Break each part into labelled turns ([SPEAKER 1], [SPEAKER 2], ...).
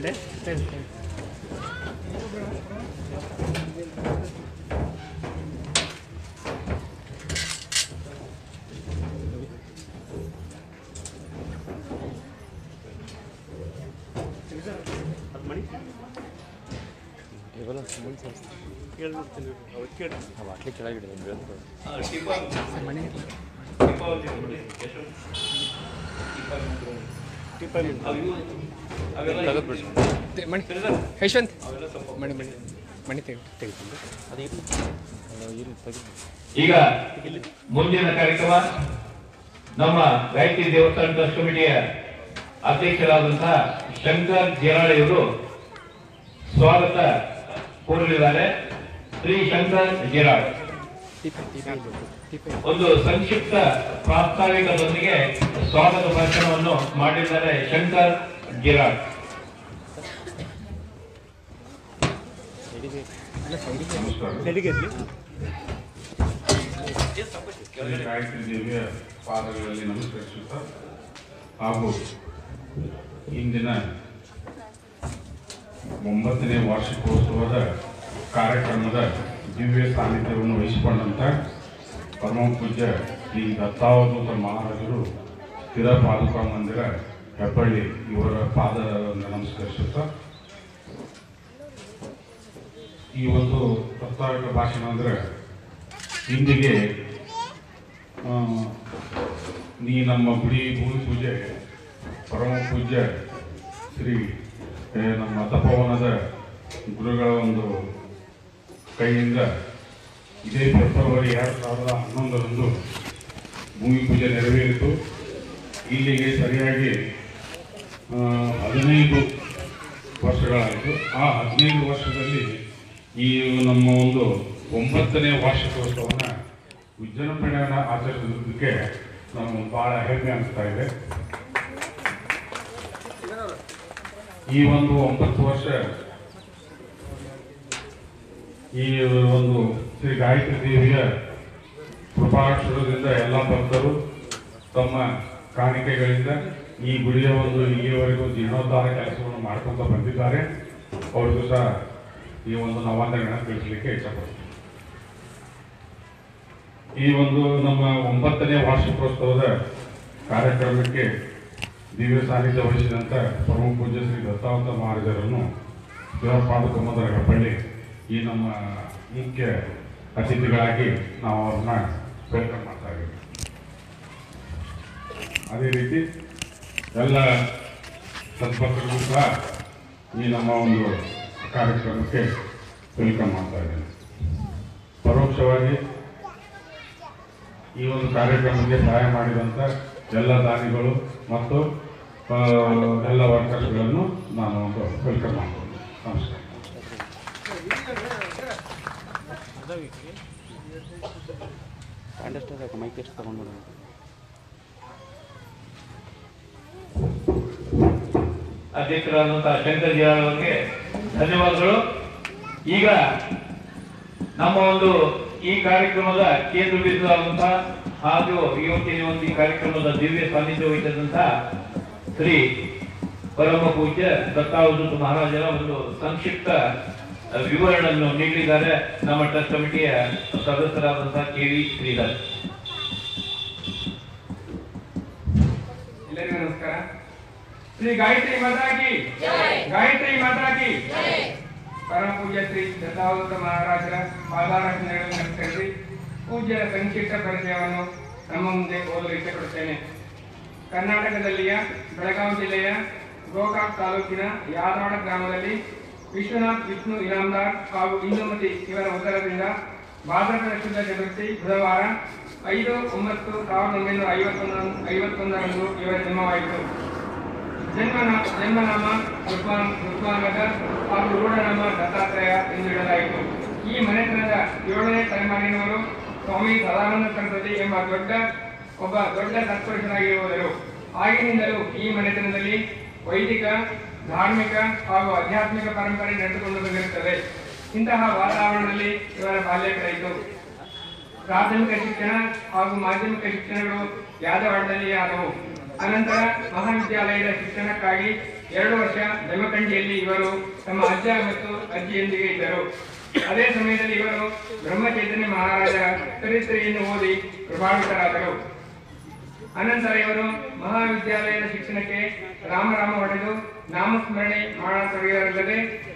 [SPEAKER 1] ಒಳ್ಳೆ
[SPEAKER 2] ವಾಟ್ಲಿ ಕೆಳಗಿಡ
[SPEAKER 1] ಮನೆ ಮಣಿ ಯಶವಂತ್ ಮಣಿ ಮಣಿ ಮಣಿ ತೆಗೆದುಕೊಂಡು
[SPEAKER 2] ಅದು
[SPEAKER 3] ಈಗ ಮುಂದಿನ ಕಾರ್ಯಕ್ರಮ ನಮ್ಮ ಗಾಯತ್ರಿ ದೇವಸ್ಥಾನ ಟ್ರಸ್ಟ್ ಕಮಿಟಿಯ ಅಧ್ಯಕ್ಷರಾದಂತಹ ಶಂಕರ್ ಜಿರಾಳಿಯವರು ಸ್ವಾಗತ ಕೋರಲಿದ್ದಾರೆ. ಶ್ರೀ ಶಂಕರ್ ಜಿರಾಳ್ ಒಂದು ಸಂಕ್ಷಿಪ್ತ ಪ್ರಾಸ್ತಾವಿಕದೊಂದಿಗೆ ಸ್ವಾಗತ ಭಾಷಣವನ್ನು ಮಾಡಿದ್ದಾರೆ. ಶಂಕರ್ ಜಿರಾಳ್
[SPEAKER 4] ಗಾಯತ್ರಿ ದೇವಿಯ ಪಾದಗಳಲ್ಲಿ ನಮಸ್ಕರಿಸುತ್ತಾ ಹಾಗೂ ಇಂದಿನ 9ನೇ ವಾರ್ಷಿಕೋತ್ಸವದ ಕಾರ್ಯಕ್ರಮದ ದಿವ್ಯ ಸಾನ್ನಿಧ್ಯವನ್ನು ವಹಿಸಿಕೊಂಡಂತ ಪರಮ ಪೂಜ್ಯ ಶ್ರೀ ದತ್ತಾವಧೂತ ಮಹಾರಾಜರು ಸ್ಥಿರ ಪಾದುಕಾ ಮಂದಿರ ಹೆಬ್ಬಳ್ಳಿ ಇವರ ಪಾದವನ್ನು ನಮಸ್ಕರಿಸುತ್ತಾ ಈ ಒಂದು ಪ್ರಾಸ್ತಾವಿಕ ಭಾಷಣ ಅಂದರೆ ಇಂದಿಗೆ ನೀ ನಮ್ಮ ಗುಡಿ ಭೂಮಿ ಪೂಜೆ ಪರಮ ಪೂಜ್ಯ ಶ್ರೀ ನಮ್ಮ ತಪೋವನದ ಗುರುಗಳ ಒಂದು ಕೈಯಿಂದ ಇದೇ ಫೆಬ್ರವರಿ 2011ರಂದು ಭೂಮಿ ಪೂಜೆ ನೆರವೇರಿತು. ಇಲ್ಲಿಗೆ ಸರಿಯಾಗಿ 15 ವರ್ಷಗಳಾಯಿತು. ಆ 15 ವರ್ಷದಲ್ಲಿ ಈ ನಮ್ಮ ಒಂದು 9ನೇ ವಾರ್ಷಿಕೋತ್ಸವನ ವಿಜೃಂಭಣೆಯನ್ನು ಆಚರಿಸೋದಕ್ಕೆ ನಮಗೆ ಬಹಳ ಹೆಮ್ಮೆ ಅನಿಸ್ತಾ ಇದೆ. ಈ ಒಂದು 9 ವರ್ಷ ಈ ಒಂದು ಶ್ರೀ ಗಾಯತ್ರಿ ದೇವಿಯ ಕೃಪಾಕ್ಷರದಿಂದ ಎಲ್ಲ ಭಕ್ತರು ತಮ್ಮ ಕಾಣಿಕೆಗಳಿಂದ ಈ ಗುಡಿಯ ಒಂದು ಇಲ್ಲಿಯವರೆಗೂ ಜೀರ್ಣೋದ್ಧಾರ ಕೆಲಸವನ್ನು ಮಾಡ್ಕೊಂತ ಬಂದಿದ್ದಾರೆ. ಅವ್ರಿಗೂ ಸಹ ಈ ಒಂದು ನವಾಂದನೆಗಳನ್ನು ತಿಳಿಸಲಿಕ್ಕೆ ಇಷ್ಟಪಡ್ತೀನಿ. ಈ ಒಂದು ನಮ್ಮ 9ನೇ ವಾರ್ಷಿಕೋತ್ಸವದ ಕಾರ್ಯಕ್ರಮಕ್ಕೆ ದಿವ್ಯ ಸಾನ್ನಿಧ್ಯ ವಹಿಸಿದಂಥ ಪರಮ ಪೂಜ್ಯ ಶ್ರೀ ದತ್ತಾವಧೂತ ಮಹಾರಾಜರನ್ನು ದೇವಪಾದುಕಾ ಮಂದಿರ ಹೆಬ್ಬಳ್ಳಿ ಈ ನಮ್ಮ ಮುಖ್ಯ ಅತಿಥಿಗಳಾಗಿ ನಾವು ಅವ್ರನ್ನ ವೆಲ್ಕಮ್ ಮಾಡ್ತಾ ಇದ್ದೀವಿ. ಅದೇ ರೀತಿ ಎಲ್ಲ ಸದ್ಭಕ್ತರಿಗೂ ಸಹ ಈ ನಮ್ಮ ಒಂದು ಕಾರ್ಯಕ್ರಮಕ್ಕೆ ವೆಲ್ಕಮ್ ಮಾಡ್ತಾ ಇದ್ದೇನೆ. ಪರೋಕ್ಷವಾಗಿ ಈ ಒಂದು ಕಾರ್ಯಕ್ರಮಕ್ಕೆ ಸಹಾಯ ಮಾಡಿದಂಥ ಎಲ್ಲ ದಾನಿಗಳು ಮತ್ತು ಎಲ್ಲ ವರ್ಕರ್ಸ್ಗಳನ್ನು ನಾನು ಒಂದು ವೆಲ್ಕಮ್ ಮಾಡ್ತೀನಿ. ನಮಸ್ಕಾರ.
[SPEAKER 2] ಮೈಕ್ ಎಷ್ಟು ತಗೊಂಡು
[SPEAKER 3] ಅಧ್ಯಕ್ಷರಾದಂತಹ ಶಂಕರ್ ಜಿರಾಳ್ ಅವರಿಗೆ ಧನ್ಯವಾದಗಳು. ಈಗ ನಮ್ಮ ಒಂದು ಈ ಕಾರ್ಯಕ್ರಮದ ಕೇಂದ್ರ ಬಿಂದುವಾದಂತಹ ಹಾಗೂ ಇವತ್ತಿನ ಒಂದು ಈ ಕಾರ್ಯಕ್ರಮದ ದಿವ್ಯ ಸಾನ್ನಿಧ್ಯ ವಹಿಸಿದಂತಹ ಶ್ರೀ ಪರಮ ಪೂಜ್ಯ ದತ್ತಾವಧೂತ ಮಹಾರಾಜರ ಒಂದು ಸಂಕ್ಷಿಪ್ತ ವಿವರಣೆಯನ್ನು ನೀಡಿದ್ದಾರೆ ನಮ್ಮ ಟ್ರಸ್ಟ್ ಕಮಿಟಿಯ ಸದಸ್ಯರಾದಂತಹ KV ಶ್ರೀಧರ್.
[SPEAKER 1] ಎಲ್ಲರಿಗೂ ನಮಸ್ಕಾರ. ಶ್ರೀ ಗಾಯತ್ರಿ ಮಾತಾ ಕಿ ಗಾಯತ್ರಿ ಮಾತಾ ಕಿ ಪರಮ ಪೂಜ್ಯ ಶ್ರೀ ದತ್ತಾವಧೂತ ಮಹಾರಾಜರ ಪಾದಾರಗಳನ್ನು ನಮಸ್ಕರಿಸಿ ಪೂಜ್ಯರ ಸಂಕ್ಷಿಪ್ತ ಪರಿಚಯವನ್ನು ನಮ್ಮ ಮುಂದೆ ಓದಲು ಇಷ್ಟಪಡುತ್ತೇನೆ. ಕರ್ನಾಟಕದಲ್ಲಿಯ ಬೆಳಗಾವಿ ಜಿಲ್ಲೆಯ ಗೋಕಾಕ್ ತಾಲೂಕಿನ ಯಾದವಾಡ ಗ್ರಾಮದಲ್ಲಿ ವಿಶ್ವನಾಥ್ ವಿಷ್ಣು ಇನಾಮದಾರ್ ಹಾಗೂ ಇಂದುಮತಿ ಇವರ ಉತ್ತರದಿಂದ ಭಾದ್ರಪದ ಶುದ್ಧ ಚತುರ್ಥಿ ಬುಧವಾರ 5/9/1951ರಂದು ಇವರ ಜನ್ಮವಾಯಿತು. ಜನ್ಮನಾಮ ಋಗ್ವಾಂಗದ ಹಾಗೂ ರೂಢನಾಮ ದತ್ತಾತ್ರೇಯ ಎಂದು ಇಡಲಾಯಿತು. ಈ ಮನೆತನದ 7ನೇ ತಲೆಮಾರಿನವರು ಸ್ವಾಮಿ ಸದಾನಂದ ಸರಸ್ವತಿ ಎಂಬ ಒಬ್ಬ ದೊಡ್ಡ ಸತ್ಪುರುಷರಾಗಿ ಹೋದರು. ಆಗಿನಿಂದಲೂ ಈ ಮನೆತನದಲ್ಲಿ ವೈದಿಕ, ಧಾರ್ಮಿಕ ಹಾಗೂ ಆಧ್ಯಾತ್ಮಿಕ ಪರಂಪರೆ ನಡೆದುಕೊಂಡು ಬಂದಿರುತ್ತದೆ. ಇಂತಹ ವಾತಾವರಣದಲ್ಲಿ ಇವರ ಬಾಲ್ಯ ಕಳೆಯಿತು. ಪ್ರಾಥಮಿಕ ಶಿಕ್ಷಣ ಹಾಗೂ ಮಾಧ್ಯಮಿಕ ಶಿಕ್ಷಣಗಳು ಯಾದವಾಡದಲ್ಲಿ ಆದವು. ಅನಂತರ ಮಹಾವಿದ್ಯಾಲಯದ ಶಿಕ್ಷಣಕ್ಕಾಗಿ 2 ವರ್ಷ ಜಮಖಂಡಿಯಲ್ಲಿ ಇವರು ತಮ್ಮ ಅಜ್ಜ ಮತ್ತು ಅಜ್ಜಿಯೊಂದಿಗೆ ಇದ್ದರು. ಅದೇ ಸಮಯದಲ್ಲಿ ಇವರು ಬ್ರಹ್ಮಚೈತನ್ಯ ಮಹಾರಾಜರ ಚರಿತ್ರೆಯನ್ನು ಓದಿ ಪ್ರಭಾವಿತರಾದರು. ಅನಂತರ ಇವರು ಮಹಾವಿದ್ಯಾಲಯದ ಶಿಕ್ಷಣಕ್ಕೆ ರಾಮರಾಮ ಹೊಡೆದು ನಾಮಸ್ಮರಣೆ ಮಾಡತೊಡಗಿದರಲ್ಲದೆ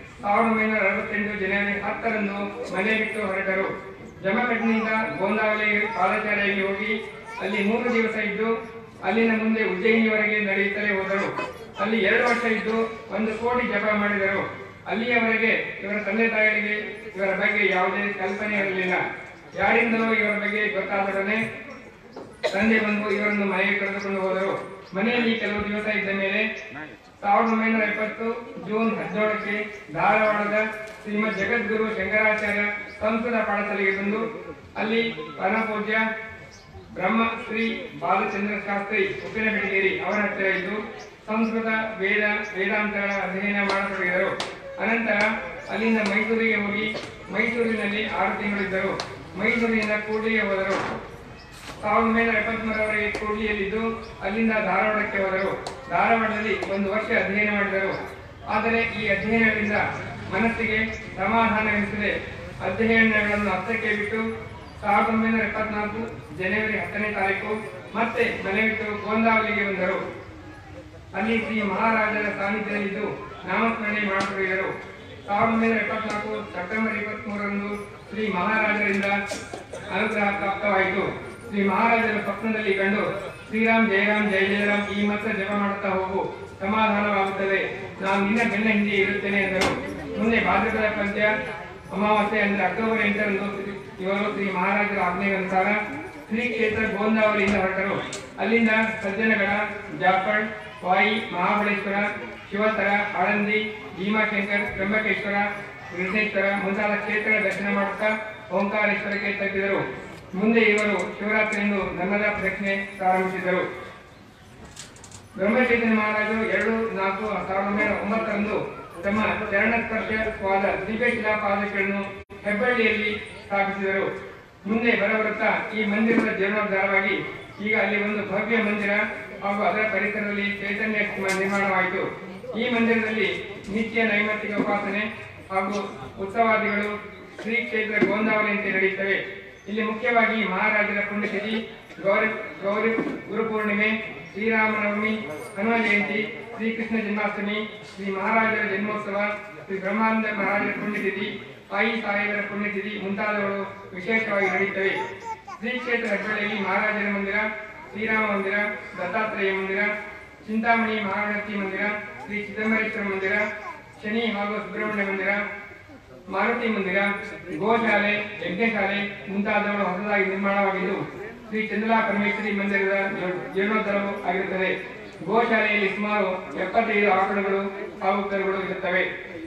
[SPEAKER 1] 1968 ಜನವರಿ 10ರಂದು ಮನೆ ಬಿಟ್ಟು ಹೊರಟರು. ಜಮಖಂಡಿನಿಂದ ಗೋಂದಾವಲಿ ಪಾದಚಾರಿಯಾಗಿ ಹೋಗಿ ಅಲ್ಲಿ 3 ದಿವಸ ಇದ್ದು ಅಲ್ಲಿನ ಮುಂದೆ ಉಜ್ಜಯಿನಿವರೆಗೆ ನಡೆಯುತ್ತಲೇ ಹೋದರು. ಅಲ್ಲಿ 2 ವರ್ಷ ಇದ್ದು 1 ಕೋಟಿ ಜಪ ಮಾಡಿದರು. ಅಲ್ಲಿಯವರೆಗೆ ಇವರ ತಂದೆ ತಾಯಿಗಳಿಗೆ ಇವರ ಬಗ್ಗೆ ಯಾವುದೇ ಕಲ್ಪನೆ ಇರಲಿಲ್ಲ. ಯಾರಿಂದಲೂ ಇವರ ಬಗ್ಗೆ ಗೊತ್ತಾದೊಡನೆ ತಂದೆ ಬಂದು ಇವರನ್ನು ಮನೆಗೆ ಕರೆದುಕೊಂಡು ಹೋದರು. ಮನೆಯಲ್ಲಿ ಕೆಲವು ದಿವಸ ಇದ್ದ ಮೇಲೆ 1970 ಜೂನ್ 17ಕ್ಕೆ ಧಾರವಾಡದ ಶ್ರೀಮದ್ ಜಗದ್ಗುರು ಶಂಕರಾಚಾರ್ಯ ಸಂಸ್ಕೃತ ಪಾಠಶಾಲೆಗೆ ಬಂದು ಅಲ್ಲಿ ಪರಮಪೂಜ್ಯ ಬ್ರಹ್ಮ ಶ್ರೀ ಬಾಲಚಂದ್ರ ಶಾಸ್ತ್ರಿ ಉಪ್ಪಿನಬೆಳಗೇರಿ ಅವರ ಹತ್ತಿರ ಇದ್ದು ಸಂಸ್ಕೃತ ವೇದಾಂತಗಳ ಅಧ್ಯಯನ ಮಾಡತೊಡಗಿದರು. ಅನಂತರ ಅಲ್ಲಿಂದ ಮೈಸೂರಿಗೆ ಹೋಗಿ ಮೈಸೂರಿನಲ್ಲಿ 6 ತಿಂಗಳಿದ್ದರು. ಮೈಸೂರಿನಿಂದ ಕೂಡ್ಲಿಗೆ ಹೋದರು. 1973ರವರೆಗೆ ಕೂಡ್ಲಿಯಲ್ಲಿದ್ದು ಅಲ್ಲಿಂದ ಧಾರವಾಡಕ್ಕೆ ಹೋದರು. ಧಾರವಾಡದಲ್ಲಿ 1 ವರ್ಷ ಅಧ್ಯಯನ ಮಾಡಿದರು. ಆದರೆ ಈ ಅಧ್ಯಯನಗಳಿಂದ ಮನಸ್ಸಿಗೆ ಸಮಾಧಾನವೆನಿಸದೆ ಅಧ್ಯಯನಗಳನ್ನು ಹತ್ತಕ್ಕೆ ಬಿಟ್ಟು 1974 ಜನವರಿ 10ನೇ ತಾರೀಕು ಮತ್ತೆ ಮನೆ ಬಿಟ್ಟು ಗೋಂದಾವಲಿಗೆ ಬಂದರು. ಅಲ್ಲಿ ಶ್ರೀ ಮಹಾರಾಜರ ಸಾನ್ನಿಧ್ಯದಲ್ಲಿದ್ದು ನಾಮಸ್ಮರಣೆ ಮಾಡತೊಡಗಿದರು. 1974 ಸೆಪ್ಟೆಂಬರ್ 23ರಂದು ಶ್ರೀ ಮಹಾರಾಜರಿಂದ ಅನುಗ್ರಹ ಪ್ರಾಪ್ತವಾಯಿತು. ಶ್ರೀ ಮಹಾರಾಜರ ಸ್ವಪ್ನದಲ್ಲಿ ಕಂಡು ಶ್ರೀರಾಮ್ ಜಯರಾಮ್ ಜಯ ಜಯರಾಮ್ ಈ ಮಂತ್ರ ಜಪ ಮಾಡುತ್ತಾ ಹೋಗು, ಸಮಾಧಾನವಾಗುತ್ತದೆ, ನಾನು ನಿನ್ನ ಬೆನ್ನ ಹಿಂದೆ ಇರುತ್ತೇನೆ ಎಂದರು. ಮುಂದೆ ಭಾದ್ರಪದ ಪಂಚ ಅಮಾವಾಸ್ಯೆ ಅಂದರೆ ಅಕ್ಟೋಬರ್ 8ರಂದು ಇವರು ಶ್ರೀ ಮಹಾರಾಜರ ಆಜ್ಞೆಗನುಸಾರ ಶ್ರೀ ಕ್ಷೇತ್ರ ಗೋಂದಾವಲಿಯಿಂದ ಹೊರಟರು. ಅಲ್ಲಿಂದ ಸಜ್ಜನಗಡ, ಜಾಫಡ್, ವಾಯಿ, ಮಹಾಬಳೇಶ್ವರ, ಶಿವತರ, ಆಳಂದಿ, ಭೀಮಾಶಂಕರ್, ತ್ರಂಬಕೇಶ್ವರ, ವಿಘ್ನೇಶ್ವರ ಮುಂತಾದ ಕ್ಷೇತ್ರಗಳ ದರ್ಶನ ಮಾಡುತ್ತಾ ಓಂಕಾರೇಶ್ವರಕ್ಕೆ ತಲುಪಿದರು. ಮುಂದೆ ಇವರು ಶಿವರಾತ್ರಿಯಂದು ನರ್ಮದಾ ಪ್ರದಕ್ಷಿಣೆ ಪ್ರಾರಂಭಿಸಿದರು. ಬ್ರಹ್ಮಚೈತನ್ಯ ಮಹಾರಾಜರು 2/4/1909ರಂದು ತಮ್ಮ ಚರಣಸ್ಪರ್ಶವಾದ ದಿವ್ಯಶಿಲಾ ಪಾದಗಳನ್ನು ಹೆಬ್ಬಳ್ಳಿಯಲ್ಲಿ ಸ್ಥಾಪಿಸಿದರು. ಮುಂದೆ ಬರಬರುತ್ತಾ ಈ ಮಂದಿರದ ಜೀರ್ಣೋದ್ಧಾರವಾಗಿ ಈಗ ಅಲ್ಲಿ ಒಂದು ಭವ್ಯ ಮಂದಿರ ಹಾಗೂ ಅದರ ಪರಿಸರದಲ್ಲಿ ಚೈತನ್ಯ ನಿರ್ಮಾಣವಾಯಿತು. ಈ ಮಂದಿರದಲ್ಲಿ ನಿತ್ಯ ನೈಮಿತ್ತಿಕ ಉಪಾಸನೆ ಹಾಗೂ ಉತ್ಸವಾದಿಗಳು ಶ್ರೀ ಕ್ಷೇತ್ರ ಗೋಂದಾವಲಿಯಂತೆ ನಡೆಯುತ್ತವೆ. ಇಲ್ಲಿ ಮುಖ್ಯವಾಗಿ ಮಹಾರಾಜರ ಪುಣ್ಯತಿಥಿ, ಗೌರಿ ಗುರುಪೂರ್ಣಿಮೆ, ಶ್ರೀರಾಮನವಮಿ, ಹನುಮ ಜಯಂತಿ, ಶ್ರೀಕೃಷ್ಣ ಜನ್ಮಾಷ್ಟಮಿ, ಶ್ರೀ ಮಹಾರಾಜರ ಜನ್ಮೋತ್ಸವ, ಶ್ರೀ ಬ್ರಹ್ಮಾನಂದ ಮಹಾರಾಜರ ಪುಣ್ಯತಿಥಿ, ತಾಯಿ ಸಾಹೇಬರ ಪುಣ್ಯತಿಥಿ ಮುಂತಾದವುಗಳು ವಿಶೇಷವಾಗಿ ನಡೆಯುತ್ತವೆ. ಶ್ರೀ ಕ್ಷೇತ್ರ ಹೆಬ್ಬಳ್ಳಿಯಲ್ಲಿ ಮಹಾರಾಜರ ಮಂದಿರ, ಶ್ರೀರಾಮ ಮಂದಿರ, ದತ್ತಾತ್ರೇಯ ಮಂದಿರ, ಚಿಂತಾಮಣಿ ಮಹಾಗಣಪತಿ ಮಂದಿರ, ಶ್ರೀ ಚಿದಂಬರೇಶ್ವರ ಮಂದಿರ, ಶನಿ ಹಾಗೂ ಸುಬ್ರಹ್ಮಣ್ಯ ಮಂದಿರ, ಮಾರುತಿ ಮಂದಿರ, ಗೋಶಾಲೆ, ಯಜ್ಞಶಾಲೆ ಮುಂತಾದವುಗಳು ಹೊಸದಾಗಿ ನಿರ್ಮಾಣವಾಗಿದ್ದು ಶ್ರೀ ಚಂದ್ರಲಾ ಪರಮೇಶ್ವರಿ ಮಂದಿರದ ಜೀರ್ಣೋದ್ಧಾರವೂ ಆಗಿರುತ್ತದೆ. ಗೋಶಾಲೆಯಲ್ಲಿ ಸುಮಾರು 75 ಆಕಳುಗಳು ಹಾಗೂ ಕರುಗಳು ಇರುತ್ತವೆ.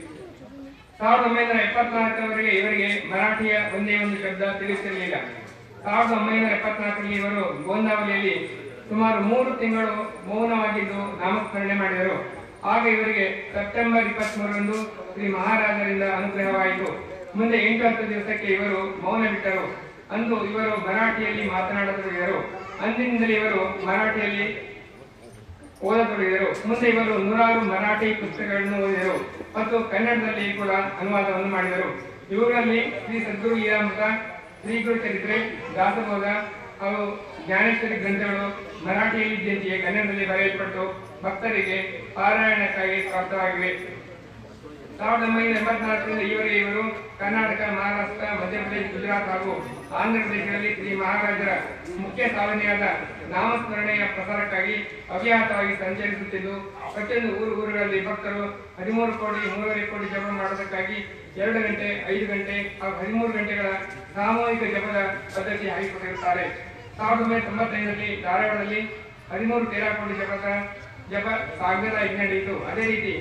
[SPEAKER 1] 1974ರವರೆಗೆ ಇವರಿಗೆ ಮರಾಠಿಯ ಒಂದೇ ಒಂದು ಶಬ್ದ ತಿಳಿಸಿರಲಿಲ್ಲ. 1974ರಲ್ಲಿ ಇವರು ಗೋಂದಾವಲಿಯಲ್ಲಿ ಸುಮಾರು 3 ತಿಂಗಳು ಮೌನವಾಗಿದ್ದು ನಾಮಸ್ಮರಣೆ ಮಾಡಿದರು. ಆಗ ಇವರಿಗೆ ಸೆಪ್ಟೆಂಬರ್ 23ರಂದು ಶ್ರೀ ಮಹಾರಾಜರಿಂದ ಅನುಗ್ರಹವಾಯಿತು. ಮುಂದೆ 8-10 ದಿವಸಕ್ಕೆ ಇವರು ಮೌನ ಬಿಟ್ಟರು. ಅಂದು ಇವರು ಮರಾಠಿಯಲ್ಲಿ ಮಾತನಾಡತೊಡಗಿದರು. ಅಂದಿನಿಂದಲೇ ಇವರು ಮರಾಠಿಯಲ್ಲಿ ಓದತೊಡಗಿದರು. ಮುಂದೆ ಇವರು 100 ಮರಾಠಿ ಪುಸ್ತಕಗಳನ್ನು ಓದಿದರು ಮತ್ತು ಕನ್ನಡದಲ್ಲಿ ಕೂಡ ಅನುವಾದವನ್ನು ಮಾಡಿದರು. ಇವುಗಳಲ್ಲಿ ಶ್ರೀ ಸದ್ಗುರು ಈರಾಮೃತ, ಶ್ರೀ ಗುರು ಚರಿತ್ರೆ, ದಾಸಬೋಧ ಹಾಗೂ ಜ್ಞಾನೇಶ್ವರಿ ಗ್ರಂಥಗಳು ಮರಾಠಿಯಲ್ಲಿದ್ದಂತೆಯೇ ಕನ್ನಡದಲ್ಲಿ ಬರೆಯಲ್ಪಟ್ಟು ಭಕ್ತರಿಗೆ ಪಾರಾಯಣಕ್ಕಾಗಿ ಪ್ರಾಪ್ತವಾಗಿವೆ. 1984ರಿಂದ ಈವರೆಗೆ ಇವರು ಕರ್ನಾಟಕ, ಮಹಾರಾಷ್ಟ್ರ, ಮಧ್ಯಪ್ರದೇಶ, ಗುಜರಾತ್ ಹಾಗೂ ಆಂಧ್ರ ಪ್ರದೇಶಗಳಲ್ಲಿ ಶ್ರೀ ಮಹಾರಾಜರ ಮುಖ್ಯ ಸಾಧನೆಯಾದ ನಾಮಸ್ಮರಣೆಯ ಪ್ರಸಾರಕ್ಕಾಗಿ ಅವ್ಯಾಹತವಾಗಿ ಸಂಚರಿಸುತ್ತಿದ್ದು ಪ್ರತಿಯೊಂದು ಊರುಗಳಲ್ಲಿ ಭಕ್ತರು 13 ಕೋಟಿ 3.5 ಕೋಟಿ ಜಪ ಮಾಡೋದಕ್ಕಾಗಿ 2 ಗಂಟೆ, 5 ಗಂಟೆ ಹಾಗೂ 13 ಗಂಟೆಗಳ ಸಾಮೂಹಿಕ ಜಪದ ಪದ್ಧತಿ ಹಾಕಿಕೊಂಡಿರುತ್ತಾರೆ. 1995ರಲ್ಲಿ ಧಾರವಾಡದಲ್ಲಿ 13 ಟೆರಾಕೋಟಿ ಜಪ ಸಾಗರ ಯಜ್ಞ ನಡೆಯಿತು. ಅದೇ ರೀತಿ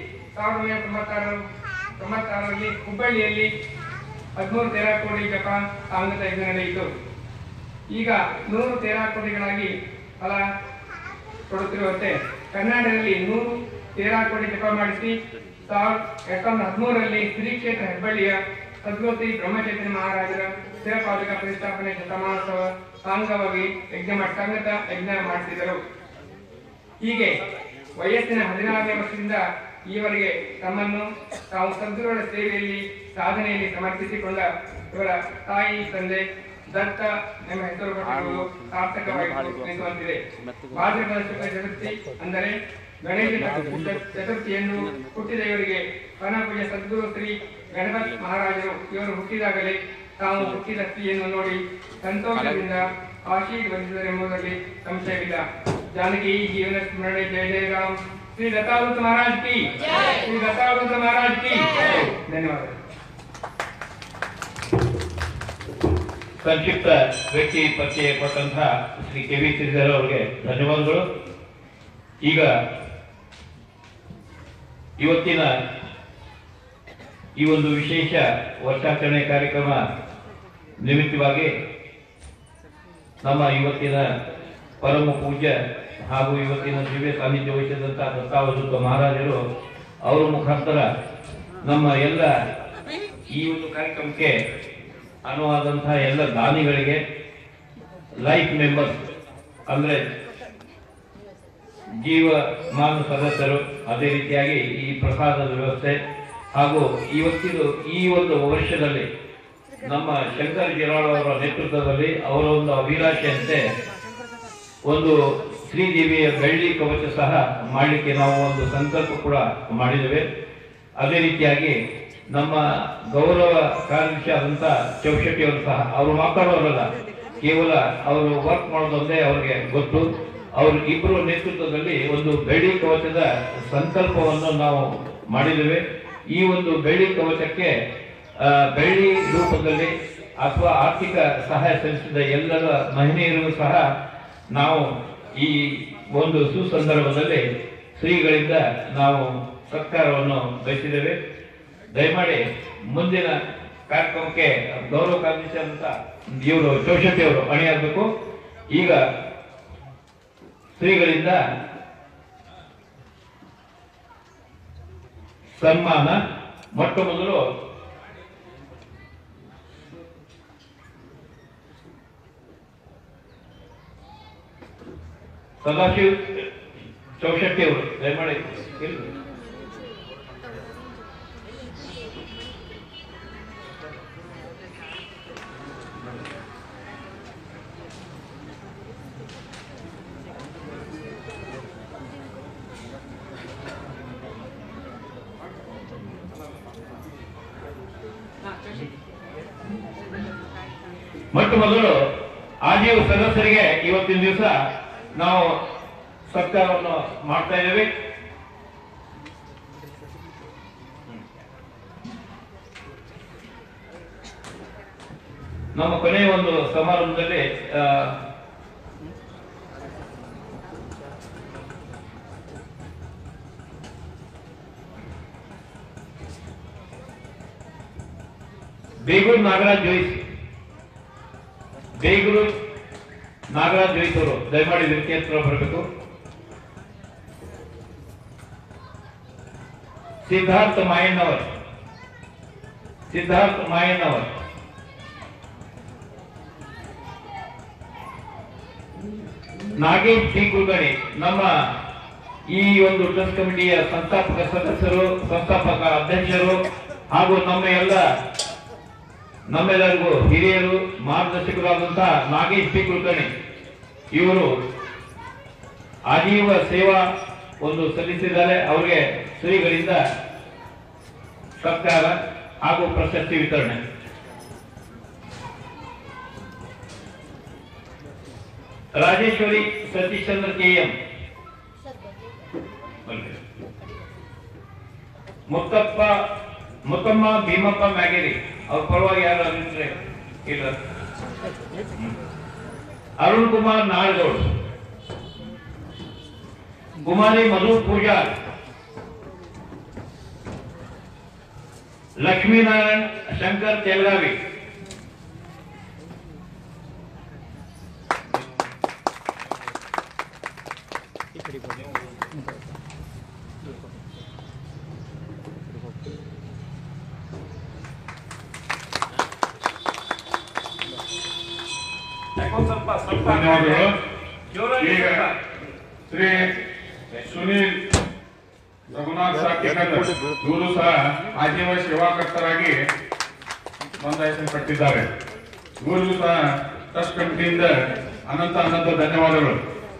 [SPEAKER 1] 1996ರಲ್ಲಿ ಹುಬ್ಬಳ್ಳಿಯಲ್ಲಿ 13 ಟೆರಾಕೋಟಿ ಜಪ ಸಾಂಗತ ಯಜ್ಞ ನಡೆಯಿತು. ಈಗ 100 ಟೆರಾಕೋಟಿಗಳಾಗಿ ಫಲ ಕೊಡುತ್ತಿರುವಂತೆ ಕರ್ನಾಟಕದಲ್ಲಿ 100 ಟೆರಾಕೋಟಿ ಜಪ ಮಾಡಿಸಿ 2013ರಲ್ಲಿ ಶ್ರೀ ಕ್ಷೇತ್ರ ಹೆಬ್ಬಳ್ಳಿಯ ಸದ್ಗೋತಿ ಬ್ರಹ್ಮಚೈತನ್ಯ ಮಹಾರಾಜರ ಸ್ಥಿರಪಾದಕ ಪ್ರತಿಷ್ಠಾಪನೆ ಶತಮಾನೋತ್ಸವ ಸಾಂಗವಾಗಿ ಸಂಗತ ಯಜ್ಞ ಮಾಡಿಸಿದರು. ಹೀಗೆ ವಯಸ್ಸಿನ 16ನೇ ವರ್ಷದಿಂದ ಈವರೆಗೆ ತಮ್ಮನ್ನು ತಾವು ಸದ್ಗುರುಗಳ ಸೇವೆಯಲ್ಲಿ ಸಾಧನೆಯಲ್ಲಿ ಸಮರ್ಪಿಸಿಕೊಂಡ ಇವರ ತಾಯಿ ತಂದೆ ದತ್ತ ಎಂಬ ಹೆಸರು ಕೊಟ್ಟಿರುವುದು ಸಾರ್ಥಕವಾಗಿ ಎನಿಸುವಂತಿದೆ. ಭಾದ್ರಪದ ಶುಕ್ಲ ಚತುರ್ಥಿ ಅಂದರೆ ಗಣೇಶ ಚತುರ್ಥಿಯನ್ನು ಹುಟ್ಟಿದ ಇವರಿಗೆ ಪೂಜ್ಯ ಸದ್ಗುರು ಶ್ರೀ ಗಣಪತ್ ಮಹಾರಾಜರು ಇವರು ಹುಟ್ಟಿದಾಗಲೇ ತಾವು ಹುಟ್ಟಿದ ಸ್ತ್ರೀಯನ್ನು ನೋಡಿ ಸಂತೋಷದಿಂದ ಆಶೀರ್ವದಿಸಿದರೆಂಬುದರಲ್ಲಿ ಸಂಶಯವಿಲ್ಲ. ಜಾನಕಿ ಜೀವನ ಸ್ಮರಣೆ. ಜಯ ಜಯ ರಾಮ್. ಶ್ರೀ ದತ್ತಾವೃತ ಮಹಾರಾಜ್ ಕಿ, ಶ್ರೀ ದತ್ತಾವೃತ ಮಹಾರಾಜ್ ಕಿ. ಧನ್ಯವಾದ.
[SPEAKER 3] ಸಂಕ್ಷಿಪ್ತ ವ್ಯಕ್ತಿ ಪರಿಚಯ ಕೊಟ್ಟಂತಹ ಶ್ರೀ ಕೆ.ವಿ. ಶ್ರೀಧರ್ ಅವರಿಗೆ ಧನ್ಯವಾದಗಳು. ಈಗ ಇವತ್ತಿನ ಈ ಒಂದು ವಿಶೇಷ ವರ್ಷಾಚರಣೆ ಕಾರ್ಯಕ್ರಮ ನಿಮಿತ್ತವಾಗಿ ನಮ್ಮ ಇವತ್ತಿನ ಪರಮ ಪೂಜ್ಯ ಹಾಗೂ ಇವತ್ತಿನ ದಿವ್ಯ ಸಾನ್ನಿಧ್ಯ ವಹಿಸಿದಂತಹ ದತ್ತಾವಧೂತ ಮಹಾರಾಜರು ಅವರ ಮುಖಾಂತರ ನಮ್ಮ ಎಲ್ಲ ಈ ಒಂದು ಕಾರ್ಯಕ್ರಮಕ್ಕೆ ಅನುವಾದಂತಹ ಎಲ್ಲ ದಾನಿಗಳಿಗೆ, ಲೈಫ್ ಮೆಂಬರ್ಸ್ ಅಂದ್ರೆ ಜೀವಮಾನ ಸದಸ್ಯರು, ಅದೇ ರೀತಿಯಾಗಿ ಈ ಪ್ರಸಾದದ ವ್ಯವಸ್ಥೆ ಹಾಗೂ ಇವತ್ತಿನ ಈ ಒಂದು ವರ್ಷದಲ್ಲಿ ನಮ್ಮ ಶಂಕರ್ ಜಿರಾಳ್ ಅವರ ನೇತೃತ್ವದಲ್ಲಿ ಅವರ ಒಂದು ಅಭಿಲಾಷೆಯಂತೆ ಒಂದು ಶ್ರೀದೇವಿಯ ಬೆಳ್ಳಿ ಕವಚ ಸಹ ಮಾಡಲಿಕ್ಕೆ ನಾವು ಒಂದು ಸಂಕಲ್ಪ ಕೂಡ ಮಾಡಿದ್ದೇವೆ. ಅದೇ ರೀತಿಯಾಗಿ ನಮ್ಮ ಗೌರವ ಕಾರ್ಯದರ್ಶಿ ಆದಂತ ಚೌಶೆಟ್ಟಿ ಅವರು ಸಹ, ಅವರು ಮಾತಾಡೋರಲ್ಲ, ಕೇವಲ ಅವರು ವರ್ಕ್ ಮಾಡೋದೊಂದೇ ಅವ್ರಿಗೆ ಗೊತ್ತು. ಅವ್ರ ಇಬ್ಬರು ನೇತೃತ್ವದಲ್ಲಿ ಒಂದು ಬೆಳ್ಳಿ ಕವಚದ ಸಂಕಲ್ಪವನ್ನು ನಾವು ಮಾಡಿದ್ದೇವೆ. ಈ ಒಂದು ಬೆಳ್ಳಿ ಕವಚಕ್ಕೆ ಬೆಳ್ಳಿ ರೂಪದಲ್ಲಿ ಅಥವಾ ಆರ್ಥಿಕ ಸಹಾಯ ಸಲ್ಲಿಸಿದ ಎಲ್ಲರ ಮಹಿಳೆಯರಿಗೂ ಸಹ ನಾವು ಈ ಒಂದು ಸುಸಂದರ್ಭದಲ್ಲಿ ಶ್ರೀಗಳಿಂದ ನಾವು ಸತ್ಕಾರವನ್ನು ಬಯಸಿದ್ದೇವೆ. ದಯಮಾಡಿ ಮುಂದಿನ ಕಾರ್ಯಕ್ರಮಕ್ಕೆ ಗೌರವ ಕಾರ್ಯದರ್ಶಿ ಅಂತ ಇವರು ಚೌಶೆಟ್ಟಿ ಅವರು ಅಣಿಯಾಗಬೇಕು. ಈಗ ಶ್ರೀಗಳಿಂದ ಸನ್ಮಾನ. ಮೊಟ್ಟ ಮೊದಲು ಸದಾಶಿವ್ ಚೌಶೆಟ್ಟಿ ಅವರು ದಯಮಾಡಿ ಇಲ್ಲ. ಮೊಟ್ಟ ಮೊದಲು ಆಜೀವ ಸದಸ್ಯರಿಗೆ ಇವತ್ತಿನ ದಿವಸ ನಾವು ಸತ್ಕಾರವನ್ನು ಮಾಡ್ತಾ ಇದ್ದೇವೆ. ನಮ್ಮ ಕೊನೆಯ ಒಂದು ಸಮಾರಂಭದಲ್ಲಿ ಬೇಗೂರು ನಾಗರಾಜ್ ಜೋಯಿಸ್ ಅವರು ದಯಮಾಡಿ ವೇದಿಕೆ ಹತ್ರ ಬರಬೇಕು. ಸಿದ್ಧಾರ್ಥ ಮಾಯಣ್ಣವರ್, ನಾಗೇಶ್ ಟಿ ಕುಲಕರ್ಣಿ, ನಮ್ಮ ಈ ಒಂದು ಟ್ರಸ್ಟ್ ಕಮಿಟಿಯ ಸಂಸ್ಥಾಪಕ ಸದಸ್ಯರು, ಸಂಸ್ಥಾಪಕ ಅಧ್ಯಕ್ಷರು ಹಾಗೂ ನಮ್ಮೆಲ್ಲರಿಗೂ ಹಿರಿಯರು, ಮಾರ್ಗದರ್ಶಕರಾದಂತಹ ನಾಗೇಶ್ ಟಿ ಕುಲಕರ್ಣಿ ಇವರು ಆಜೀವ ಸೇವಾ ಒಂದು ಸಲ್ಲಿಸಿದ್ದಾರೆ. ಅವರಿಗೆ ಶ್ರೀಗಳಿಂದ ಸತ್ಕಾರ ಹಾಗೂ ಪ್ರಶಸ್ತಿ ವಿತರಣೆ. ರಾಜೇಶ್ವರಿ ಸತೀಶ್ ಚಂದ್ರ ಕೆಎಂ, ಮುತ್ತಮ್ಮ ಭೀಮಪ್ಪ ಮ್ಯಾಗೇರಿ, ಅವ್ರ ಪರವಾಗಿ ಯಾರು ಅಭಿಪ್ರಾಯ ಇಲ್ಲ. ಅರುಣ್ ಕುಮಾರ್ ನಾಳಗೌಡ್, ಕುಮಾರಿ ಮಧು ಪೂಜಾರ್, ಲಕ್ಷ್ಮೀನಾರಾಯಣ್ ಶಂಕರ್ ತೆಲಗಾವಿ,
[SPEAKER 4] ಧನ್ಯವಾದಗಳು. ಈಗ ಶ್ರೀ ಸುನೀಲ್ ರಘುನಾಥ್ ಸಾಕಿಕಂದರ್ ಇವರು ಸಹ ಆಜೀವ ಸೇವಾಕರ್ತರಾಗಿ ನೋಂದಾಯಿಸಲ್ಪಟ್ಟಿದ್ದಾರೆ. ಇವರಿಗೂ ಸಹ ಟ್ರಸ್ಟ್ ಕಮಿಟಿಯಿಂದ ಅನಂತ ಧನ್ಯವಾದಗಳು.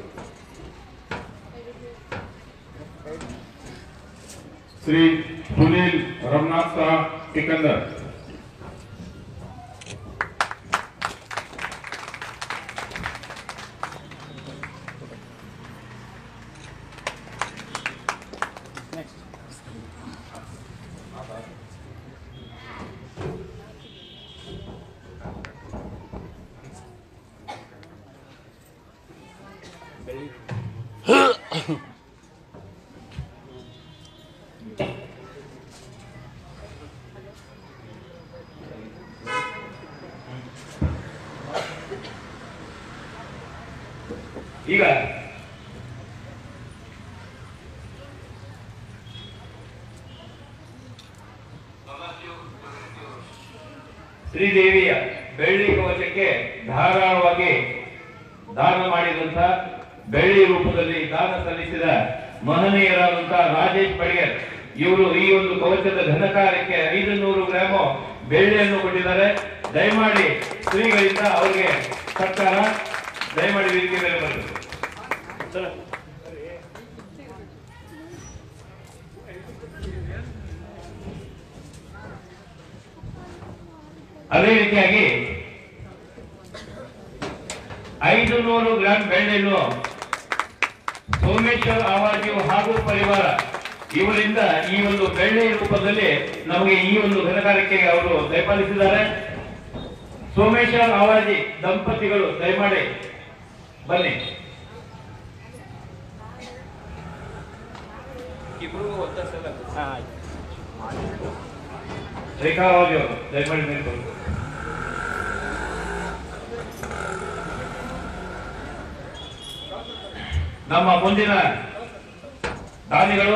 [SPEAKER 4] ಶ್ರೀ ಸುನೀಲ್ ರಘುನಾಥ್ ಸಾಕಿಕಂದರ್.
[SPEAKER 3] ಈಗ ಶ್ರೀದೇವಿಯ ಬೆಳ್ಳಿ ಕವಚಕ್ಕೆ ಧಾರಾಳವಾಗಿ ದಾನ ಮಾಡಿದಂತ ಬೆಳ್ಳಿ ರೂಪದಲ್ಲಿ ದಾನ ಸಲ್ಲಿಸಿದ ಮಹನೀಯರಾದಂತಹ ರಾಜೇಶ್ ಬಡಿಗರ್ ಇವರು ಈ ಒಂದು ಕವಚದ ಘನಕಾರ್ಯಕ್ಕೆ 500 ಗ್ರಾಮ್ ಬೆಳ್ಳಿಯನ್ನು ಕೊಟ್ಟಿದ್ದಾರೆ. ದಯಮಾಡಿ ಶ್ರೀಗಳಿಂದ ಅವರಿಗೆ ಸರ್ಕಾರ ದಯಮಾಡಿ ವೇದಿಕೆ ಮೇಲೆ ಬರ್ತದೆ. ಅದೇ ರೀತಿಯಾಗಿ 500 ಗ್ರಾಂ ಬೆಳ್ಳಿಯನ್ನು ಸೋಮೇಶ್ವರ್ ಆವಾಜಿ ಹಾಗೂ ಪರಿವಾರ ಇವರಿಂದ ಈ ಒಂದು ಬೆಳ್ಳಿ ರೂಪದಲ್ಲಿ ನಮಗೆ ಈ ಒಂದು ಘನಕಾರ್ಯಕ್ಕೆ ಅವರು ದಯಪಾಲಿಸಿದ್ದಾರೆ. ಸೋಮೇಶ್ವರ್ ಆವಾಜಿ ದಂಪತಿಗಳು ದಯಮಾಡಿ ಬನ್ನಿ. ರೇಖಾ ಆವಾಜಿ ಅವರು ದಯಮಾಡಿ ಮೇಲೆ ಬರಬೇಕು. ನಮ್ಮ ಮುಂದಿನ ದಾನಿಗಳು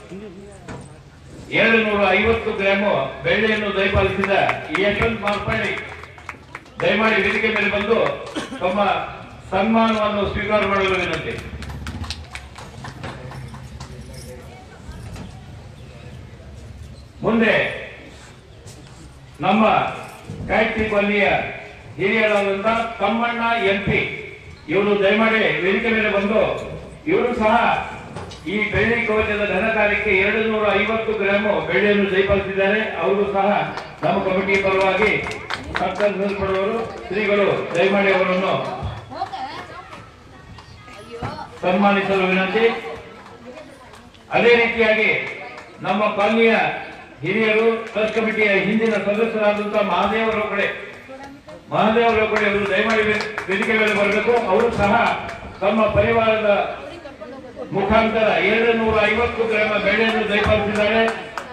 [SPEAKER 3] 250 ಗ್ರಾಮ್ ಬೆಳ್ಳಿಯನ್ನು ದಯಪಾಲಿಸಿದ ಯಶವಂತ್ ಮಾರ್ಪಳ್ಳಿ ದಯಮಾಡಿ ವೇದಿಕೆ ಮೇಲೆ ಬಂದು ತಮ್ಮ ಸನ್ಮಾನವನ್ನು ಸ್ವೀಕಾರ ಮಾಡಲು ವಿನಂತಿ. ಮುಂದೆ ನಮ್ಮ ಗಾಯತ್ರಿ ಕಾಲನಿಯ ಹಿರಿಯರಾದಂತ ತಮ್ಮಣ್ಣ ಎಂಪಿ ಇವರು ದಯಮಾಡಿ ವೇದಿಕೆ ಮೇಲೆ ಬಂದು ಇವರು ಸಹ ಈ ಬೆಳ್ಳಿ ಕವಚದ ಘನಕಾರ್ಯಕ್ಕೆ 250 ಗ್ರಾಮ್ ಬೆಳ್ಳಿಯನ್ನು ದಯಪಾಲಿಸಿದ್ದಾರೆ. ಅವರು ಸಹ ನಮ್ಮ ಕಮಿಟಿ ಪರವಾಗಿ ಸತ್ಕರಿಸಲ್ಪಡುವರು. ಶ್ರೀಗಳು ದಯಮಾಡಿ ಅವರನ್ನು ಸನ್ಮಾನಿಸಲು ವಿನಂತಿ. ಅದೇ ರೀತಿಯಾಗಿ ನಮ್ಮ ಕಾಲನಿಯ ಹಿರಿಯರು ಟ್ರಸ್ಟ್ ಕಮಿಟಿಯ ಹಿಂದಿನ ಸದಸ್ಯರಾದಂತಹ ಮಹಾದೇವರ ಕಡೆ ಅವರು ದಯಮಾಡಿ ವೇದಿಕೆ ಮೇಲೆ ಬರಬೇಕು. ಅವರು ಸಹ ತಮ್ಮ ಪರಿವಾರದ ಮುಖಾಂತರ 250 ಗ್ರಾಮ್ ಬೆಳ್ಳಿಯನ್ನು ದಯಪಾಲಿಸಿದ್ದಾರೆ.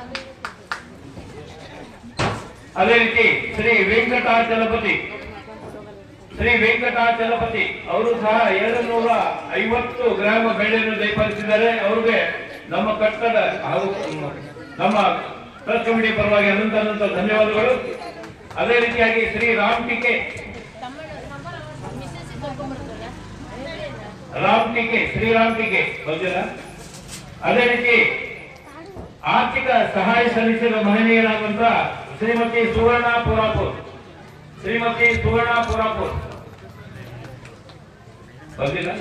[SPEAKER 3] ಅದೇ ರೀತಿ ಶ್ರೀ ವೆಂಕಟಾಚಲಪತಿ ಅವರು ಸಹ 250 ಗ್ರಾಮ್ ಬೆಳ್ಳಿಯನ್ನು ದಯಪಾಲಿಸಿದ್ದಾರೆ. ಅವರಿಗೆ ನಮ್ಮ ಕಟ್ಟಡ ಹಾಗೂ ನಮ್ಮ ಟ್ರಸ್ಟ್ ಕಮಿಟಿ ಪರವಾಗಿ ಅನಂತ ಧನ್ಯವಾದಗಳು. ಅದೇ ರೀತಿಯಾಗಿ ಶ್ರೀ ರಾಮ್ ಟಿಕೆ ಬಂದಿಲ್ಲ. ಅದೇ ರೀತಿ ಆರ್ಥಿಕ ಸಹಾಯ ಸಲ್ಲಿಸಿದ ಮಹನೀಯರಾದಂತಹ ಶ್ರೀಮತಿ ಸುವರ್ಣ ಪುರಾಪುರ್ ಬಂದಿಲ್ಲ.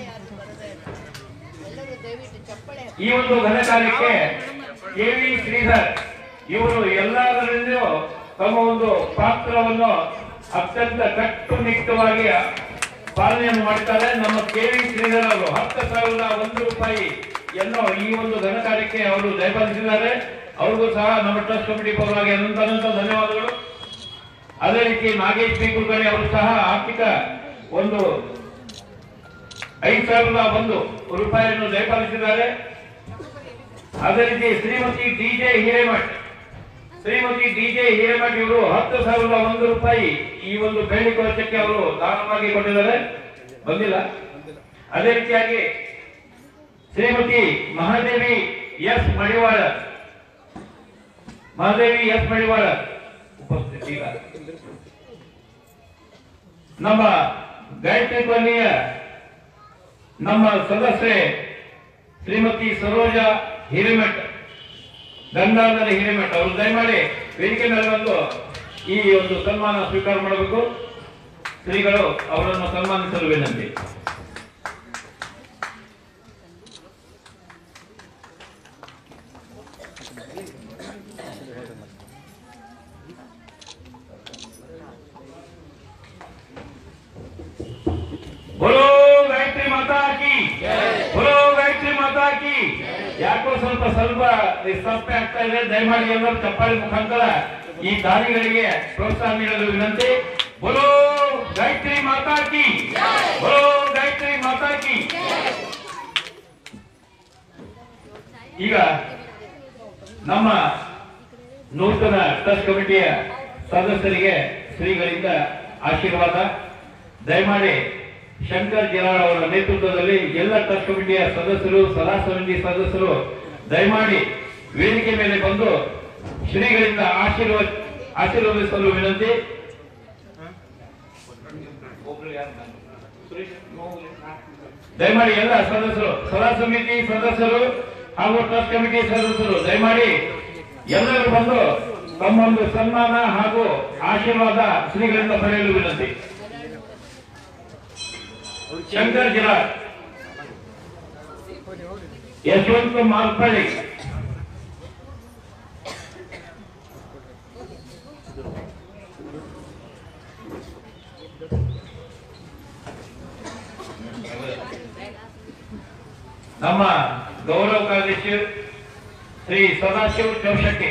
[SPEAKER 3] ಈ ಒಂದು ಘನಕಾರ್ಯಕ್ಕೆ ಕೆವಿ ಶ್ರೀಧರ್ ಇವರು ಎಲ್ಲದರಲ್ಲಿಯೂ ತಮ್ಮ ಒಂದು ಪಾತ್ರವನ್ನು ಅತ್ಯಂತ ಕಟ್ಟುನಿಟ್ಟವಾಗಿ ಪಾಲನೆಯನ್ನು ಮಾಡುತ್ತಾರೆ. ನಮ್ಮ ಕೆವಿ ಶ್ರೀಧರ್ ಅವರು 10,001 ರೂಪಾಯಿ ಎಲ್ಲೋ ಈ ಒಂದು ಘನಕಾರ್ಯಕ್ಕೆ ಅವರು ದಯಪಾಲಿಸಿದ್ದಾರೆ. ಅವ್ರಿಗೂ ಸಹ ನಮ್ಮ ಟ್ರಸ್ಟ್ ಕಮಿಟಿ ಪರವಾಗಿ ಅನಂತ ಧನ್ಯವಾದಗಳು. ಅದೇ ರೀತಿ ನಾಗೇಶ್ ಬಿ ಕುಲಕರ್ಣಿ ಅವರು ಸಹ ಆರ್ಥಿಕ ಒಂದು 5,001 ರೂಪಾಯಿಯನ್ನು ದಯಪಾಲಿಸಿದ್ದಾರೆ. ಅದೇ ರೀತಿ ಶ್ರೀಮತಿ ಡಿಜೆ ಹಿರೇಮಠ್ ಇವರು 10,001 ರೂಪಾಯಿ ಈ ಒಂದು ಬೆಳ್ಳಿ ಕವಚಕ್ಕೆ ಅವರು ದಾನವಾಗಿ ಕೊಟ್ಟಿದ್ದಾರೆ. ಬಂದಿಲ್ಲ. ಅದೇ ರೀತಿಯಾಗಿ ಶ್ರೀಮತಿ ಮಹಾದೇವಿ ಎಸ್ ಮಡಿವಾಳ ಉಪಸ್ಥಿತಿ. ನಮ್ಮ ಗಾಯತ್ರಿ ಕಾಲನಿಯ ನಮ್ಮ ಸದಸ್ಯೆ ಶ್ರೀಮತಿ ಸರೋಜಾ ಹಿರೇಮಠ್, ಗಂಗಾಧರ ಹಿರೇಮಠ್ ಅವರು ದಯಮಾಡಿ ವೇದಿಕೆ ಮೇಲೆ ಬಂದು ಈ ಒಂದು ಸನ್ಮಾನ ಸ್ವೀಕಾರ ಮಾಡಬೇಕು. ಶ್ರೀಗಳು ಅವರನ್ನು ಸನ್ಮಾನಿಸಲು ವಿನಂತಿ. बोलो गायत्री माता की, बोलो गायत्री माता की. ಯಾಕೋ ಸ್ವಲ್ಪ ಸಪ್ಪೆ ಆಗ್ತಾ ಇದೆ. ದಯಮಾಡಿ ಎಲ್ಲರೂ ಚಪ್ಪಾಳಿ ಮುಖಾಂತರ ಈ ದಾನಿಗಳಿಗೆ ಪ್ರೋತ್ಸಾಹ ನೀಡಲು ವಿನಂತಿ. बोलो गायत्री माता की, बोलो गायत्री माता की. ಈಗ ನಮ್ಮ ನೂತನ ಟ್ರಸ್ಟ್ ಕಮಿಟಿಯ ಸದಸ್ಯರಿಗೆ ಶ್ರೀಗಳಿಂದ ಆಶೀರ್ವಾದ. ದಯಮಾಡಿ ಶಂಕರ್ ಜಿಲಾಳ್ ಅವರ ನೇತೃತ್ವದಲ್ಲಿ ಎಲ್ಲ ಟ್ರಸ್ಟ್ ಕಮಿಟಿಯ ಸದಸ್ಯರು, ಸಲಹಾ ಸಮಿತಿ ಸದಸ್ಯರು ದಯಮಾಡಿ ವೇದಿಕೆ ಮೇಲೆ ಬಂದು ಶ್ರೀಗಳಿಂದ ಆಶೀರ್ವದಿಸಲು ವಿನಂತಿ. ದಯಮಾಡಿ ಎಲ್ಲ ಸದಸ್ಯರು, ಸಲಹಾ ಸಮಿತಿ ಸದಸ್ಯರು ಹಾಗೂ ಟ್ರಸ್ಟ್ ಕಮಿಟಿ ಸದಸ್ಯರು ದಯಮಾಡಿ ಎಲ್ಲರೂ ಬಂದು ತಮ್ಮೊಂದು ಸನ್ಮಾನ ಹಾಗೂ ಆಶೀರ್ವಾದ ಶ್ರೀಗಳಿಂದ ಪಡೆಯಲು ವಿನಂತಿ. ಶಂಕರ್ ಜಿಲ್ಲಾ ಯಶವಂತ ಮಾಲ್ಪಳ್ಳಿ, ನಮ್ಮ ಗೌರವ ಕಾರ್ಯದರ್ಶಿ ಶ್ರೀ ಸದಾಶಿವ ಚೌಶೆಟ್ಟಿ,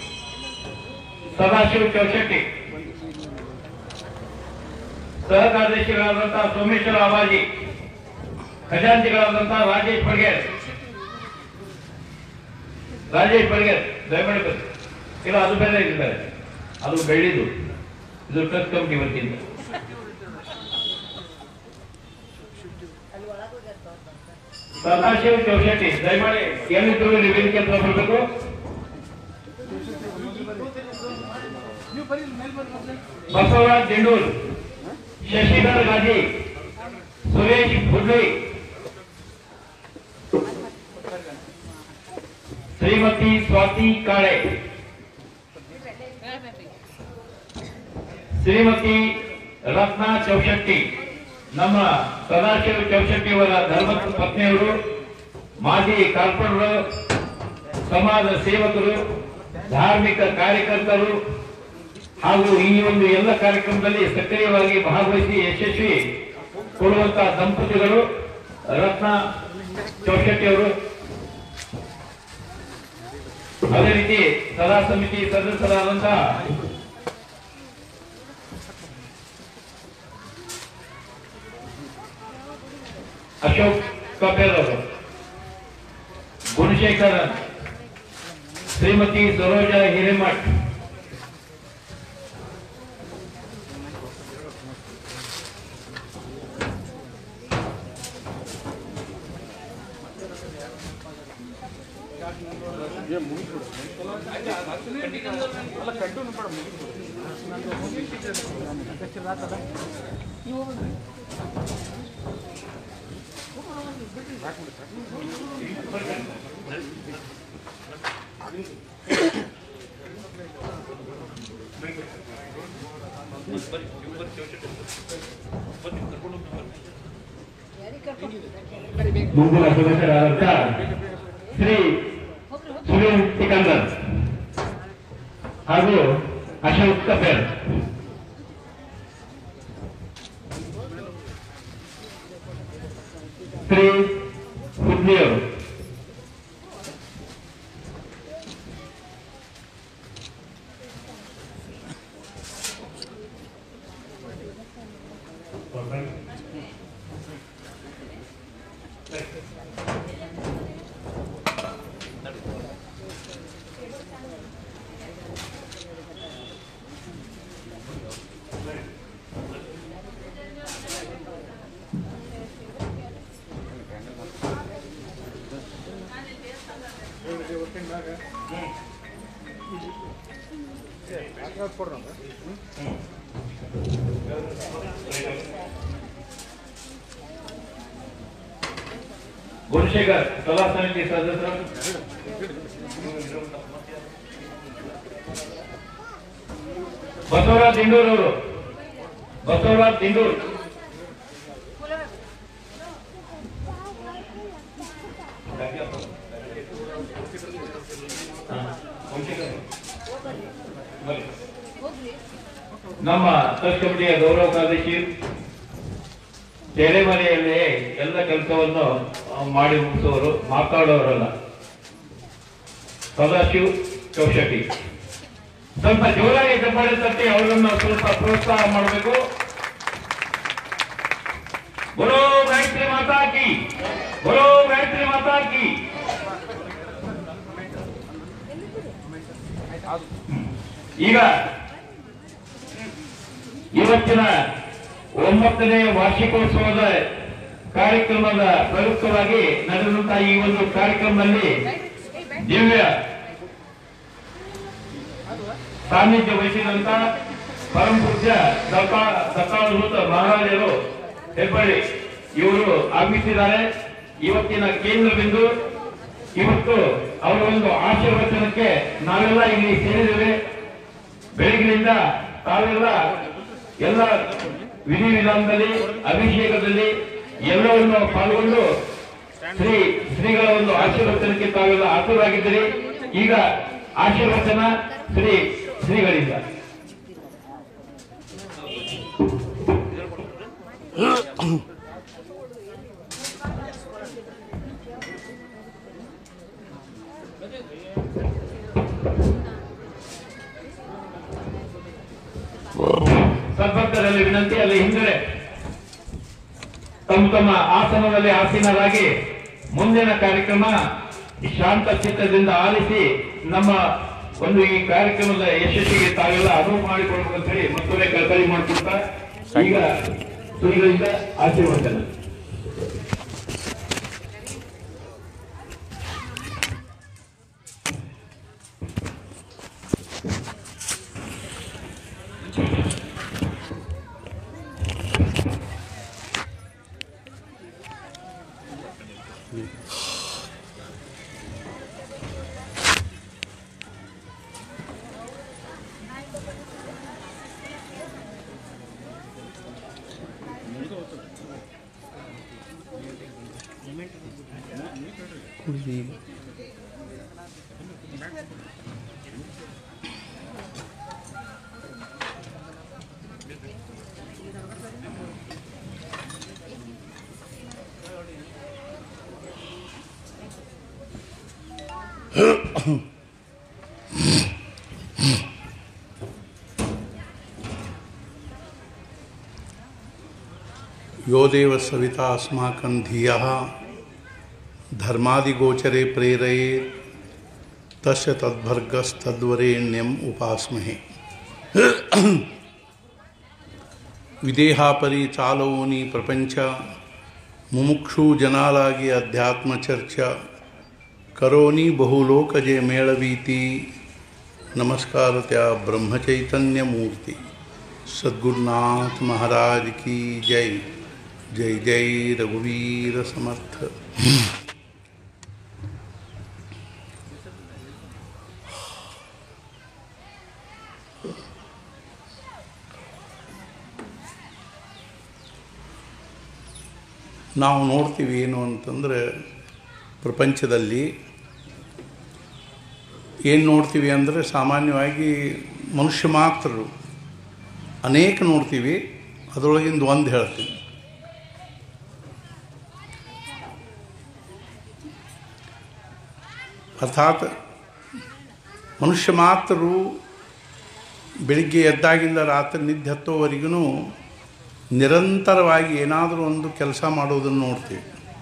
[SPEAKER 3] ಸಹ ಕಾರ್ಯದರ್ಶಿಗಳಾದಂತಹ ಸೋಮೇಶ್ವರ ಅವಾಜಿ, ಖಜಾಂಚಿಗಳಾದಂತಹ ರಾಜೇಶ್ ಬಡ್ಗೇರ್ ದಯಮಾಡಿ ಬನ್ನಿ. ಇಲ್ಲ, ಅದು ಬೇರೆ ಇದ್ದಾರೆ, ಅದು ಬೆಳ್ಳಿದು, ಇದು ಟ್ರಸ್ಟ್ ಕಮಿಟಿ ವತಿಯಿಂದ. ಸದಾಶಿವ ಚೌಶೆಟ್ಟಿ ದಯಮಾಡಿ ಎಲ್ಲಿದ್ರು ವೇದಿಕೆ ಹತ್ರ ಬರಬೇಕು. ಬಸವರಾಜ್ ದಿಂಡೂರ್, ಶಶಿಧರ್ ಗಾಜಿ, ಸುರೇಶ್ ಹುಡ್ಲಿ, ಶ್ರೀಮತಿ ಸ್ವಾತಿ ಕಾಳೆ, ಶ್ರೀಮತಿ ರತ್ನಾ ಚೌಶೆಟ್ಟಿ, ನಮ್ಮ ಸದಾಶಿವ ಚೌಶೆಟ್ಟಿ ಅವರ ಧರ್ಮ ಪತ್ನಿಯವರು, ಮಾಜಿ ಕಾರ್ಪೊರೇಟರ್, ಸಮಾಜ ಸೇವಕರು, ಧಾರ್ಮಿಕ ಕಾರ್ಯಕರ್ತರು ಹಾಗೂ ಈ ಒಂದು ಎಲ್ಲ ಕಾರ್ಯಕ್ರಮದಲ್ಲಿ ಸಕ್ರಿಯವಾಗಿ ಭಾಗವಹಿಸಿ ಯಶಸ್ವಿ ಕೊಡುವಂತಹ ದಂಪತಿಗಳು ರತ್ನಾ ಚೌಶೆಟ್ಟಿ ಅವರು. ಅದೇ ರೀತಿ ಸಲಹಾ ಸಮಿತಿ ಸದಸ್ಯರಾದಂತಹ ಅಶೋಕ್ ಕಪೇರ್ ಅವರು, ಗುಣಶೇಖರನ್, ಶ್ರೀಮತಿ ಸರೋಜಾ ಹಿರೇಮಠ್, ಗುಂಪುರ ಸದಸ್ಯರಾದಂತಹ ಶ್ರೀ ಸುರೇಶ್ ಸಿಕಂದರ್ ಹಾಗೂ ಅಶೋಕ್ ಕಪೇರ್, ಶ್ರೀ ಹುಡ್ಲಿಯವರು, ಗುಣಶೇಖರ್ ಸಲಹಾ ಸಮಿತಿ ಸದಸ್ಯರು, ಬಸವರಾಜ್ ದಿಂಡೂರ್ ಅವರು, ಬಸವರಾಜ್ ದಿಂಡೂರ್, ನಮ್ಮ ಟ್ರಸ್ಟ್ ಕಮಿಟಿಯ ಗೌರವ ಕಾರ್ಯದರ್ಶಿ, ತೆರೆಮರೆಯಲ್ಲಿ ಎಲ್ಲ ಕೆಲಸವನ್ನು ಮಾಡಿ ಮುಗಿಸುವವರು, ಮಾತಾಡೋರಲ್ಲ, ಸದಾಶಿವ್ ಚೌಶೆಟ್ಟಿ. ಸ್ವಲ್ಪ ಜೋರಾಗಿ ಚಪ್ಪಾಳೆ ತಟ್ಟಿ ಅವರನ್ನು ಸ್ವಲ್ಪ ಪ್ರೋತ್ಸಾಹ ಮಾಡಬೇಕು. बोलो गायत्री माता की, बोलो गायत्री माता की. ಈಗ ಇವತ್ತಿನ 9ನೇ ವಾರ್ಷಿಕೋತ್ಸವದ ಕಾರ್ಯಕ್ರಮದ ಪ್ರಯುಕ್ತವಾಗಿ ನಡೆದಂತಹ ಈ ಒಂದು ಕಾರ್ಯಕ್ರಮದಲ್ಲಿ ದಿವ್ಯ ಸಾನ್ನಿಧ್ಯ ವಹಿಸಿದಂತ ಪರಮ ಪೂಜ್ಯ ದತ್ತಾವಧೂತ ಮಹಾರಾಜರು ಹೆಬ್ಬಳ್ಳಿ ಇವರು ಆಗಮಿಸಿದ್ದಾರೆ. ಇವತ್ತಿನ ಕೇಂದ್ರ ಬಿಂದು. ಇವತ್ತು ಅವರ ಒಂದು ಆಶೀರ್ವಚನಕ್ಕೆ ನಾವೆಲ್ಲ ಇಲ್ಲಿ ಸೇರಿದ್ದೇವೆ. ಬೆಳಗಿನಿಂದ ತಾವೆಲ್ಲ ಎಲ್ಲ ವಿಧಿವಿಧಾನದಲ್ಲಿ, ಅಭಿಷೇಕದಲ್ಲಿ ಎಲ್ಲವನ್ನು ಪಾಲ್ಗೊಂಡು ಶ್ರೀಗಳ ಒಂದು ಆಶೀರ್ವಚನಕ್ಕೆ ತಾವೆಲ್ಲ ಆತುರಾಗಿದ್ದೀರಿ. ಈಗ ಆಶೀರ್ವಚನ ಶ್ರೀಗಳಿಂದ. ಸದ್ಭಕ್ತರಲ್ಲಿ ವಿನಂತಿ, ಅಲ್ಲಿ ಹಿಂದೆ ತಮ್ಮ ತಮ್ಮ ಆಸನದಲ್ಲಿ ಆಸೀನರಾಗಿ ಮುಂದಿನ ಕಾರ್ಯಕ್ರಮ ಶಾಂತ ಚಿತ್ತದಿಂದ ಆಲಿಸಿ ನಮ್ಮ ಒಂದು ಈ ಕಾರ್ಯಕ್ರಮದ ಯಶಸ್ಸಿಗೆ ತಾವೆಲ್ಲ ಅನುವು ಮಾಡಿಕೊಡ್ಬೇಕಂತ ಹೇಳಿ ಮತ್ತೊಮ್ಮೆ ಕಳಕಳಿ ಮಾಡಿಕೊಡ್ತಾ ಈಗ ಶ್ರೀಗಳಿಂದ ಆಶೀರ್ವಚನ.
[SPEAKER 5] यो देव सविता अस्माकं धियः धर्मादिगोचरे प्रेरयेत् तस्य तद्भर्गस्तद्वरेण्यम् उपास्महे. ವಿದೇಹಾಪರಿ ಚಾಲೋನಿ ಪ್ರಪಂಚ ಮುಮುಕ್ಷು ಜನಾಲಾಗಿ ಅಧ್ಯಾತ್ಮ ಚರ್ಚಾ ಕರೋನಿ ಬಹುಲೋಕಜೆ ಮೇಳವೀತಿ ನಮಸ್ಕಾರತ್ಯ ಬ್ರಹ್ಮಚೈತನ್ಯ ಮೂರ್ತಿ ಸದ್ಗುರುನಾಥ ಮಹಾರಾಜ್ ಕಿ ಜೈ. ಜೈ ಜೈ ರಘುವೀರ ಸಮರ್ಥ. ನಾವು ನೋಡ್ತೀವಿ ಏನು ಅಂತಂದರೆ ಪ್ರಪಂಚದಲ್ಲಿ ಏನು ನೋಡ್ತೀವಿ ಅಂದರೆ ಸಾಮಾನ್ಯವಾಗಿ ಮನುಷ್ಯ ಮಾತ್ರರು ಅನೇಕ ನೋಡ್ತೀವಿ. ಅದರೊಳಗಿಂದ ಒಂದು ಹೇಳ್ತೀನಿ. ಅರ್ಥಾತ್ ಮನುಷ್ಯ ಮಾತ್ರರು ಬೆಳಿಗ್ಗೆ ಎದ್ದಾಗಿಂದ ರಾತ್ರಿ ನಿದ್ದೆ ಹತ್ತೋವರೆಗೂ ನಿರಂತರವಾಗಿ ಏನಾದರೂ ಒಂದು ಕೆಲಸ ಮಾಡೋದನ್ನು ನೋಡ್ತೀವಿ.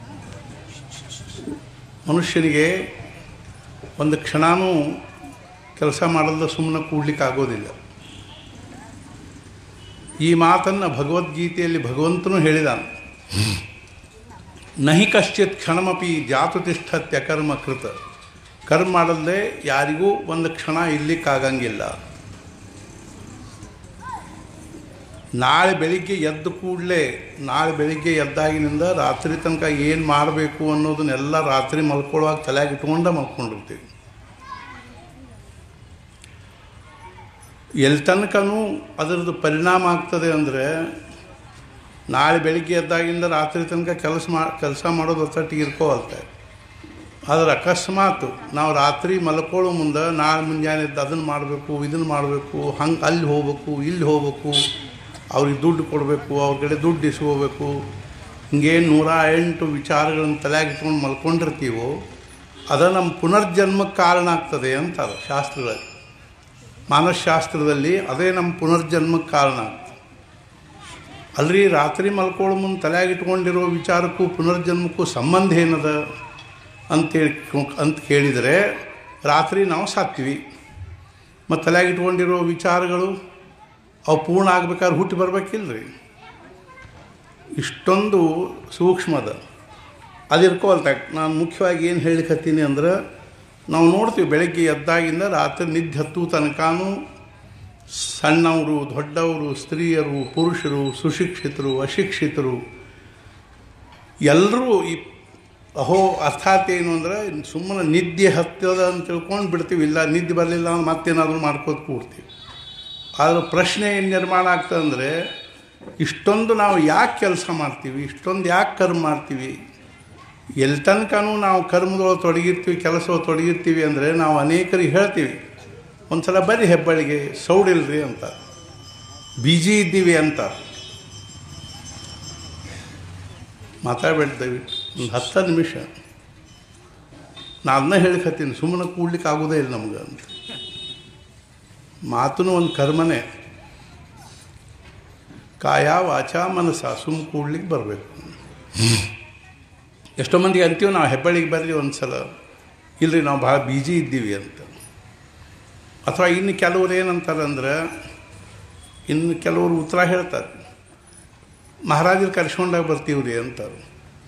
[SPEAKER 5] ಮನುಷ್ಯನಿಗೆ ಒಂದು ಕ್ಷಣವೂ ಕೆಲಸ ಮಾಡಲ್ದ ಸುಮ್ಮನೆ ಕೂಡ್ಲಿಕ್ಕಾಗೋದಿಲ್ಲ. ಈ ಮಾತನ್ನು ಭಗವದ್ಗೀತೆಯಲ್ಲಿ ಭಗವಂತನೂ ಹೇಳಿದಾನೆ. ನಹಿ ಕಶ್ಚಿತ್ ಕ್ಷಣಮಪಿ ಜಾತು ತಿಷ್ಠತ್ಯ ಕರ್ಮ ಕೃತ. ಕರ್ಮ ಮಾಡಲ್ದೆ ಯಾರಿಗೂ ಒಂದು ಕ್ಷಣ ಇರ್ಲಿಕ್ಕಾಗಂಗಿಲ್ಲ. ನಾಳೆ ಬೆಳಿಗ್ಗೆ ಎದ್ದ ಕೂಡಲೇ ನಾಳೆ ಬೆಳಿಗ್ಗೆ ಎದ್ದಾಗಿನಿಂದ ರಾತ್ರಿ ತನಕ ಏನು ಮಾಡಬೇಕು ಅನ್ನೋದನ್ನೆಲ್ಲ ರಾತ್ರಿ ಮಲ್ಕೊಳ್ಳುವಾಗ ತಲೆಯಾಗಿ ಇಟ್ಕೊಂಡು ಮಲ್ಕೊಂಡಿರ್ತೀವಿ. ಎಲ್ಲಿ ತನಕನೂ ಅದರದ್ದು ಪರಿಣಾಮ ಆಗ್ತದೆ ಅಂದರೆ ನಾಳೆ ಬೆಳಿಗ್ಗೆ ಎದ್ದಾಗಿಂದ ರಾತ್ರಿ ತನಕ ಕೆಲಸ ಮಾಡೋದು ಒತ್ತಟ್ಟಿಗೆ ಇರ್ಕೋವಲ್ತೆ. ಆದರೆ ಅಕಸ್ಮಾತ್ ನಾವು ರಾತ್ರಿ ಮಲ್ಕೊಳ್ಳೋ ಮುಂದೆ ನಾಳೆ ಮುಂಜಾನೆ ಎದ್ದು ಅದನ್ನು ಮಾಡಬೇಕು ಇದನ್ನು ಮಾಡಬೇಕು, ಹಂಗೆ ಅಲ್ಲಿ ಹೋಗ್ಬೇಕು ಇಲ್ಲಿ ಹೋಗ್ಬೇಕು, ಅವ್ರಿಗೆ ದುಡ್ಡು ಕೊಡಬೇಕು, ಅವ್ರ ಕಡೆ ದುಡ್ಡು ಇಸ್ಕೋಬೇಕು, ಹಿಂಗೇನು 108 ವಿಚಾರಗಳನ್ನು ತಲೆಯಾಗಿ ಇಟ್ಕೊಂಡು ಮಲ್ಕೊಂಡಿರ್ತೀವೋ ಅದು ನಮ್ಮ ಪುನರ್ಜನ್ಮಕ್ಕೆ ಕಾರಣ ಆಗ್ತದೆ ಅಂತಾರೆ ಶಾಸ್ತ್ರಗಳಲ್ಲಿ. ಮಾನಸಶಾಸ್ತ್ರದಲ್ಲಿ ಅದೇ ನಮ್ಮ ಪುನರ್ಜನ್ಮಕ್ಕೆ ಕಾರಣ ಆಗ್ತದೆ. ಅಲ್ರಿ ರಾತ್ರಿ ಮಲ್ಕೊಳ್ಳೋ ಮುಂದೆ ತಲೆಯಾಗಿ ಇಟ್ಕೊಂಡಿರೋ ವಿಚಾರಕ್ಕೂ ಪುನರ್ಜನ್ಮಕ್ಕೂ ಸಂಬಂಧ ಏನದ ಅಂತ ಕೇಳಿದರೆ ರಾತ್ರಿ ನಾವು ಸಾಕ್ತೀವಿ, ಮತ್ತು ತಲೆಯಾಗಿ ಇಟ್ಕೊಂಡಿರೋ ವಿಚಾರಗಳು ಅವು ಪೂರ್ಣ ಆಗ್ಬೇಕಾದ್ರೆ ಹುಟ್ಟಿ ಬರ್ಬೇಕಿಲ್ರಿ. ಇಷ್ಟೊಂದು ಸೂಕ್ಷ್ಮದ ಅದಿರ್ಕೋಲ್ತ. ನಾನು ಮುಖ್ಯವಾಗಿ ಏನು ಹೇಳಿಕತ್ತೀನಿ ಅಂದ್ರೆ, ನಾವು ನೋಡ್ತೀವಿ ಬೆಳಗ್ಗೆ ಎದ್ದಾಗಿಂದ ರಾತ್ರಿ ನಿದ್ದೆ ಹತ್ತು ತನಕನೂ ಸಣ್ಣವರು ದೊಡ್ಡವರು ಸ್ತ್ರೀಯರು ಪುರುಷರು ಸುಶಿಕ್ಷಿತರು ಅಶಿಕ್ಷಿತರು ಎಲ್ಲರೂ ಅರ್ಥಾತ್ ಏನು ಅಂದರೆ ಸುಮ್ಮನೆ ನಿದ್ದೆ ಹತ್ತದ ಅಂತ ತಿಳ್ಕೊಂಡು ಬಿಡ್ತೀವಿ. ಇಲ್ಲ ನಿದ್ದೆ ಬರಲಿಲ್ಲ ಅಂದ್ರೆ ಮತ್ತೇನಾದರೂ ಮಾಡ್ಕೋತ ಕೂಡ್ತೀವಿ. ಆದರೆ ಪ್ರಶ್ನೆ ಏನು ನಿರ್ಮಾಣ ಆಗ್ತದೆ ಅಂದರೆ, ಇಷ್ಟೊಂದು ನಾವು ಯಾಕೆ ಕೆಲಸ ಮಾಡ್ತೀವಿ, ಇಷ್ಟೊಂದು ಯಾಕೆ ಕರ್ಮ ಮಾಡ್ತೀವಿ, ಎಲ್ಲಿ ತನಕನೂ ನಾವು ಕರ್ಮದೊಳಗೆ ತೊಡಗಿರ್ತೀವಿ, ಕೆಲಸದೊಳಗೆ ತೊಡಗಿರ್ತೀವಿ ಅಂದರೆ ನಾವು ಅನೇಕರಿಗೆ ಹೇಳ್ತೀವಿ, ಒಂದು ಸಲ ಬರ್ರಿ ಹೆಬ್ಬಳ್ಳಿಗೆ ಸೌಡಿಲ್ರಿ ಅಂತ, ಬಿಜಿ ಇದ್ದೀವಿ ಅಂತ. ಮಾತಾಡಬೇಡ ದಯವಿಟ್ಟು ಒಂದು 10 ನಿಮಿಷ. ನಾನು ಅದನ್ನ ಹೇಳಿಕತ್ತೀನಿ, ಸುಮ್ಮನೆ ಕೂಡ್ಲಿಕ್ಕೆ ಆಗೋದೇ ಇಲ್ಲ ನಮ್ಗೆ ಅಂತ. ಮಾತೂ ಒಂದು ಕರ್ಮನೇ, ಕಾಯ ವಾಚ ಮನಸ್ಸ ಸುಮ್ಮ ಕೂಡ್ಲಿಕ್ಕೆ ಬರಬೇಕು. ಎಷ್ಟೋ ಮಂದಿಗೆ ಅಂತೀವಿ ನಾವು ಹೆಬ್ಬಳ್ಳಿಗೆ ಬರ್ರಿ ಒಂದು ಸಲ, ಇಲ್ಲರಿ ನಾವು ಭಾಳ ಬಿಜಿ ಇದ್ದೀವಿ ಅಂತ. ಅಥವಾ ಇನ್ನು ಕೆಲವ್ರು ಏನಂತಾರೆ ಅಂದ್ರೆ, ಇನ್ನು ಕೆಲವರು ಉತ್ತರ ಹೇಳ್ತಾರೆ, ಮಹಾರಾಜರು ಕರ್ಸ್ಕೊಂಡಾಗ ಬರ್ತೀವ್ರಿ ಅಂತಾರೆ.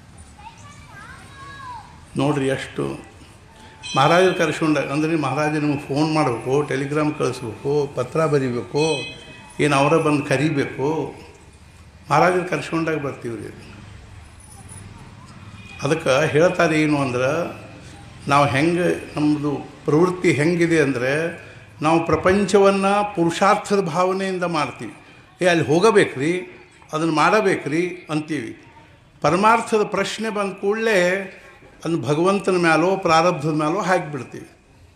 [SPEAKER 5] ನೋಡ್ರಿ ಎಷ್ಟು ಮಹಾರಾಜರು ಕರ್ಸ್ಕೊಂಡಾಗ ಅಂದರೆ ಮಹಾರಾಜ ನಿಮಗೆ ಫೋನ್ ಮಾಡಬೇಕು, ಟೆಲಿಗ್ರಾಮ್ ಕಳಿಸ್ಬೇಕು, ಪತ್ರ ಬರೀಬೇಕು, ಏನು ಅವರ ಬಂದು ಕರಿಬೇಕು, ಮಹಾರಾಜರು ಕರ್ಸ್ಕೊಂಡಾಗ ಬರ್ತೀವ್ರಿ. ಅದಕ್ಕೆ ಹೇಳ್ತಾರೆ ಏನು ಅಂದ್ರೆ, ನಾವು ಹೆಂಗೆ ನಮ್ಮದು ಪ್ರವೃತ್ತಿ ಹೆಂಗಿದೆ ಅಂದರೆ, ನಾವು ಪ್ರಪಂಚವನ್ನು ಪುರುಷಾರ್ಥದ ಭಾವನೆಯಿಂದ ಮಾಡ್ತೀವಿ. ಅಲ್ಲಿ ಹೋಗಬೇಕ್ರಿ, ಅದನ್ನು ಮಾಡಬೇಕ್ರಿ ಅಂತೀವಿ. ಪರಮಾರ್ಥದ ಪ್ರಶ್ನೆ ಬಂದ ಕೂಡಲೇ ಅದನ್ನು ಭಗವಂತನ ಮ್ಯಾಲೋ ಪ್ರಾರಬ್ಧದ ಮ್ಯಾಲೋ ಹಾಕಿಬಿಡ್ತೀವಿ.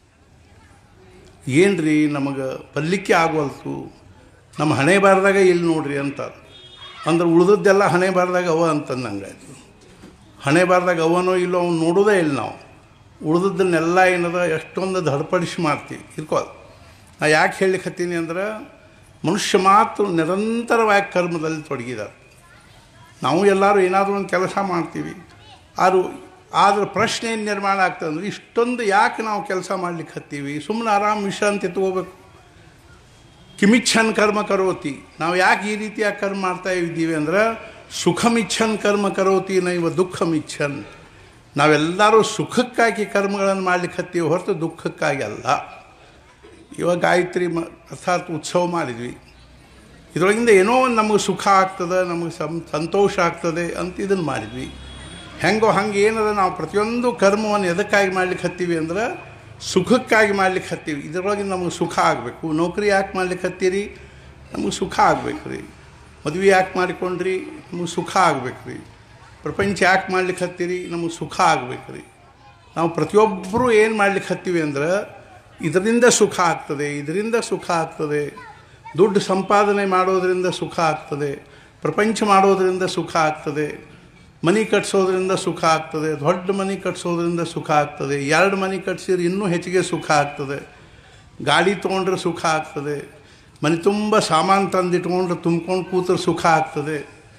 [SPEAKER 5] ಏನು ರೀ ನಮಗೆ ಪಲ್ಲಿಕ್ಕೆ ಆಗೋಲ್ತು, ನಮ್ಮ ಹಣೆ ಬಾರದಾಗ ಇಲ್ಲಿ ನೋಡ್ರಿ ಅಂತ ಅಂದ್ರೆ ಉಳಿದದ್ದೆಲ್ಲ ಹಣೆ ಬಾರದಾಗ ಅವ ಅಂತಂದಂಗಾಯ್ತು. ಹಣೆ ಬಾರದಾಗ ಅವನೋ ಇಲ್ಲೋ ಅವ್ನು ನೋಡೋದೇ ಇಲ್ಲ. ನಾವು ಉಳಿದದ್ದನ್ನೆಲ್ಲ ಏನದ ಎಷ್ಟೊಂದು ದಡ್ಪಡಿಸಿ ಮಾಡ್ತೀವಿ. ಇರ್ಕೋದು ನಾ ಯಾಕೆ ಹೇಳಲಿಕ್ಕತ್ತೀನಿ ಅಂದ್ರೆ, ಮನುಷ್ಯ ಮಾತ್ರ ನಿರಂತರವಾಗಿ ಕರ್ಮದಲ್ಲಿ ತೊಡಗಿದ್ದಾರೆ. ನಾವು ಎಲ್ಲರೂ ಏನಾದರೂ ಒಂದು ಕೆಲಸ ಮಾಡ್ತೀವಿ, ಆದ್ರೆ ಪ್ರಶ್ನೆ ಏನು ನಿರ್ಮಾಣ ಆಗ್ತದೆ ಅಂದರೆ, ಇಷ್ಟೊಂದು ಯಾಕೆ ನಾವು ಕೆಲಸ ಮಾಡ್ಲಿಕ್ಕೆ ಹತ್ತೀವಿ, ಸುಮ್ಮನೆ ಆರಾಮ್ ವಿಶ್ರಾಂತಿ ತಗೋಬೇಕು. ಕಿಮಿಚ್ಛನ್ ಕರ್ಮ ಕರೋತಿ, ನಾವು ಯಾಕೆ ಈ ರೀತಿಯಾಗಿ ಕರ್ಮ ಮಾಡ್ತಾ ಇದ್ದೀವಿ ಅಂದ್ರೆ, ಸುಖಮಿಚ್ಛನ್ ಕರ್ಮ ಕರೋತಿ ನೈವ ದುಃಖಮಿಚ್ಛನ್. ನಾವೆಲ್ಲರೂ ಸುಖಕ್ಕಾಗಿ ಕರ್ಮಗಳನ್ನು ಮಾಡ್ಲಿಕ್ಕೆ ಹತ್ತೀವಿ ಹೊರತು ದುಃಖಕ್ಕಾಗಿ ಅಲ್ಲ. ಇವಾಗ ಗಾಯತ್ರಿ ಅರ್ಥಾತ್ ಉತ್ಸವ ಮಾಡಿದ್ವಿ, ಇದರೊಳಗಿಂದ ಏನೋ ಒಂದು ನಮಗೆ ಸುಖ ಆಗ್ತದೆ, ನಮಗೆ ಸಂತೋಷ ಆಗ್ತದೆ ಅಂತ ಇದನ್ನು ಮಾಡಿದ್ವಿ. ಹೆಂಗೋ ಹಂಗೆ ಏನದ ನಾವು ಪ್ರತಿಯೊಂದು ಕರ್ಮವನ್ನು ಎದಕ್ಕಾಗಿ ಮಾಡ್ಲಿಕ್ಕೆ ಹತ್ತೀವಿ ಅಂದ್ರೆ ಸುಖಕ್ಕಾಗಿ ಮಾಡ್ಲಿಕ್ಕೆ ಹತ್ತೀವಿ. ಇದರೊಳಗೆ ನಮಗೆ ಸುಖ ಆಗಬೇಕು. ನೌಕರಿ ಯಾಕೆ ಮಾಡ್ಲಿಕ್ಕೆ ಹತ್ತೀರಿ, ನಮಗೆ ಸುಖ ಆಗ್ಬೇಕು ರೀ. ಮದುವೆ ಯಾಕೆ ಮಾಡಿಕೊಂಡ್ರಿ, ನಮಗೆ ಸುಖ ಆಗ್ಬೇಕು ರೀ. ಪ್ರಪಂಚ ಯಾಕೆ ಮಾಡ್ಲಿಕ್ಕೆ ಹತ್ತೀರಿ, ನಮಗೆ ಸುಖ ಆಗ್ಬೇಕು ರೀ. ನಾವು ಪ್ರತಿಯೊಬ್ಬರೂ ಏನು ಮಾಡ್ಲಿಕ್ಕೆ ಹತ್ತೀವಿ ಅಂದ್ರೆ, ಇದರಿಂದ ಸುಖ ಆಗ್ತದೆ, ಇದರಿಂದ ಸುಖ ಆಗ್ತದೆ, ದುಡ್ಡು ಸಂಪಾದನೆ ಮಾಡೋದರಿಂದ ಸುಖ ಆಗ್ತದೆ, ಪ್ರಪಂಚ ಮಾಡೋದರಿಂದ ಸುಖ ಆಗ್ತದೆ, ಮನೆ ಕಟ್ಸೋದ್ರಿಂದ ಸುಖ ಆಗ್ತದೆ, ದೊಡ್ಡ ಮನೆ ಕಟ್ಸೋದ್ರಿಂದ ಸುಖ ಆಗ್ತದೆ, 2 ಮನೆ ಕಟ್ಸಿದ್ರೆ ಇನ್ನೂ ಹೆಚ್ಚಿಗೆ ಸುಖ ಆಗ್ತದೆ, ಗಾಡಿ ತೊಗೊಂಡ್ರೆ ಸುಖ ಆಗ್ತದೆ, ಮನೆ ತುಂಬ ಸಾಮಾನು ತಂದಿಟ್ಕೊಂಡ್ರೆ ತುಂಬ್ಕೊಂಡು ಕೂತ್ರೆ ಸುಖ ಆಗ್ತದೆ.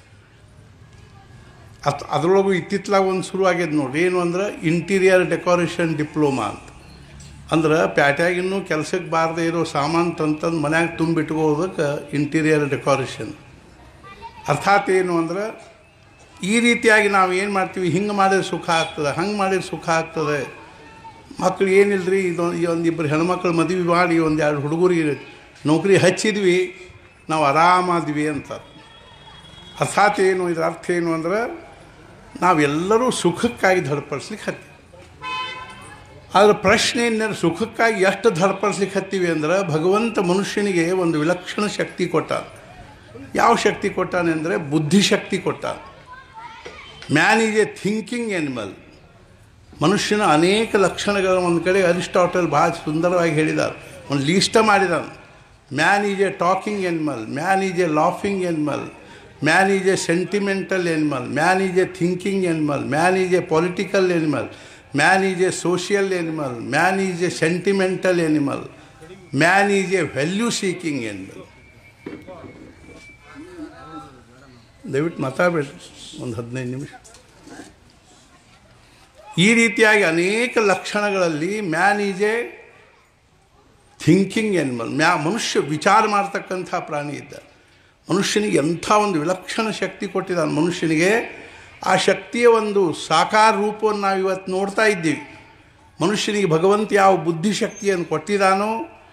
[SPEAKER 5] ಅದರೊಳಗೂ ಇತ್ತಿತ್ತಲಾಗ ಒಂದು ಶುರು ಆಗ್ಯದ ನೋಡಿ, ಏನು ಅಂದ್ರೆ ಇಂಟೀರಿಯರ್ ಡೆಕೋರೇಷನ್ ಡಿಪ್ಲೊಮಾ ಅಂತ. ಅಂದ್ರೆ ಪ್ಯಾಟ್ಯಾಗಿನ್ನೂ ಕೆಲಸಕ್ಕೆ ಬಾರದೇ ಇರೋ ಸಾಮಾನು ತಂದು ಮನ್ಯಾಗ ತುಂಬಿಟ್ಕೋದಕ್ಕೆ ಇಂಟೀರಿಯರ್ ಡೆಕೋರೇಷನ್. ಅರ್ಥಾತ್ ಏನು ಅಂದ್ರೆ, ಈ ರೀತಿಯಾಗಿ ನಾವು ಏನು ಮಾಡ್ತೀವಿ, ಹಿಂಗೆ ಮಾಡಿದ್ರೆ ಸುಖ ಆಗ್ತದೆ, ಹಂಗೆ ಮಾಡಿದ್ರೆ ಸುಖ ಆಗ್ತದೆ. ಮಕ್ಕಳು ಏನಿಲ್ಲರಿ, ಒಂದಿಬ್ಬರು ಹೆಣ್ಮಕ್ಳು ಮದುವೆ ಮಾಡಿ 1-2 ಹುಡುಗರಿಗೆ ನೌಕರಿ ಹಚ್ಚಿದ್ವಿ, ನಾವು ಆರಾಮಾದ್ವಿ ಅಂತಾರೆ. ಅರ್ಥಾತ್ ಏನು, ಇದರ ಅರ್ಥ ಏನು ಅಂದ್ರೆ ನಾವೆಲ್ಲರೂ ಸುಖಕ್ಕಾಗಿ ಧಡಪಡಿಸ್ಲಿಕ್ಕೆ ಹತ್ತೀವಿ. ಆದರೆ ಪ್ರಶ್ನೆ ಏನಾದ್ರು ಸುಖಕ್ಕಾಗಿ ಎಷ್ಟು ಧಡಪಡಿಸ್ಲಿಕ್ಕೆ ಹತ್ತೀವಿ ಅಂದ್ರೆ ಭಗವಂತ ಮನುಷ್ಯನಿಗೆ ಒಂದು ವಿಲಕ್ಷಣ ಶಕ್ತಿ ಕೊಟ್ಟಾನ. ಯಾವ ಶಕ್ತಿ ಕೊಟ್ಟಾನೆ ಅಂದರೆ ಬುದ್ಧಿಶಕ್ತಿ ಕೊಟ್ಟಾನ. Man is a thinking animal. ಮನುಷ್ಯನ ಅನೇಕ ಲಕ್ಷಣಗಳು ಒಂದು ಕಡೆ ಅರಿಸ್ಟಾಟಲ್ ಭಾಳ ಸುಂದರವಾಗಿ ಹೇಳಿದ್ದಾರೆ, ಒಂದು ಲೀಸ್ಟ ಮಾಡಿದಾನೆ. Man is a talking animal, man is a laughing animal, man is a sentimental animal, man is a thinking animal, man is a political animal, man is a social animal, man is a sentimental animal, man is a value seeking animal. ದಯವಿಟ್ಟು ಮಾತಾಡಬೇಡ್ರಿ ಒಂದು 15 ನಿಮಿಷ. ಈ ರೀತಿಯಾಗಿ ಅನೇಕ ಲಕ್ಷಣಗಳಲ್ಲಿ man is a thinking animal. ಮನುಷ್ಯ ವಿಚಾರ ಮಾಡ್ತಕ್ಕಂಥ ಪ್ರಾಣಿ ಇದ್ದ. ಮನುಷ್ಯನಿಗೆ ಎಂಥ ಒಂದು ವಿಲಕ್ಷಣ ಶಕ್ತಿ ಕೊಟ್ಟಿದ್ದಾನೆ. ಮನುಷ್ಯನಿಗೆ ಆ ಶಕ್ತಿಯ ಒಂದು ಸಾಕಾರ ರೂಪವನ್ನು ನಾವು ಇವತ್ತು ನೋಡ್ತಾ ಇದ್ದೀವಿ. ಮನುಷ್ಯನಿಗೆ ಭಗವಂತ ಯಾವ ಬುದ್ಧಿಶಕ್ತಿಯನ್ನು ಕೊಟ್ಟಿದ್ದಾನೋ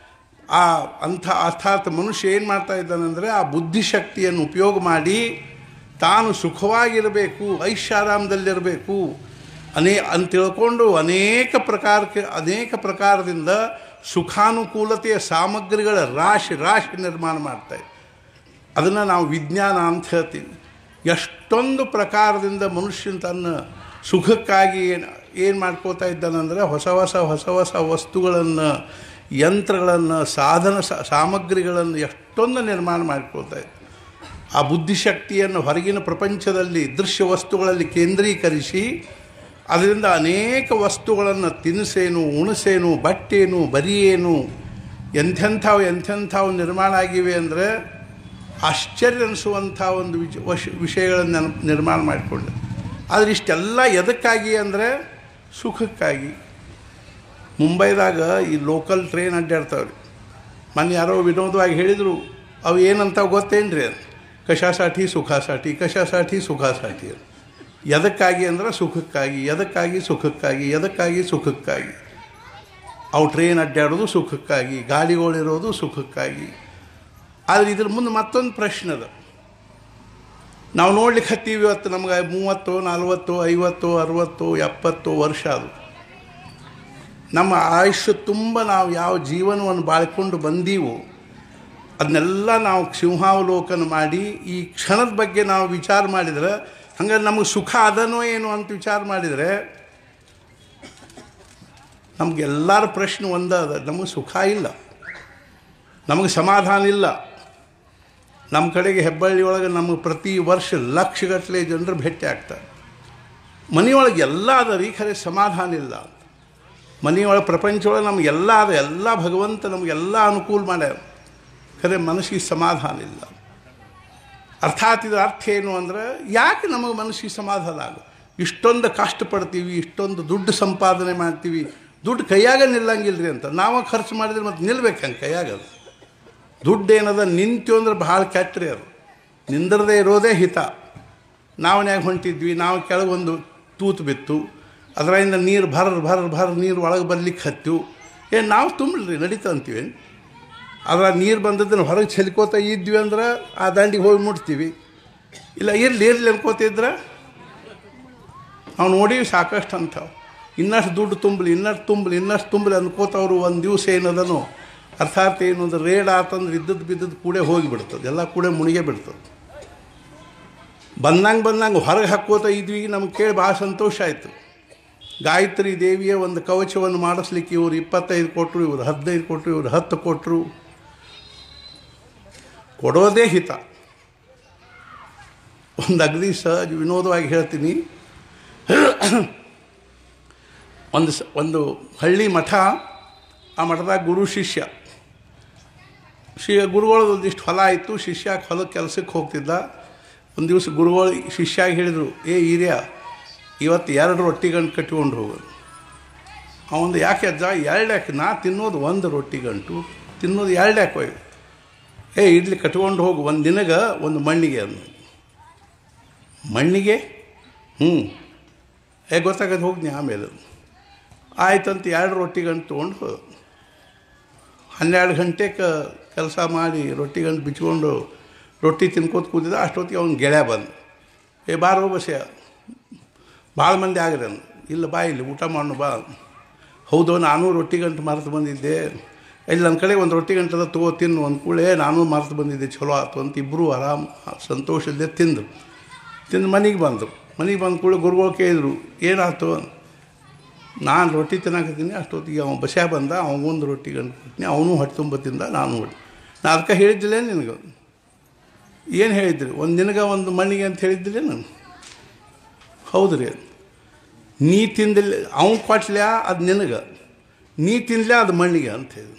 [SPEAKER 5] ಅರ್ಥಾತ್ ಮನುಷ್ಯ ಏನು ಮಾಡ್ತಾ ಇದ್ದಾನೆಂದರೆ ಆ ಬುದ್ಧಿಶಕ್ತಿಯನ್ನು ಉಪಯೋಗ ಮಾಡಿ ತಾನು ಸುಖವಾಗಿರಬೇಕು, ಐಷಾರಾಮದಲ್ಲಿರಬೇಕು ಅಂತ ತಿಳ್ಕೊಂಡು ಅನೇಕ ಪ್ರಕಾರದಿಂದ ಸುಖಾನುಕೂಲತೆಯ ಸಾಮಗ್ರಿಗಳ ರಾಶಿ ನಿರ್ಮಾಣ ಮಾಡ್ತಾಯಿದೆ. ಅದನ್ನು ನಾವು ವಿಜ್ಞಾನ ಅಂತ ಹೇಳ್ತೀವಿ. ಎಷ್ಟೊಂದು ಪ್ರಕಾರದಿಂದ ಮನುಷ್ಯನ ತನ್ನ ಸುಖಕ್ಕಾಗಿ ಏನು ಮಾಡ್ಕೋತಾ ಇದ್ದಾನಂದರೆ ಹೊಸ ಹೊಸ ವಸ್ತುಗಳನ್ನು, ಯಂತ್ರಗಳನ್ನು, ಸಾಮಗ್ರಿಗಳನ್ನು ಎಷ್ಟೊಂದು ನಿರ್ಮಾಣ ಮಾಡ್ಕೋತಾ ಇದ್ದ. ಆ ಬುದ್ಧಿಶಕ್ತಿಯನ್ನು ಹೊರಗಿನ ಪ್ರಪಂಚದಲ್ಲಿ ದೃಶ್ಯ ವಸ್ತುಗಳಲ್ಲಿ ಕೇಂದ್ರೀಕರಿಸಿ ಅದರಿಂದ ಅನೇಕ ವಸ್ತುಗಳನ್ನು ತಿನಿಸೇನು, ಉಣಸೇನು, ಬಟ್ಟೆನು, ಬರಿಯೇನು ಎಂಥೆಂಥವು ನಿರ್ಮಾಣ ಆಗಿವೆ ಅಂದರೆ ಆಶ್ಚರ್ಯ ಅನಿಸುವಂಥ ಒಂದು ವಿಷಯಗಳನ್ನು ನಿರ್ಮಾಣ ಮಾಡಿಕೊಂಡೆ. ಆದರೆ ಇಷ್ಟೆಲ್ಲ ಎದಕ್ಕಾಗಿ ಅಂದರೆ ಸುಖಕ್ಕಾಗಿ. ಮುಂಬೈದಾಗ ಈ ಲೋಕಲ್ ಟ್ರೈನ್ ಅಡ್ಡಾಡ್ತಾವ್ರಿ. ಮೊನ್ನೆ ಯಾರೋ ವಿನೋದವಾಗಿ ಹೇಳಿದರು, ಅವು ಏನಂತ ಗೊತ್ತೇನು ರೀ? ಕಶಾसाठी ಸುಖಾसाठी, ಕಶಾसाठी ಸುಖಾसाठी. ಎದಕ್ಕಾಗಿ ಅಂದ್ರೆ ಸುಖಕ್ಕಾಗಿ, ಎದಕ್ಕಾಗಿ ಸುಖಕ್ಕಾಗಿ. ಅವು ಟ್ರೈನ್ ಅಡ್ಡಾಡೋದು ಸುಖಕ್ಕಾಗಿ, ಗಾಡಿಗಳಿರೋದು ಸುಖಕ್ಕಾಗಿ. ಆದರೆ ಇದ್ರ ಮುಂದೆ ಮತ್ತೊಂದು ಪ್ರಶ್ನೆ ಅದ. ನಾವು ನೋಡ್ಲಿಕ್ಕೆ ಹತ್ತೀವಿ ಇವತ್ತು ನಮ್ಗೆ 30, 40, 50, 60, 70 ವರ್ಷ ಅದು. ನಮ್ಮ ಆಯುಷ್ಯ ತುಂಬ ನಾವು ಯಾವ ಜೀವನವನ್ನು ಬಾಳ್ಕೊಂಡು ಬಂದೀವೋ ಅದನ್ನೆಲ್ಲ ನಾವು ಸಿಂಹಾವಲೋಕನ ಮಾಡಿ ಈ ಕ್ಷಣದ ಬಗ್ಗೆ ನಾವು ವಿಚಾರ ಮಾಡಿದರೆ, ಹಂಗಾರೆ ನಮಗೆ ಸುಖ ಅದನೋ ಏನೋ ಅಂತ ವಿಚಾರ ಮಾಡಿದರೆ ನಮಗೆಲ್ಲರ ಪ್ರಶ್ನೆ ಒಂದೇ ಅದ, ನಮಗೆ ಸುಖ ಇಲ್ಲ, ನಮಗೆ ಸಮಾಧಾನ ಇಲ್ಲ. ನಮ್ಮ ಕಡೆಗೆ ಹೆಬ್ಬಳ್ಳಿ ಒಳಗೆ ನಮಗೆ ಪ್ರತಿ ವರ್ಷ ಲಕ್ಷಗಟ್ಟಲೆ ಜನರು ಭೇಟಿ ಆಗ್ತಾರೆ. ಮನೆಯೊಳಗೆ ಎಲ್ಲ ಅದ ರೀ, ಖರೆ ಸಮಾಧಾನ ಇಲ್ಲ. ಮನೆಯೊಳಗೆ ಪ್ರಪಂಚದೊಳಗೆ ನಮಗೆಲ್ಲ ಅದ, ಎಲ್ಲ ಭಗವಂತ ನಮಗೆಲ್ಲ ಅನುಕೂಲ ಮಾಡ್ಯಾರ, ಖರೆ ಮನಸ್ಸಿಗೆ ಸಮಾಧಾನ ಇಲ್ಲ. ಅರ್ಥಾತ್ ಇದರ ಅರ್ಥ ಏನು ಅಂದರೆ ಯಾಕೆ ನಮಗೆ ಮನಸ್ಸಿಗೆ ಸಮಾಧಾನ ಆಗೋದು? ಇಷ್ಟೊಂದು ಕಷ್ಟಪಡ್ತೀವಿ, ಇಷ್ಟೊಂದು ದುಡ್ಡು ಸಂಪಾದನೆ ಮಾಡ್ತೀವಿ, ದುಡ್ಡು ಕೈಯಾಗ ನಿಲ್ಲಂಗಿಲ್ಲ ರೀ ಅಂತ ನಾವು ಖರ್ಚು ಮಾಡಿದ್ರೆ ಮತ್ತೆ ನಿಲ್ಬೇಕು ಹಂಗೆ ಕೈಯಾಗದು. ದುಡ್ಡು ಏನದ ನಿಂತು ಅಂದ್ರೆ ಭಾಳ ಕೆಟ್ಟರಿ, ಅದು ನಿಂದ್ರದೇ ಇರೋದೇ ಹಿತ. ನಾವನ್ಯಾಗ ಹೊಂಟಿದ್ವಿ, ನಾವು ಕೆಳಗೊಂದು ತೂತು ಬಿತ್ತು, ಅದರಿಂದ ನೀರು ಭರ ನೀರು ಒಳಗೆ ಬರ್ಲಿಕ್ಕೆ ಹತ್ತು. ನಾವು ತುಂಬಲ್ರಿ ನಡೀತಾ ಅಂತೀವಿ. ಅದರ ನೀರು ಬಂದದ್ದನ್ನು ಹೊರಗೆ ಚೆಲ್ಕೋತಾ ಇದ್ವಿ ಅಂದ್ರೆ ಆ ದಂಡಿಗೆ ಹೋಗಿ ಮುಟ್ತೀವಿ. ಇಲ್ಲ ಇರಲಿ ಅನ್ಕೋತಿದ್ರೆ ನಾವು ನೋಡೀವಿ ಸಾಕಷ್ಟು ಅಂಥವು. ಇನ್ನಷ್ಟು ದುಡ್ಡು ಇನ್ನಷ್ಟು ತುಂಬಲಿ ಅನ್ಕೋತವ್ರು ಒಂದು ದಿವಸ ಏನದನೋ ಅರ್ಥಾತ್ ಏನು ಅಂದ್ರೆ ರೇಡ್ ಆತಂದ್ರೆ ಬಿದ್ದದ್ದು ಕೂಡೆ ಹೋಗಿಬಿಡ್ತದೆ, ಎಲ್ಲ ಕೂಡೆ ಮುಣಿಗೆ ಬಿಡ್ತದೆ. ಬಂದಂಗೆ ಹೊರಗೆ ಹಾಕ್ಕೋತಾ ಇದ್ವಿ. ನಮ್ಗೆ ಕೇಳಿ ಭಾಳ ಸಂತೋಷ ಆಯಿತು. ಗಾಯತ್ರಿ ದೇವಿಯ ಒಂದು ಕವಚವನ್ನು ಮಾಡಿಸ್ಲಿಕ್ಕೆ ಇವರು 25 ಕೊಟ್ಟರು, ಇವರು 15 ಕೊಟ್ಟರು, ಇವರು 10 ಕೊಟ್ಟರು. ಕೊಡೋದೇ ಹಿತ. ಒಂದು ಅಗದಿ ಸಹಜ ವಿನೋದವಾಗಿ ಹೇಳ್ತೀನಿ. ಒಂದು ಹಳ್ಳಿ ಮಠ, ಆ ಮಠದಾಗ ಗುರು ಶಿಷ್ಯ ಗುರುಗಳದ್ದು ಒಂದಿಷ್ಟು ಹೊಲ ಆಯಿತು. ಶಿಷ್ಯ ಹೊಲಕ್ಕೆ ಕೆಲಸಕ್ಕೆ ಹೋಗ್ತಿದ್ದ. ಒಂದು ದಿವಸ ಗುರುಗಳು ಶಿಷ್ಯಾಗಿ ಹೇಳಿದರು, ಹಿರಿಯ ಇವತ್ತು 2 ರೊಟ್ಟಿ ಗಂಟು ಕಟ್ಕೊಂಡು ಹೋಗೋದು. ಅವೊಂದು ಯಾಕೆ ಅಜ್ಜ 2 ಯಾಕೆ? ನಾ ತಿನ್ನೋದು 1 ರೊಟ್ಟಿ ಗಂಟು, ತಿನ್ನೋದು 2 ಯಾಕೆ ಹೋಗಿ? ಇಡ್ಲಿ ಕಟ್ಕೊಂಡು ಹೋಗು, ಒಂದು ದಿನಗೆ ಒಂದು ಮಣ್ಣಿಗೆ ಅಂದು. ಮಣ್ಣಿಗೆ ಗೊತ್ತಾಗದು ಹೋಗ್ನಿ. ಆಮೇಲೆ ಆಯ್ತಂತ 2 ರೊಟ್ಟಿ ಗಂಟು ತೊಗೊಂಡು 12 ಗಂಟೆಗೆ ಕೆಲಸ ಮಾಡಿ ರೊಟ್ಟಿ ಗಂಟು ಬಿಚ್ಕೊಂಡು ರೊಟ್ಟಿ ತಿನ್ಕೋತ ಕೂತಿದ್ದ. ಅಷ್ಟೊತ್ತಿಗೆ ಅವ್ನು ಗೆಳೆಯ ಬಂದು, ಏ ಬಾರೋ ಬಸ್ಯ, ಭಾಳ ಮಂದಿ ಆಗ್ರಿ ಅಂದು. ಇಲ್ಲ ಬಾ, ಇಲ್ಲಿ ಊಟ ಮಾಡೋಣ ಬಾ. ಹೌದು, ನಾನು ರೊಟ್ಟಿ ಗಂಟು ಮರೆತು ಬಂದಿದ್ದೆ. ಇಲ್ಲಿ ನನ್ನ ಕಡೆ ಒಂದು ರೊಟ್ಟಿ ಗಂಟದ ತಗೋ ತಿನ್ನು ಒಂದು ಕೂಳೆ, ನಾನು ಮರೆತು ಬಂದಿದ್ದೆ, ಚಲೋ ಆಯ್ತು ಅಂತ ಇಬ್ಬರು ಆರಾಮ ಸಂತೋಷಲ್ಲದೆ ತಿಂದು ಮನೆಗೆ ಬಂದರು. ಮನೆಗೆ ಬಂದ ಕೂಡಲೇ ಗುರುಗಳು ಕೇಳಿದ್ರು, ಏನಾಯ್ತು? ನಾನು ರೊಟ್ಟಿ ತಿನ್ನಕತ್ತೀನಿ. ಅಷ್ಟೊತ್ತಿಗೆ ಅವನು ಬಸ್ಯಾ ಬಂದ, ಅವನಿಗೊಂದು ರೊಟ್ಟಿ ಗಂಟು ಕೊಟ್ಟಿನಿ, ಅವನು ಹೊಟ್ಟೆ ತುಂಬ ತಿಂದ, ನಾನು ಅದಕ್ಕೆ ಹೇಳಿದ್ದಿಲ್ಲ ನಿನಗೆ. ಏನು ಹೇಳಿದ್ರಿ? ಒಂದು ದಿನಗೆ ಒಂದು ಮಣ್ಣಿಗೆ ಅಂತ ಹೇಳಿದ್ದಿಲ್ಲ ನಾನು. ಹೌದು ರೀ, ನೀ ತಿಂದಿಲ್ಲ, ಅವ್ನು ಕೊಟ್ಲ್ಯಾ ಅದು ನಿನಗೆ, ನೀ ತಿನ್ಲ ಅದು ಮಣ್ಣಿಗೆ ಅಂತ ಹೇಳಿ.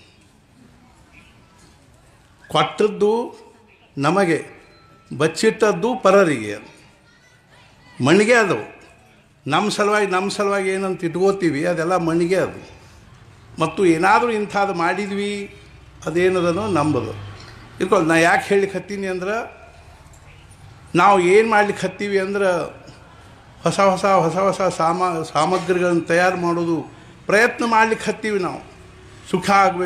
[SPEAKER 5] ಕೊಟ್ಟದ್ದು ನಮಗೆ, ಬಚ್ಚಿಟ್ಟದ್ದು ಪರರಿಗೆ. ಮಣ್ಣಿಗೆ ಅದವು. ನಮ್ಮ ಸಲುವಾಗಿ ಏನಂತ ಇಟ್ಕೋತೀವಿ ಅದೆಲ್ಲ ಮಣ್ಣಿಗೆ ಅದು. ಮತ್ತು ಏನಾದರೂ ಇಂಥದ್ದು ಮಾಡಿದ್ವಿ ಅದೇನದನೋ ನಂಬದು ಇರ್ಕೊಳ್ಳಿ. ನಾ ಯಾಕೆ ಹೇಳಲಿಕ್ಕೆ ಹತ್ತೀನಿ ಅಂದ್ರೆ, ನಾವು ಏನು ಮಾಡ್ಲಿಕ್ಕೆ ಹತ್ತೀವಿ ಅಂದ್ರೆ ಹೊಸ ಸಾಮಗ್ರಿಗಳನ್ನು ತಯಾರು ಮಾಡೋದು ಪ್ರಯತ್ನ ಮಾಡ್ಲಿಕ್ಕೆ ಹತ್ತೀವಿ ನಾವು. ಸುಖ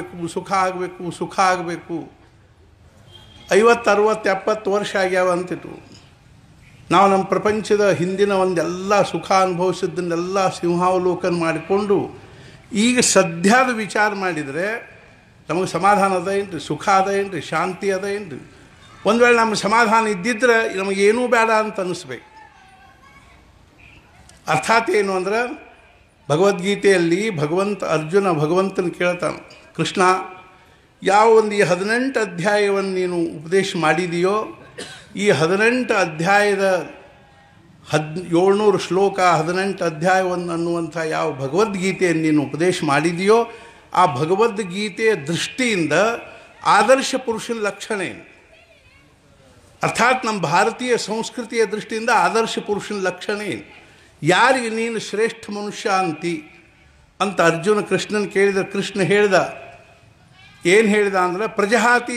[SPEAKER 5] ಆಗಬೇಕು. 50, 60, 70 ವರ್ಷ ಆಗ್ಯಾವ ಅಂತಿಟ್ಟು ನಾವು ನಮ್ಮ ಪ್ರಪಂಚದ ಹಿಂದಿನ ಒಂದೆಲ್ಲ ಸುಖ ಅನುಭವಿಸಿದ್ದನ್ನೆಲ್ಲ ಸಿಂಹಾವಲೋಕನ ಮಾಡಿಕೊಂಡು ಈಗ ಸದ್ಯದ ವಿಚಾರ ಮಾಡಿದರೆ ನಮಗೆ ಸಮಾಧಾನ ಅದ ಏನ್ರಿ, ಸುಖ ಅದ ಏನ್ರಿ, ಶಾಂತಿ ಅದ ಏನ್ರಿ? ಒಂದು ವೇಳೆ ನಮ್ಮ ಸಮಾಧಾನ ಇದ್ದಿದ್ರೆ ನಮಗೇನೂ ಬೇಡ ಅಂತ ಅನ್ನಿಸ್ಬೇಕು. ಅರ್ಥಾತ್ ಏನು ಅಂದ್ರೆ, ಭಗವದ್ಗೀತೆಯಲ್ಲಿ ಅರ್ಜುನ ಭಗವಂತನ ಕೇಳ್ತಾನೆ, ಕೃಷ್ಣ ಯಾವ ಒಂದು ಈ 18 ಅಧ್ಯಾಯವನ್ನು ನೀನು ಉಪದೇಶ ಮಾಡಿದೆಯೋ, ಈ 18 ಅಧ್ಯಾಯದ 700 ಶ್ಲೋಕ 18 ಅಧ್ಯಾಯವನ್ನು ಅನ್ನುವಂಥ ಯಾವ ಭಗವದ್ಗೀತೆಯನ್ನು ನೀನು ಉಪದೇಶ ಮಾಡಿದೆಯೋ, ಆ ಭಗವದ್ಗೀತೆಯ ದೃಷ್ಟಿಯಿಂದ ಆದರ್ಶ ಪುರುಷನ ಲಕ್ಷಣ ಏನು? ಅರ್ಥಾತ್ ನಮ್ಮ ಭಾರತೀಯ ಸಂಸ್ಕೃತಿಯ ದೃಷ್ಟಿಯಿಂದ ಆದರ್ಶ ಪುರುಷನ ಲಕ್ಷಣ ಏನು? ಯಾರಿಗೆ ನೀನು ಶ್ರೇಷ್ಠ ಮನುಷ್ಯ ಅಂತಿ ಅಂತ ಅರ್ಜುನ ಕೃಷ್ಣನ ಕೇಳಿದ. ಕೃಷ್ಣ ಹೇಳ್ದ, ಏನು ಹೇಳ್ದ ಅಂದ್ರೆ, ಪ್ರಜಹಾತಿ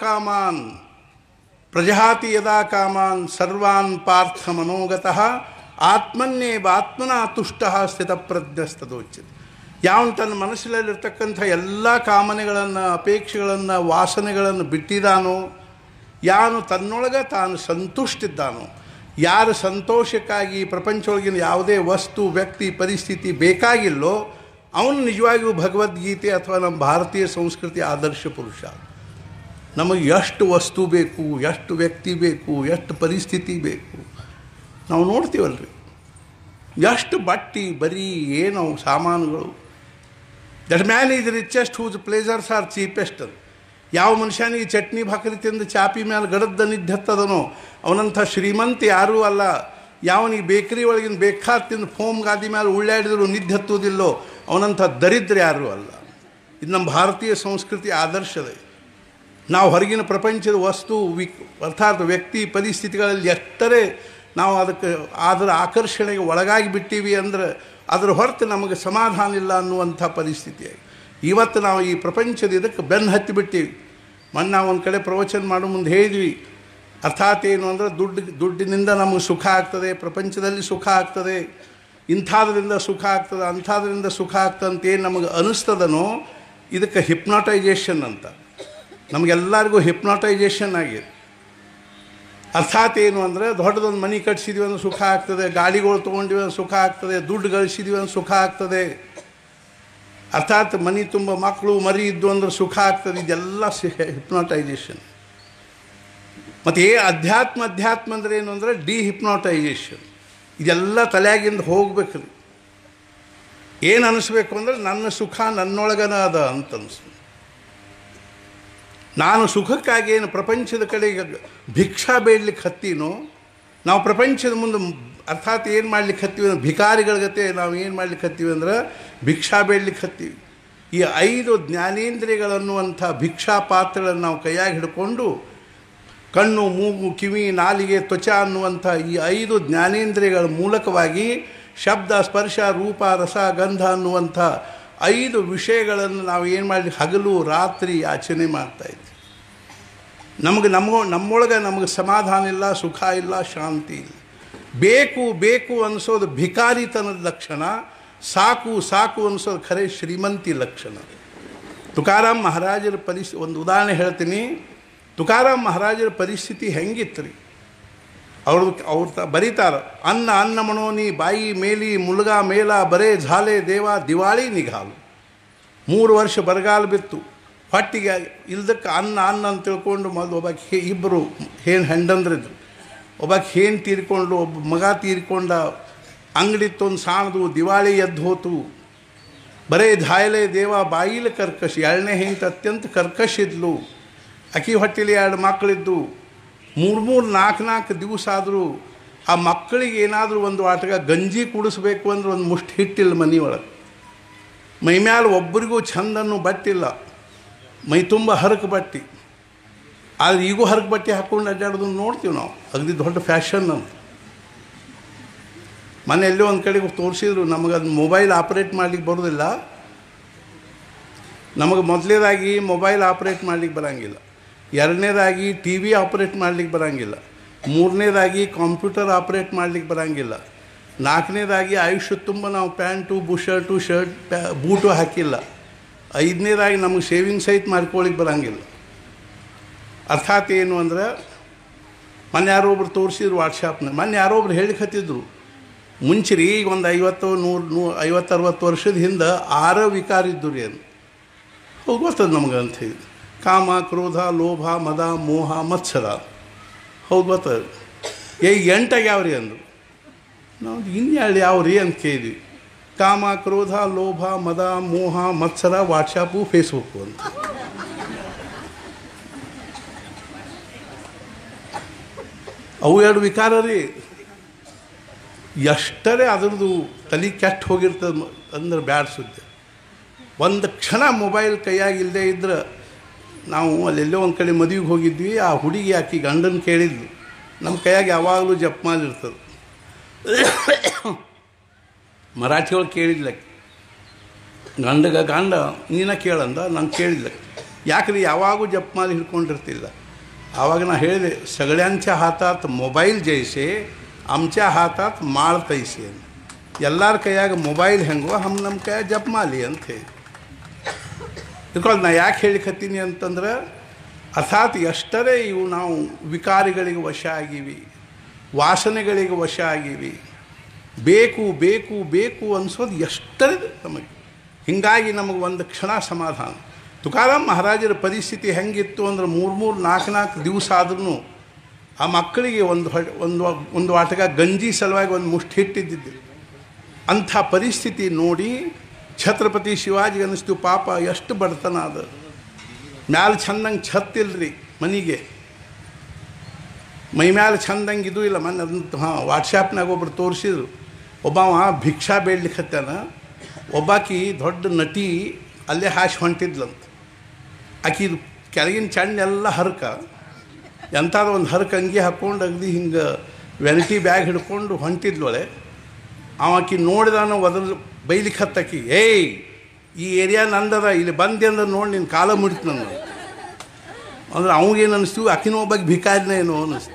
[SPEAKER 5] ಯದಾ ಕಾಮಾನ್ ಸರ್ವಾನ್ ಪಾರ್ಥ ಮನೋಗತಃ ಆತ್ಮನ್ನೇವಾತ್ಮನಾ ತುಷ್ಟಃ ಸ್ಥಿತಪ್ರಜ್ಞಸ್ತದೋಚ್ಯತೆ. ಯಾವನು ತನ್ನ ಮನಸ್ಸಿನಲ್ಲಿರ್ತಕ್ಕಂಥ ಎಲ್ಲ ಕಾಮನೆಗಳನ್ನು, ಅಪೇಕ್ಷೆಗಳನ್ನು, ವಾಸನೆಗಳನ್ನು ಬಿಟ್ಟಿದ್ದಾನೋ, ಯಾನು ತನ್ನೊಳಗೆ ತಾನು ಸಂತುಷ್ಟಿದ್ದಾನೋ, ಯಾರ ಸಂತೋಷಕ್ಕಾಗಿ ಪ್ರಪಂಚದೊಳಗಿನ ಯಾವುದೇ ವಸ್ತು, ವ್ಯಕ್ತಿ, ಪರಿಸ್ಥಿತಿ ಬೇಕಾಗಿಲ್ಲೋ, ಅವನು ನಿಜವಾಗಿಯೂ ಭಗವದ್ಗೀತೆ ಅಥವಾ ನಮ್ಮ ಭಾರತೀಯ ಸಂಸ್ಕೃತಿ ಆದರ್ಶ ಪುರುಷ. ನಮಗೆ ಎಷ್ಟು ವಸ್ತು ಬೇಕು, ಎಷ್ಟು ವ್ಯಕ್ತಿ ಬೇಕು, ಎಷ್ಟು ಪರಿಸ್ಥಿತಿ ಬೇಕು ನಾವು ನೋಡ್ತೀವಲ್ರಿ. ಎಷ್ಟು ಬಟ್ಟಿ ಬರೀ ಏನು ಸಾಮಾನುಗಳು. That man is richest whose pleasures are cheapest. ಯಾವ ಮನುಷ್ಯನಿಗೆ ಚಟ್ನಿ ಭಾಕರಿ ತಿಂದು ಚಾಪಿ ಮೇಲೆ ಗಡದ್ದ ನಿದ್ದೆತ್ತದನೋ ಅವನಂಥ ಶ್ರೀಮಂತ ಯಾರೂ ಅಲ್ಲ. ಯಾವನಿಗೆ ಬೇಕರಿ ಒಳಗಿನ ಬೇಕಾದ ತಿಂದು ಫೋಮ್ ಗಾದಿ ಮೇಲೆ ಉಳ್ಳಾಡಿದ್ರು ನಿದ್ದೆ ಹತ್ತುವುದಿಲ್ಲೋ ಅವನಂಥ ದರಿದ್ರ ಯಾರೂ ಅಲ್ಲ. ಇದು ನಮ್ಮ ಭಾರತೀಯ ಸಂಸ್ಕೃತಿ ಆದರ್ಶದ. ನಾವು ಹೊರಗಿನ ಪ್ರಪಂಚದ ವಸ್ತು ಅರ್ಥಾತ್ ವ್ಯಕ್ತಿ ಪರಿಸ್ಥಿತಿಗಳಲ್ಲಿ ಎಷ್ಟರೇ ನಾವು ಅದರ ಆಕರ್ಷಣೆಗೆ ಒಳಗಾಗಿ ಬಿಟ್ಟಿವಿ ಅಂದ್ರೆ ಅದರ ಹೊರತು ನಮಗೆ ಸಮಾಧಾನ ಇಲ್ಲ ಅನ್ನುವಂಥ ಪರಿಸ್ಥಿತಿಯಾಗಿ ಇವತ್ತು ನಾವು ಈ ಪ್ರಪಂಚದ ಇದಕ್ಕೆ ಬೆನ್ನು ಹತ್ತಿಬಿಟ್ಟಿವಿ. ಮೊನ್ನೆ ನಾವು ಒಂದು ಕಡೆ ಪ್ರವಚನ ಮಾಡೋ ಮುಂದೆ ಹೇಳಿದ್ವಿ, ಅರ್ಥಾತ್ ಏನು ಅಂದರೆ ದುಡ್ಡಿನಿಂದ ನಮಗೆ ಸುಖ ಆಗ್ತದೆ, ಪ್ರಪಂಚದಲ್ಲಿ ಸುಖ ಆಗ್ತದೆ, ಇಂಥದ್ರಿಂದ ಸುಖ ಆಗ್ತದೆ, ಅಂಥದ್ರಿಂದ ಸುಖ ಆಗ್ತದೆ ಅಂತೇನು ನಮಗೆ ಅನ್ನಿಸ್ತದನೋ ಇದಕ್ಕೆ ಹಿಪ್ನಾಟೈಜೇಷನ್ ಅಂತ. ನಮಗೆಲ್ಲರಿಗೂ ಹಿಪ್ನಾಟೈಜೇಷನ್ ಆಗಿದೆ. ಅರ್ಥಾತ್ ಏನು ಅಂದರೆ, ದೊಡ್ಡದೊಂದು ಮನೆ ಕಟ್ಸಿದ್ವಿ ಅಂದ್ರೆ ಸುಖ ಆಗ್ತದೆ, ಗಾಡಿಗಳು ತೊಗೊಂಡಿವಿ ಅಂದ್ರೆ ಸುಖ ಆಗ್ತದೆ, ದುಡ್ಡು ಗಳಿಸಿದ್ವಿ ಅಂದ್ರೆ ಸುಖ ಆಗ್ತದೆ, ಅರ್ಥಾತ್ ಮನೆ ತುಂಬ ಮಕ್ಕಳು ಮರಿ ಇದ್ದು ಅಂದ್ರೆ ಸುಖ ಆಗ್ತದೆ. ಇದೆಲ್ಲ ಹಿಪ್ನಾಟೈಜೇಷನ್. ಮತ್ತು ಅಧ್ಯಾತ್ಮ ಅಂದರೆ ಏನು ಅಂದರೆ ಡಿಹಿಪ್ನಾಟೈಜೇಷನ್. ಇದೆಲ್ಲ ತಲೆಯಾಗಿಂದ ಹೋಗ್ಬೇಕು. ಏನು ಅನ್ನಿಸ್ಬೇಕು ಅಂದರೆ ನನ್ನ ಸುಖ ನನ್ನೊಳಗನ ಅದ ಅಂತ ಅನಿಸ್ಬೇಕು. ನಾನು ಸುಖಕ್ಕಾಗಿ ಏನು ಪ್ರಪಂಚದ ಕಡೆಗೆ ಭಿಕ್ಷಾ ಬೇಡಲಿಕ್ಕೆ ಹತ್ತೀನೋ, ನಾವು ಪ್ರಪಂಚದ ಮುಂದೆ ಅರ್ಥಾತ್ ಏನು ಮಾಡ್ಲಿಕ್ಕೆ ಹತ್ತೀವಿ ಅಂದ್ರೆ ಭಿಕಾರಿಗಳ ಗತೆ ನಾವು ಏನು ಮಾಡ್ಲಿಕ್ಕೆ ಹತ್ತೀವಿ ಅಂದ್ರೆ ಭಿಕ್ಷಾ ಬೇಡಲಿಕ್ಕೆ ಹತ್ತೀವಿ. ಈ 5 ಜ್ಞಾನೇಂದ್ರಿಯಗಳನ್ನುವಂಥ ಭಿಕ್ಷಾ ಪಾತ್ರಗಳನ್ನು ನಾವು ಕೈಯಾಗಿ ಹಿಡ್ಕೊಂಡು ಕಣ್ಣು, ಮೂಗು, ಕಿವಿ, ನಾಲಿಗೆ, ತ್ವಚ ಅನ್ನುವಂಥ ಈ 5 ಜ್ಞಾನೇಂದ್ರಿಯಗಳ ಮೂಲಕವಾಗಿ ಶಬ್ದ, ಸ್ಪರ್ಶ, ರೂಪ, ರಸ, ಗಂಧ ಅನ್ನುವಂಥ 5 ವಿಷಯಗಳನ್ನು ನಾವು ಏನು ಮಾಡಲಿ ಹಗಲು ರಾತ್ರಿ ಯಾಚನೆ ಮಾಡ್ತಾಯಿದ್ವಿ. ನಮ್ಮೊಳಗೆ ನಮಗೆ ಸಮಾಧಾನ ಇಲ್ಲ, ಸುಖ ಇಲ್ಲ, ಶಾಂತಿ ಇಲ್ಲ. ಬೇಕು ಅನಿಸೋದು ಭಿಕಾರಿತನದ ಲಕ್ಷಣ, ಸಾಕು ಅನಿಸೋದು ಖರೆ ಶ್ರೀಮಂತಿ ಲಕ್ಷಣ. ತುಕಾರಾಮ್ ಮಹಾರಾಜರ ಒಂದು ಉದಾಹರಣೆ ಹೇಳ್ತೀನಿ. ತುಕಾರಾಮ್ ಮಹಾರಾಜರ ಪರಿಸ್ಥಿತಿ ಹೆಂಗಿತ್ತು ರೀ? ಅವ್ರು ಬರೀತಾರೆ, ಅನ್ನ ಅನ್ನ ಮಣೋನಿ ಬಾಯಿ ಮೇಲಿ ಮುಳುಗ ಮೇಲ ಬರೇ ಝಾಲೆ ದೇವ ದಿವಾಳಿ ನಿಘಾಲು. 3 ವರ್ಷ ಬರಗಾಲ ಬಿತ್ತು, ಹೊಟ್ಟಿಗೆ ಇಲ್ದಕ್ಕೆ ಅನ್ನ ಅನ್ನ ಅಂತ ತಿಳ್ಕೊಂಡು ಮೊದಲು ಒಬ್ಬಾಕಿ ಇಬ್ಬರು ಹೆಂಡಂದ್ರಿದ್ರು. ಒಬ್ಬಾಕಿ ಹೇನ್ ತೀರ್ಕೊಂಡು, ಒಬ್ಬ ಮಗ ತೀರ್ಕೊಂಡ, ಅಂಗಡಿತ್ತೊಂದು ಸಾಣದು, ದಿವಾಳಿ ಎದ್ದು ಹೋತು. ಬರೇ ಝಾಯಲೆ ದೇವ ಬಾಯಿಲ ಕರ್ಕಶ್. 2ನೇ ಹೆಂಡತಿ ಅತ್ಯಂತ ಕರ್ಕಶ್ ಇದ್ಲು. ಅಕ್ಕಿ ಹೊಟ್ಟೆಲಿ 2 ಮಕ್ಕಳಿದ್ದು. 3-4 ದಿವಸ ಆದರೂ ಆ ಮಕ್ಕಳಿಗೆ ಏನಾದರೂ ಒಂದು ಆಟಗ ಗಂಜಿ ಕುಡಿಸ್ಬೇಕು ಅಂದ್ರೆ ಒಂದು ಮುಷ್ಟಿ ಹಿಟ್ಟಿಲ್ಲ ಮನೆ ಒಳಗೆ. ಮೈಮ್ಯಾಲ ಒಬ್ಬರಿಗೂ ಚಂದನ್ನು ಬಟ್ಟಿಲ್ಲ, ಮೈ ತುಂಬ ಹರಕು ಬಟ್ಟೆ. ಆದರೆ ಈಗೂ ಹರಕು ಬಟ್ಟೆ ಹಾಕ್ಕೊಂಡು ಅಡ್ಡಾಡೋದನ್ನು ನೋಡ್ತೀವಿ ನಾವು, ಅಗದಿ ದೊಡ್ಡ ಫ್ಯಾಷನ್ ಅಂತ. ಮೊನ್ನೆ ಎಲ್ಲೋ ಒಂದು ಕಡೆಗೆ ತೋರಿಸಿದ್ರು, ನಮಗೆ ಅದು ಮೊಬೈಲ್ ಆಪ್ರೇಟ್ ಮಾಡ್ಲಿಕ್ಕೆ ಬರೋದಿಲ್ಲ. ನಮಗೆ ಮೊದಲನೇದಾಗಿ ಮೊಬೈಲ್ ಆಪ್ರೇಟ್ ಮಾಡ್ಲಿಕ್ಕೆ ಬರೋಂಗಿಲ್ಲ, 2ನೇದಾಗಿ ಟಿ ವಿ ಆಪ್ರೇಟ್ ಮಾಡ್ಲಿಕ್ಕೆ ಬರೋಂಗಿಲ್ಲ, 3ನೇದಾಗಿ ಕಂಪ್ಯೂಟರ್ ಆಪ್ರೇಟ್ ಮಾಡ್ಲಿಕ್ಕೆ ಬರೋಂಗಿಲ್ಲ, 4ನೇದಾಗಿ ಆಯುಷ್ಯ ತುಂಬ ನಾವು ಪ್ಯಾಂಟು ಬುಷರ್ಟು ಶರ್ಟ್ ಬೂಟು ಹಾಕಿಲ್ಲ, 5ನೇದಾಗಿ ನಮಗೆ ಶೇವಿಂಗ್ ಸಹಿತ ಮಾಡ್ಕೊಳ್ಳಿಕ್ಕೆ ಬರೋಂಗಿಲ್ಲ. ಅರ್ಥಾತ್ ಏನು ಅಂದ್ರೆ, ಮೊನ್ನೆ ಯಾರೊಬ್ರು ತೋರಿಸಿದ್ರು ವಾಟ್ಸಾಪ್ನ, ಮೊನ್ನೆ ಯಾರೊಬ್ರು ಹೇಳಿಕತ್ತಿದ್ರು, ಮುಂಚೆ ರೀ ಈಗ ಒಂದು 50-60 ವರ್ಷದ ಹಿಂದೆ 6 ವಿಕಾರ ಇದ್ದು ರೀ ಅಂತ. ಹೌದು, ಗೊತ್ತದ ನಮ್ಗೆ ಅಂತ ಹೇಳಿ. ಕಾಮ, ಕ್ರೋಧ, ಲೋಭ, ಮದ, ಮೋಹ, ಮತ್ಸರ. ಹೌದು, ಗೊತ್ತದ. 8 ಆಗ್ಯಾವ್ರಿ ಅಂದರು. ನಾವು ಇನ್ಯಾಳು ಯಾವ ರೀ ಅಂತ ಕೇಳಿದ್ವಿ. ಕಾಮ, ಕ್ರೋಧ, ಲೋಭ, ಮದ, ಮೋಹ, ಮತ್ಸರ, ವಾಟ್ಸಪ್ಪು, ಫೇಸ್ಬುಕ್ಕು ಅಂತ. ಅವು 2 ವಿಕಾರ ರೀ. ಎಷ್ಟರೇ ಅದರದ್ದು ತಲೆ ಕೆಟ್ಟು ಹೋಗಿರ್ತದೆ ಅಂದ್ರೆ ಬ್ಯಾಡ ಸುದ್ದಿ. ಒಂದು ಕ್ಷಣ ಮೊಬೈಲ್ ಕೈಯಾಗಿಲ್ಲದೆ ಇದ್ರೆ, ನಾವು ಅಲ್ಲೆಲ್ಲೋ ಒಂದು ಕಡೆ ಮದುವೆಗೆ ಹೋಗಿದ್ವಿ. ಆ ಹುಡುಗಿ ಆಕಿ ಗಂಡನ ಕೇಳಿದ್ವಿ, ನಮ್ಮ ಕೈಯಾಗ ಯಾವಾಗಲೂ ಜಪ್ಮಾಲ್ ಇರ್ತದೆ. ಮರಾಠಿ ಒಳಗೆ ಕೇಳಿದ್ಲಕ್ಕೆ, ಗಂಡ ನೀನ ಕೇಳಂದ. ನಾನು ಕೇಳಿದ್ಲೆ, ಯಾಕ್ರಿ ಯಾವಾಗೂ ಜಪ್ಮಾಲ್ ಹಿಡ್ಕೊಂಡಿರ್ತಿಲ್ಲ. ಆವಾಗ ನಾ ಹೇಳಿದೆ, ಸಗಳ್ಯಾಂच्या हातात ಮೊಬೈಲ್ ಜೈಸೆ आमच्या हातात माळ तैसे. ಎಲ್ಲರ ಕೈಯಾಗ ಮೊಬೈಲ್ ಹೆಂಗೋ ನಮ್ಮ ಕೈಯಾಗ ಜಪ್ಮಾಲಿ ಅಂತ ಹೇಳಿ. ನಾ ಯಾಕೆ ಹೇಳಿಕತ್ತೀನಿ ಅಂತಂದ್ರೆ, ಅರ್ಥಾತ್ ಎಷ್ಟರೇ ಇವು ನಾವು ವಿಕಾರಿಗಳಿಗೆ ವಶ ಆಗೀವಿ, ವಾಸನೆಗಳಿಗೆ ವಶ ಆಗೀವಿ, ಬೇಕು ಬೇಕು ಬೇಕು ಅನ್ಸೋದು ಎಷ್ಟರೇ ನಮಗೆ. ಹೀಗಾಗಿ ನಮಗೆ ಒಂದು ಕ್ಷಣ ಸಮಾಧಾನ. ತುಕಾರಾಮ್ ಮಹಾರಾಜರ ಪರಿಸ್ಥಿತಿ ಹೆಂಗಿತ್ತು ಅಂದ್ರೆ, 3-4 ದಿವಸ ಆದ್ರೂ ಆ ಮಕ್ಕಳಿಗೆ ಒಂದು ಆಟಗ ಗಂಜಿ ಸಲುವಾಗಿ ಒಂದು ಮುಷ್ಟಿ ಹಿಟ್ಟಿದ್ದಿದ್ದು. ಅಂಥ ಪರಿಸ್ಥಿತಿ ನೋಡಿ ಛತ್ರಪತಿ ಶಿವಾಜಿಗೆ ಅನ್ನಿಸ್ತು, ಪಾಪ ಎಷ್ಟು ಬಡತನ ಅದ. ಮ್ಯಾಲೆ ಚಂದಂಗೆ ಛತ್ತಿಲ್ರಿ ಮನೆಗೆ, ಮೈ ಮ್ಯಾಲೆ ಚಂದಂಗೆ ಇದು ಇಲ್ಲ. ಮೊನ್ನೆ ಅದನ್ನು ವಾಟ್ಸಾಪ್ನಾಗ ಒಬ್ಬರು ತೋರಿಸಿದ್ರು, ಒಬ್ಬವ ಭಿಕ್ಷಾ ಬೇಡ್ಲಿಕ್ಕತ್ತಾನ, ಒಬ್ಬಾಕಿ ದೊಡ್ಡ ನಟಿ ಅಲ್ಲೇ ಹಾಸಿ ಹೊಂಟಿದ್ಲಂತ. ಆಕಿದು ಕೆಳಗಿನ ಚಣ್ಣೆಲ್ಲ ಹರಕ, ಎಂಥದ್ದು ಒಂದು ಹರಕ ಅಂಗಿ ಹಾಕ್ಕೊಂಡು ಅಗದಿ ಹಿಂಗೆ ವೆನಿಟಿ ಬ್ಯಾಗ್ ಹಿಡ್ಕೊಂಡು ಹೊಂಟಿದ್ಲೊಳೆ. ಆಕಿ ನೋಡಿದಾನು ಒದಲು ಬೈಲಿಕ್ಕೆ ಹತ್ತಾಕಿ, ಏಯ್ ಈ ಏರಿಯಾ ನಂದದ, ಇಲ್ಲಿ ಬಂದೆ ಅಂದ್ರೆ ನೋಡಿ ನಿನ್ನ ಕಾಲ ಮುಡಿತು ನನ್ನ ಅಂದ್ರೆ. ಅವಾಗೇನು ಅನ್ನಿಸ್ತೀವಿ, ಆಕಿನೂ ಒಬ್ಬಾಗಿ ಭಿಕಾರಿನ ಏನೋ ಅನ್ನಿಸ್ತು.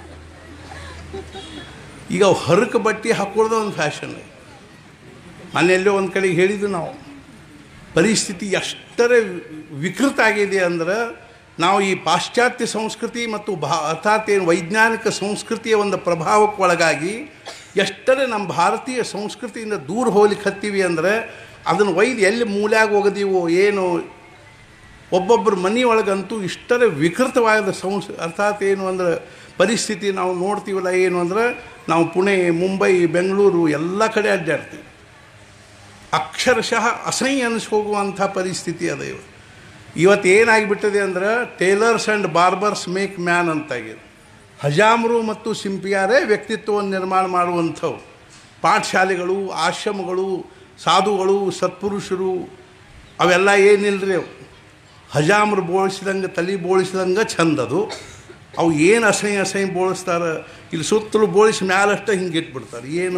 [SPEAKER 5] ಈಗ ಹರಕ ಬಟ್ಟೆ ಹಾಕೊಳ್ಳೋದು ಒಂದು ಫ್ಯಾಷನ್. ಮನೆಯಲ್ಲೇ ಒಂದು ಕಡೆಗೆ ಹೇಳಿದ್ದು ನಾವು, ಪರಿಸ್ಥಿತಿ ಎಷ್ಟರೇ ವಿಕೃತ ಆಗಿದೆ ಅಂದ್ರೆ, ನಾವು ಈ ಪಾಶ್ಚಾತ್ಯ ಸಂಸ್ಕೃತಿ ಮತ್ತು ಅರ್ಥಾತ್ ಏನು ವೈಜ್ಞಾನಿಕ ಸಂಸ್ಕೃತಿಯ ಒಂದು ಪ್ರಭಾವಕ್ಕೆ ಒಳಗಾಗಿ ಎಷ್ಟರೇ ನಮ್ಮ ಭಾರತೀಯ ಸಂಸ್ಕೃತಿಯಿಂದ ದೂರ ಹೋಗ್ಲಿಕ್ಕೆ ಹತ್ತೀವಿ ಅಂದರೆ, ಅದನ್ನು ಒಯ್ದು ಎಲ್ಲಿ ಮೂಲ್ಯಾಗ ಹೋಗದೀವೋ ಏನೋ. ಒಬ್ಬೊಬ್ಬರ ಮನೆಯೊಳಗಂತೂ ಇಷ್ಟರೇ ವಿಕೃತವಾದ ಅರ್ಥಾತ್ ಏನು ಅಂದ್ರೆ ಪರಿಸ್ಥಿತಿ ನಾವು ನೋಡ್ತೀವಲ್ಲ. ಏನು ಅಂದ್ರೆ, ನಾವು ಪುಣೆ, ಮುಂಬೈ, ಬೆಂಗಳೂರು ಎಲ್ಲ ಕಡೆ ಅಡ್ಡಾಡ್ತೀವಿ. ಅಕ್ಷರಶಃ ಅಸಹ್ಯ ಅನಿಸ್ಕೋಗುವಂಥ ಪರಿಸ್ಥಿತಿ ಅದ. ಇವತ್ತು ಏನಾಗಿಬಿಟ್ಟಿದೆ ಅಂದ್ರೆ, tailors and barbers make man ಅಂತಾಗಿದೆ. ಹಜಾಮರು ಮತ್ತು ಸಿಂಪಿಯಾರೇ ವ್ಯಕ್ತಿತ್ವವನ್ನು ನಿರ್ಮಾಣ ಮಾಡುವಂಥವು. ಪಾಠಶಾಲೆಗಳು, ಆಶ್ರಮಗಳು, ಸಾಧುಗಳು, ಸತ್ಪುರುಷರು ಅವೆಲ್ಲ ಏನಿಲ್ಲರಿ. ಅವು ಹಜಾಮರು ಬೋಳಿಸಿದಂಗೆ, ತಲೆ ಬೋಳಿಸಿದಂಗೆ ಚಂದದು. ಅವು ಏನು ಅಸಹ್ಯ ಬೋಳಿಸ್ತಾರೆ, ಇಲ್ಲಿ ಸುತ್ತಲೂ ಬೋಳಿಸಿ ಮ್ಯಾಲಷ್ಟೇ ಹಿಂಗೆ ಇಟ್ಬಿಡ್ತಾರೆ. ಏನು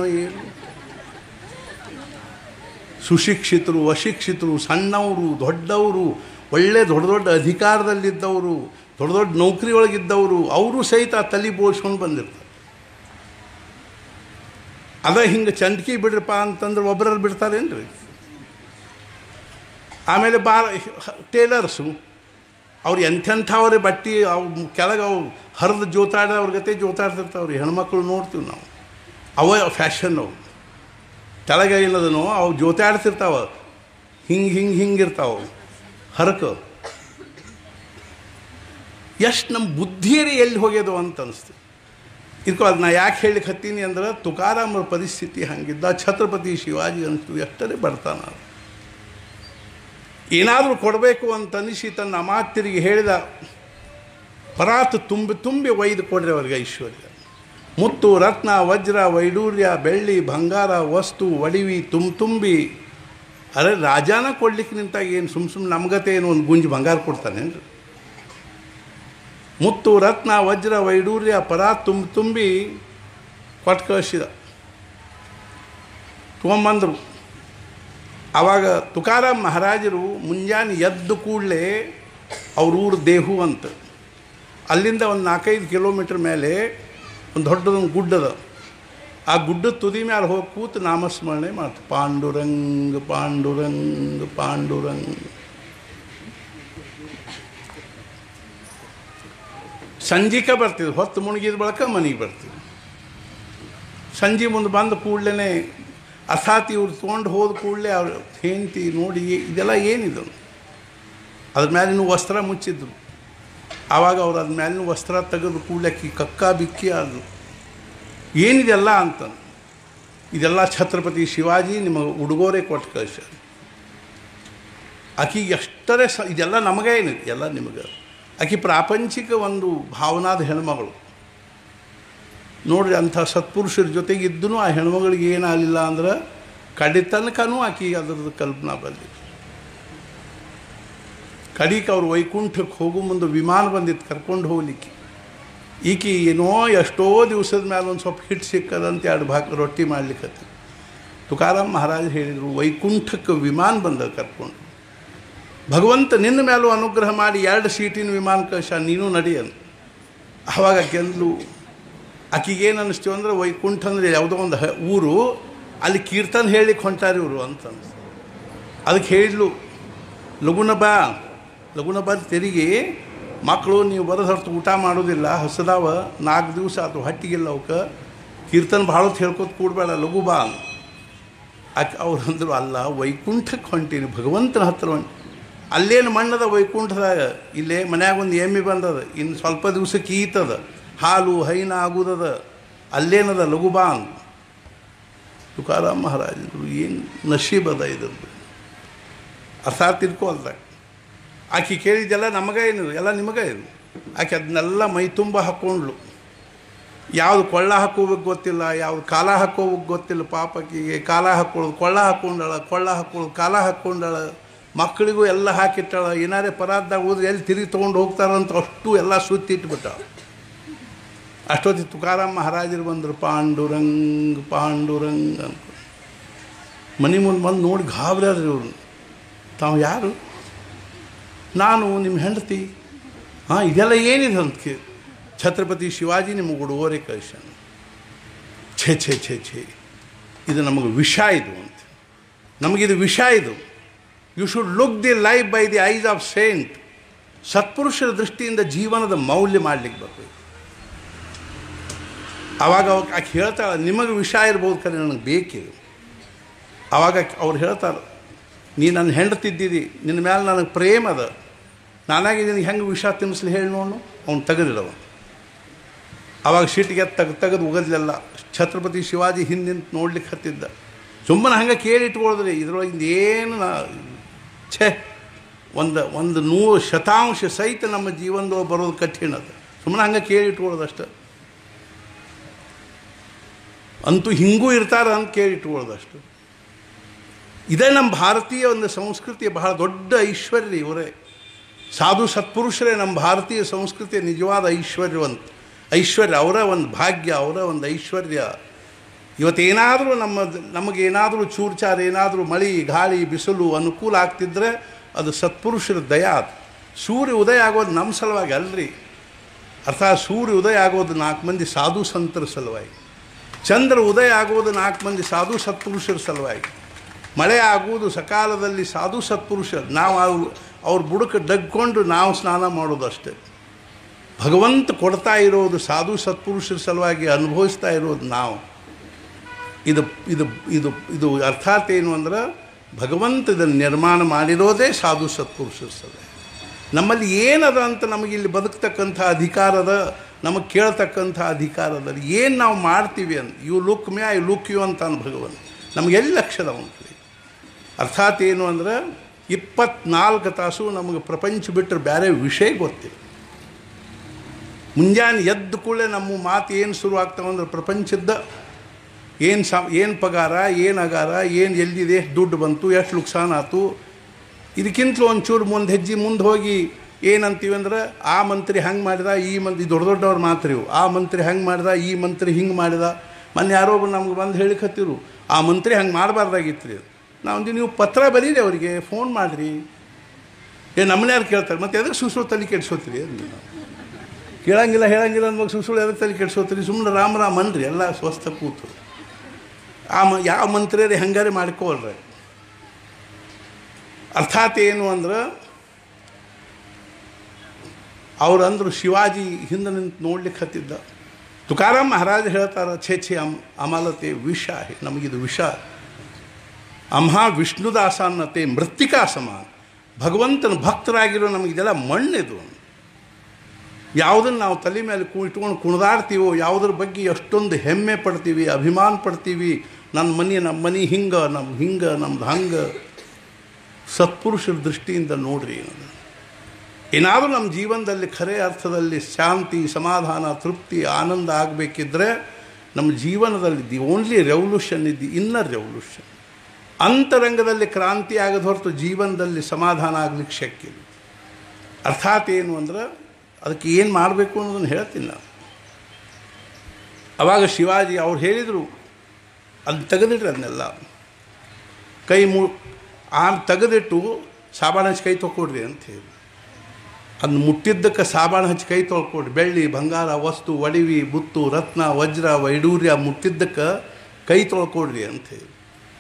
[SPEAKER 5] ಸುಶಿಕ್ಷಿತರು, ಅಶಿಕ್ಷಿತರು, ಸಣ್ಣವರು, ದೊಡ್ಡವರು, ಒಳ್ಳೆ ದೊಡ್ಡ ಅಧಿಕಾರದಲ್ಲಿದ್ದವರು, ದೊಡ್ಡ ನೌಕರಿ ಒಳಗಿದ್ದವರು, ಅವರು ಸಹಿತ ಆ ತಲೆ ಬೋಳ್ಸ್ಕೊಂಡು ಬಂದಿರ್ತಾರೆ. ಅದ ಹಿಂಗೆ ಚಂಡ್ಕಿ ಬಿಡ್ರಪ್ಪ ಅಂತಂದ್ರೆ ಒಬ್ಬರಲ್ಲಿ ಬಿಡ್ತಾರೇನ್ರಿ? ಆಮೇಲೆ ಟೇಲರ್ಸು ಅವ್ರು ಎಂಥವ್ರೆ ಬಟ್ಟೆ ಅವು ಕೆಳಗೆ ಅವು ಹರಿದು ಅವ್ರ ಗತೆ ಜೋತಾಡ್ತಿರ್ತಾವ್ರಿ. ಹೆಣ್ಮಕ್ಳು ನೋಡ್ತೀವಿ ನಾವು, ಅವ ಫ್ಯಾಷನ್ ಅವು ಕೆಳಗೆ ಏನದನೋ ಅವು ಜೋತಾಡ್ತಿರ್ತಾವ, ಹಿಂಗಿರ್ತಾವೆ ಹರಕು. ಎಷ್ಟು ನಮ್ಮ ಬುದ್ಧಿಯರೇ ಎಲ್ಲಿ ಹೋಗ್ಯದು ಅಂತ ಅನಿಸ್ತು. ಇದಕ್ಕೂ ಅದು ನಾ ಯಾಕೆ ಹೇಳಿಕ್ಕೆ ಹತ್ತೀನಿ ಅಂದ್ರೆ ತುಕಾರಾಮರ ಪರಿಸ್ಥಿತಿ ಹಂಗಿದ್ದ. ಛತ್ರಪತಿ ಶಿವಾಜಿ ಅನಿಸ್ತು ಎಷ್ಟರೇ ಬರ್ತಾನ, ಏನಾದರೂ ಕೊಡಬೇಕು ಅಂತ ಅನಿಸಿ ತನ್ನ ಅಮಾತ್ಯರಿಗೆ ಹೇಳಿದ, ಪರಾತು ತುಂಬಿ ಒಯ್ದು ಕೊಡ್ರಿ ಅವ್ರಿಗೆ ಐಶ್ವರ್ಯ, ಮುತ್ತು ರತ್ನ ವಜ್ರ ವೈಡೂರ್ಯ ಬೆಳ್ಳಿ ಬಂಗಾರ ವಸ್ತು ಒಡಿವಿ ತುಂಬಿ. ಅರೆ ರಾಜಾನ ಕೊಡ್ಲಿಕ್ಕೆ ನಿಂತಾಗ ಏನು ಸುಮ್ಮನೆ ನಮ್ಗತೆ ಏನು ಒಂದು ಗುಂಜು ಬಂಗಾರ ಕೊಡ್ತಾನೇನ್ರಿ? ಮುತ್ತು ರತ್ನ ವಜ್ರ ವೈಡೂರ್ಯ ಪರಾ ತುಂಬಿ ಕೊಟ್ಟು ಕಳಿಸಿದ, ತೊಗೊಂಬಂದರು. ಆವಾಗ ತುಕಾರಾಮ್ ಮಹಾರಾಜರು ಮುಂಜಾನೆ ಎದ್ದು ಕೂಡಲೇ ಅವ್ರ ಊರು ದೇಹು ಅಂತ, ಅಲ್ಲಿಂದ ಒಂದು 4-5 ಕಿಲೋಮೀಟ್ರ್ ಮೇಲೆ ಒಂದು ದೊಡ್ಡದೊಂದು ಗುಡ್ಡದ, ಆ ಗುಡ್ಡದ ತುದಿ ಮೇಲೆ ಹೋಗಿ ಕೂತು ನಾಮಸ್ಮರಣೆ ಮಾಡ್ತು, ಪಾಂಡುರಂಗ ಪಾಂಡುರಂಗ ಪಾಂಡುರಂಗ. ಸಂಜಿಕ ಬರ್ತಿದ್ರು, ಹೊತ್ತು ಮುಳುಗಿದ ಬಳಿಕ ಮನೆಗೆ ಬರ್ತಿದ್ರು. ಸಂಜೆ ಮುಂದೆ ಬಂದ ಕೂಡಲೇ ಅರ್ಥಾತ್ ಇವ್ರು ತೊಗೊಂಡು ಹೋದ ಕೂಡಲೇ ಅವ್ರು ಹೆಂಡತಿ ನೋಡಿ ಇದೆಲ್ಲ ಏನಿದು, ಅದ್ರ ಮೇಲಿನ ವಸ್ತ್ರ ಮುಚ್ಚಿದ್ರು. ಆವಾಗ ಅವ್ರು ಅದ್ರ ಮೇಲಿನ ವಸ್ತ್ರ ತೆಗೆದು ಕೂಡಲೇ ಕಕ್ಕ ಬಿಕ್ಕಿ ಆದರು, ಏನಿದೆಲ್ಲ ಅಂತ. ಇದೆಲ್ಲ ಛತ್ರಪತಿ ಶಿವಾಜಿ ನಿಮಗೆ ಉಡುಗೊರೆ ಕೊಟ್ಟು ಕಳಿಸ್ಯಾರ. ಆಕೆಗೆ ಎಷ್ಟರೇ ಇದೆಲ್ಲ ನಮಗೆ ಏನಿದೆ, ಎಲ್ಲ ನಿಮಗೆ. ಆಕೆ ಪ್ರಾಪಂಚಿಕ ಒಂದು ಭಾವನಾದ ಹೆಣ್ಮಗಳು ನೋಡ್ರಿ. ಅಂಥ ಸತ್ಪುರುಷರ ಜೊತೆಗಿದ್ದೂ ಆ ಹೆಣ್ಮಗಳಿಗೆ ಏನಾಗಲಿಲ್ಲ ಅಂದ್ರೆ ಕಡಿತನಕನೂ ಆಕೆಗೆ ಅದ್ರದ್ದು ಕಲ್ಪನಾ ಬಂದಿತ್ತು. ಕಡಿಗೆ ಅವ್ರು ವೈಕುಂಠಕ್ಕೆ ಹೋಗೋ ಮುಂದೆ ವಿಮಾನ ಬಂದಿತ್ತು ಕರ್ಕೊಂಡು ಹೋಗ್ಲಿಕ್ಕೆ. ಈಕೆ ಏನೋ ಎಷ್ಟೋ ದಿವಸದ ಮೇಲೆ ಒಂದು ಸ್ವಲ್ಪ ಹಿಟ್ಟು ಸಿಕ್ಕದಂತೆ 2 ಭಾಗ ರೊಟ್ಟಿ ಮಾಡ್ಲಿಕ್ಕೆ. ತುಕಾರಾಮ್ ಮಹಾರಾಜರು ಹೇಳಿದರು, ವೈಕುಂಠಕ್ಕೆ ವಿಮಾನ ಬಂದ ಕರ್ಕೊಂಡು, ಭಗವಂತ ನಿನ್ನ ಮೇಲೂ ಅನುಗ್ರಹ ಮಾಡಿ 2 ಸೀಟಿನ ವಿಮಾನ ಕಳಿಸ, ನೀನು ನಡಿಯನು. ಆವಾಗ ಕೆಂದ್ಲು. ಆಕೆಗೇನು ಅನ್ನಿಸ್ತೀವಿ ಅಂದ್ರೆ ವೈಕುಂಠ ಅಂದರೆ ಯಾವುದೋ ಒಂದು ಊರು, ಅಲ್ಲಿ ಕೀರ್ತನ ಹೇಳಲಿಕ್ಕೆ ಹೊಂಟಾರಿ ಇವರು ಅಂತ ಅನಿಸ್ತು. ಅದಕ್ಕೆ ಹೇಳಿದ್ಲು, ಲಗುನ ಬಾ ತೆರಿಗೆ ಮಕ್ಕಳು ನೀವು ಬರೋದು ಹೊರತು ಊಟ ಮಾಡೋದಿಲ್ಲ, ಹಸದಾವ 4 ದಿವಸ ಆಯ್ತು ಹಟ್ಟಿಗಿಲ್ಲ ಅವಕ್ಕೆ, ಕೀರ್ತನ ಭಾಳ ಹೇಳ್ಕೊತ ಕೂಡಬೇಡ, ಲಘು ಬಾ. ಅವ್ರು ಅಂದರು, ಅಲ್ಲ ವೈಕುಂಠಕ್ಕೆ ಹೊಂಟೀನಿ, ಭಗವಂತನ ಹತ್ರ ಹೊಂಟಿ. ಅಲ್ಲೇನು ಮಣ್ಣದ ವೈಕುಂಠದಾಗ, ಇಲ್ಲೇ ಮನ್ಯಾಗ ಒಂದು ಎಮ್ಮೆ ಬಂದದ, ಇನ್ನು ಸ್ವಲ್ಪ ದಿವಸಕ್ಕೆ ಈತದ, ಹಾಲು ಹೈನ ಆಗುದದ, ಅಲ್ಲೇನದ ಲಘು ಬಾ ಅಂತ. ತುಕಾರಾಮ್ ಮಹಾರಾಜರು ಏನು ನಶೀಬದ ಇದ್ರದ್ದು ಅರ್ಥಾತ್ ತಿಳ್ಕೊಳ್ದಾಗ. ಆಕೆ ಕೇಳಿದ್ದೆಲ್ಲ ನಮಗೆ ಏನು, ಎಲ್ಲ ನಿಮಗೆ ಇದು. ಆಕೆ ಅದನ್ನೆಲ್ಲ ಮೈ ತುಂಬ ಹಾಕ್ಕೊಂಡ್ಳು. ಯಾವುದು ಕೊಳ್ಳ ಹಾಕೋಬೇಕು ಗೊತ್ತಿಲ್ಲ, ಯಾವುದು ಕಾಲ ಹಾಕೋಬೇಕು ಗೊತ್ತಿಲ್ಲ. ಪಾಪಕ್ಕಿಗೆ ಕಾಲ ಹಾಕ್ಕೊಳ್ಳೋದು, ಕೊಳ್ಳ ಹಾಕ್ಕೊಳ್ಳೋದು, ಕಾಲ ಹಾಕ್ಕೊಂಡಾಳ. ಮಕ್ಕಳಿಗೂ ಎಲ್ಲ ಹಾಕಿಟ್ಟಾಳ. ಏನಾರೇ ಪರಾಧದಾಗ ಹೋದ್ರೆ ಎಲ್ಲಿ ತಿರುಗಿ ತೊಗೊಂಡು ಹೋಗ್ತಾರಂತ ಅಷ್ಟು ಎಲ್ಲ ಸುತ್ತಿಟ್ಬಿಟ್ಟ. ಅಷ್ಟೊತ್ತಿಗೆ ತುಕಾರಾಮ್ ಮಹಾರಾಜರು ಬಂದರು, ಪಾಂಡುರಂಗ್ ಪಾಂಡುರಂಗ್ ಅಂತ. ಮನೆ ಮುಂದೆ ಬಂದು ನೋಡಿ ಗಾಬರಿ ಆದ್ರಿ ಇವ್ರು. ತಾವು ಯಾರು? ನಾನು ನಿಮ್ಮ ಹೆಂಡತಿ. ಹಾಂ, ಇದೆಲ್ಲ ಏನಿದೆ ಅಂತ ಕೇಳಿ. ಛತ್ರಪತಿ ಶಿವಾಜಿ ನಿಮಗೆ ಉಡುಗೊರೆ ಕಳಿಸ್ಯಾನ. ಛೇ ಇದು ನಮಗೆ ವಿಷ ಇದು ಅಂತ. ನಮಗಿದು ವಿಷ ಇದು. You should look the life by the eyes of saint. ಸತ್ಪುರುಷರ ದೃಷ್ಟಿಯಿಂದ ಜೀವನದ ಮೌಲ್ಯ ಮಾಡಲಿಕ್ಕೆ ಬರಬೇಕು. ಆವಾಗ ಆಕೆ ಹೇಳ್ತಾಳೆ, ನಿಮಗೆ ವಿಷ ಇರ್ಬೋದು ಕರೆ ನನಗೆ ಬೇಕಿದೆ. ಆವಾಗ ಅವ್ರು ಹೇಳ್ತಾರೆ, ನೀ ನನ್ನ ಹೆಂಡತಿದ್ದೀರಿ, ನಿನ್ನ ಮೇಲೆ ನನಗೆ ಪ್ರೇಮ ಅದ, ನಾನಾಗಿ ನಿನಗೆ ಹೆಂಗೆ ವಿಷ ತಿನ್ನಿಸ್ಲಿ ಹೇಳಿ ನೋಡು. ಅವ್ನು ತೆಗೆದಿಡವ. ಆವಾಗ ಸಿಟ್ಟಿಗೆ ತೆಗೆದು ಒಗದ್ಲೆಲ್ಲ. ಛತ್ರಪತಿ ಶಿವಾಜಿ ಹಿಂದಿಂತ ನೋಡ್ಲಿಕ್ಕೆ ಹತ್ತಿದ್ದ. ಸುಮ್ಮನೆ ಹಂಗೆ ಕೇಳಿಟ್ಕೊಳಿದ್ರಿ. ಇದ್ರೊಳಗಿಂದ ಏನು ಒಂದು 100% ಸಹಿತ ನಮ್ಮ ಜೀವನದೊಳಗೆ ಬರೋದು ಕಠಿಣ ಅದು. ಸುಮ್ಮನೆ ಹಂಗೆ ಕೇಳಿಟ್ಕೊಳ್ಳೋದಷ್ಟೆ. ಅಂತೂ ಹಿಂಗೂ ಇರ್ತಾರೆ ಅಂತ ಕೇಳಿಟ್ಕೊಳ್ಳೋದಷ್ಟು. ಇದೇ ನಮ್ಮ ಭಾರತೀಯ ಒಂದು ಸಂಸ್ಕೃತಿಯ ಬಹಳ ದೊಡ್ಡ ಐಶ್ವರ್ಯ. ಇವರೇ ಸಾಧು ಸತ್ಪುರುಷರೇ ನಮ್ಮ ಭಾರತೀಯ ಸಂಸ್ಕೃತಿಯ ನಿಜವಾದ ಐಶ್ವರ್ಯ. ಅವರ ಒಂದು ಭಾಗ್ಯ, ಅವರ ಒಂದು ಐಶ್ವರ್ಯ. ಇವತ್ತೇನಾದರೂ ನಮಗೇನಾದರೂ ಚೂರ್ಚಾರ, ಏನಾದರೂ ಮಳೆ ಗಾಳಿ ಬಿಸಿಲು ಅನುಕೂಲ ಆಗ್ತಿದ್ರೆ ಅದು ಸತ್ಪುರುಷರ ದಯಾ. ಸೂರ್ಯ ಉದಯ ಆಗೋದು ನಮ್ಮ ಸಲುವಾಗಿ ಅಲ್ರಿ. ಅರ್ಥಾತ್ ಸೂರ್ಯ ಉದಯ ಆಗೋದು 4 ಮಂದಿ ಸಾಧು ಸಂತರ ಸಲುವಾಗಿ. ಚಂದ್ರ ಉದಯ ಆಗೋದು 4 ಮಂದಿ ಸಾಧು ಸತ್ಪುರುಷರ ಸಲುವಾಗಿ. ಮಳೆ ಆಗುವುದು ಸಕಾಲದಲ್ಲಿ ಸಾಧು ಸತ್ಪುರುಷರು ನಾವು ಅವ್ರ ಬುಡಕ್ಕೆ ಡಗ್ಕೊಂಡು ನಾವು ಸ್ನಾನ ಮಾಡೋದು ಅಷ್ಟೇ. ಭಗವಂತ ಕೊಡ್ತಾ ಇರೋದು ಸಾಧು ಸತ್ಪುರುಷರ ಸಲುವಾಗಿ ಅನುಭವಿಸ್ತಾ ಇರೋದು ನಾವು. ಇದು ಇದು ಇದು ಇದು ಅರ್ಥಾತ್ ಏನು ಅಂದ್ರೆ ಭಗವಂತ ಇದನ್ನು ನಿರ್ಮಾಣ ಮಾಡಿರೋದೇ ಸಾಧು ಸತ್ಪುರುಷರ ಸಲುವಾಗಿ. ನಮ್ಮಲ್ಲಿ ಏನದ ಅಂತ ನಮಗೆ ಇಲ್ಲಿ ಬದುಕ್ತಕ್ಕಂಥ ಅಧಿಕಾರದ, ನಮಗೆ ಕೇಳ್ತಕ್ಕಂಥ ಅಧಿಕಾರದ, ಏನು ನಾವು ಮಾಡ್ತೀವಿ ಅಂತ. You look me I look you ಅಂತಾನು ಭಗವಂತ. ನಮಗೆಲ್ಲಿ ಲಕ್ಷದ ಅವನು. ಅರ್ಥಾತ್ ಏನು ಅಂದ್ರೆ 24 ತಾಸು ನಮಗೆ ಪ್ರಪಂಚ ಬಿಟ್ಟರೆ ಬೇರೆ ವಿಷಯ ಗೊತ್ತಿಲ್ಲ. ಮುಂಜಾನೆ ಎದ್ದು ಕೂಡಲೇ ನಮ್ಮ ಮಾತು ಏನು ಶುರುವಾಗ್ತಾವಂದ್ರೆ ಪ್ರಪಂಚದ ಏನು ಪಗಾರ, ಏನು ಅಗಾರ, ಏನು ಎಲ್ಲಿದೆ, ಎಷ್ಟು ದುಡ್ಡು ಬಂತು, ಎಷ್ಟು ನುಕ್ಸಾನ್ ಆಯ್ತು. ಇದಕ್ಕಿಂತಲೂ ಒಂಚೂರು ಮುಂದೆ ಹೆಜ್ಜೆ ಮುಂದೆ ಹೋಗಿ ಏನಂತೀವಿ ಅಂದ್ರೆ ಆ ಮಂತ್ರಿ ಹಂಗೆ ಮಾಡಿದ, ಈ ಮಂತ್ರಿ ದೊಡ್ಡ ದೊಡ್ಡವ್ರ ಮಾತ್ರಿ ಇವು, ಆ ಮಂತ್ರಿ ಹಂಗೆ ಮಾಡಿದ, ಈ ಮಂತ್ರಿ ಹಿಂಗೆ ಮಾಡಿದ. ಮೊನ್ನೆ ಯಾರೋ ಒಬ್ಬರು ನಮ್ಗೆ ಬಂದು ಹೇಳಿಕತ್ತಿರು ಆ ಮಂತ್ರಿ ಹಂಗೆ ಮಾಡಬಾರ್ದಾಗಿತ್ತು ರೀ. ನಾವು ನೀವು ಪತ್ರ ಬರೀರಿ ಅವರಿಗೆ, ಫೋನ್ ಮಾಡಿರಿ. ನಮ್ಮನ್ನ ಯಾರು ಕೇಳ್ತಾರೆ, ಮತ್ತು ಎದಕ್ಕೆ ಸುಸುಳು ತಲೆ ಕೆಡ್ಸೋತೀರಿ? ಕೇಳಂಗಿಲ್ಲ ಹೇಳಂಗಿಲ್ಲ ಅಂದ್ವಾಗ ಸುಸುಳು ಎದಕ್ಕೆ ತಲೆ ಕೆಡ್ಸೋತೀರಿ? ಸುಮ್ಮನೆ ರಾಮ ಅನ್ರಿ, ಎಲ್ಲ ಸ್ವಸ್ಥ ಕೂತು. ಯಾವ ಮಂತ್ರಿಯರು ಹಂಗಾರೆ ಮಾಡ್ಕೋಲ್ರಿ. ಅರ್ಥಾತ್ ಏನು ಅಂದ್ರೆ ಅವ್ರಂದ್ರು ಶಿವಾಜಿ ಹಿಂದೆ ನಿಂತು ನೋಡ್ಲಿಕ್ಕೆ ಹತ್ತಿದ್ದ. ತುಕಾರಾಮ್ ಮಹಾರಾಜ್ ಹೇಳ್ತಾರೆ, ಛೇ ಅಮಲತೆ ವಿಷ, ನಮಗಿದು ವಿಷ. ಅಂಹಾ ವಿಷ್ಣುದಾಸನ್ನತೆ ಮೃತ್ತಿಕಾ ಸಮಾನ. ಭಗವಂತನ ಭಕ್ತರಾಗಿರೋ ನಮಗಿದೆಲ್ಲ ಮಣ್ಣಿದು. ಯಾವುದನ್ನು ನಾವು ತಲೆ ಮೇಲೆ ಇಟ್ಕೊಂಡು ಕುಣಿದಾಡ್ತೀವೋ, ಯಾವುದ್ರ ಬಗ್ಗೆ ಎಷ್ಟೊಂದು ಹೆಮ್ಮೆ ಪಡ್ತೀವಿ, ಅಭಿಮಾನ ಪಡ್ತೀವಿ. ನಮ್ಮ ಮನೆ ಹಿಂಗೆ, ನಮ್ದು ಹಂಗೆ. ಸತ್ಪುರುಷರ ದೃಷ್ಟಿಯಿಂದ ನೋಡ್ರಿ, ಏನಾದರೂ ನಮ್ಮ ಜೀವನದಲ್ಲಿ ಖರೆ ಅರ್ಥದಲ್ಲಿ ಶಾಂತಿ, ಸಮಾಧಾನ, ತೃಪ್ತಿ, ಆನಂದ ಆಗಬೇಕಿದ್ರೆ ನಮ್ಮ ಜೀವನದಲ್ಲಿ the only revolution the inner revolution. ಅಂತರಂಗದಲ್ಲಿ ಕ್ರಾಂತಿ ಆಗದ ಹೊರತು ಜೀವನದಲ್ಲಿ ಸಮಾಧಾನ ಆಗ್ಲಿಕ್ಕೆ ಶಕ್ಯ ಇಲ್ಲ. ಅರ್ಥಾತ್ ಏನು ಅಂದ್ರೆ ಅದಕ್ಕೆ ಏನು ಮಾಡಬೇಕು ಅನ್ನೋದನ್ನು ಹೇಳ್ತೀನಿ ನಾನು. ಆವಾಗ ಶಿವಾಜಿ ಅವ್ರು ಹೇಳಿದರು, ಅಲ್ಲಿ ತೆಗೆದಿಟ್ರಿ ಅದನ್ನೆಲ್ಲ ತೆಗೆದಿಟ್ಟು ಸಾಬಾನು ಹಚ್ಚಿ ಕೈ ತೊಗೊಡ್ರಿ ಅಂತ ಹೇಳಿ. ಅದನ್ನ ಮುಟ್ಟಿದ್ದಕ್ಕೆ ಸಾಬಾನು ಹಚ್ಚಿ ಕೈ ತೊಳ್ಕೊಡ್ರಿ. ಬೆಳ್ಳಿ ಬಂಗಾರ ವಸ್ತು, ಒಡವಿ ಬುತ್ತು, ರತ್ನ, ವಜ್ರ, ವೈಡೂರ್ಯ ಮುಟ್ಟಿದ್ದಕ್ಕೆ ಕೈ ತೊಳ್ಕೊಡ್ರಿ ಅಂತ ಹೇಳಿ.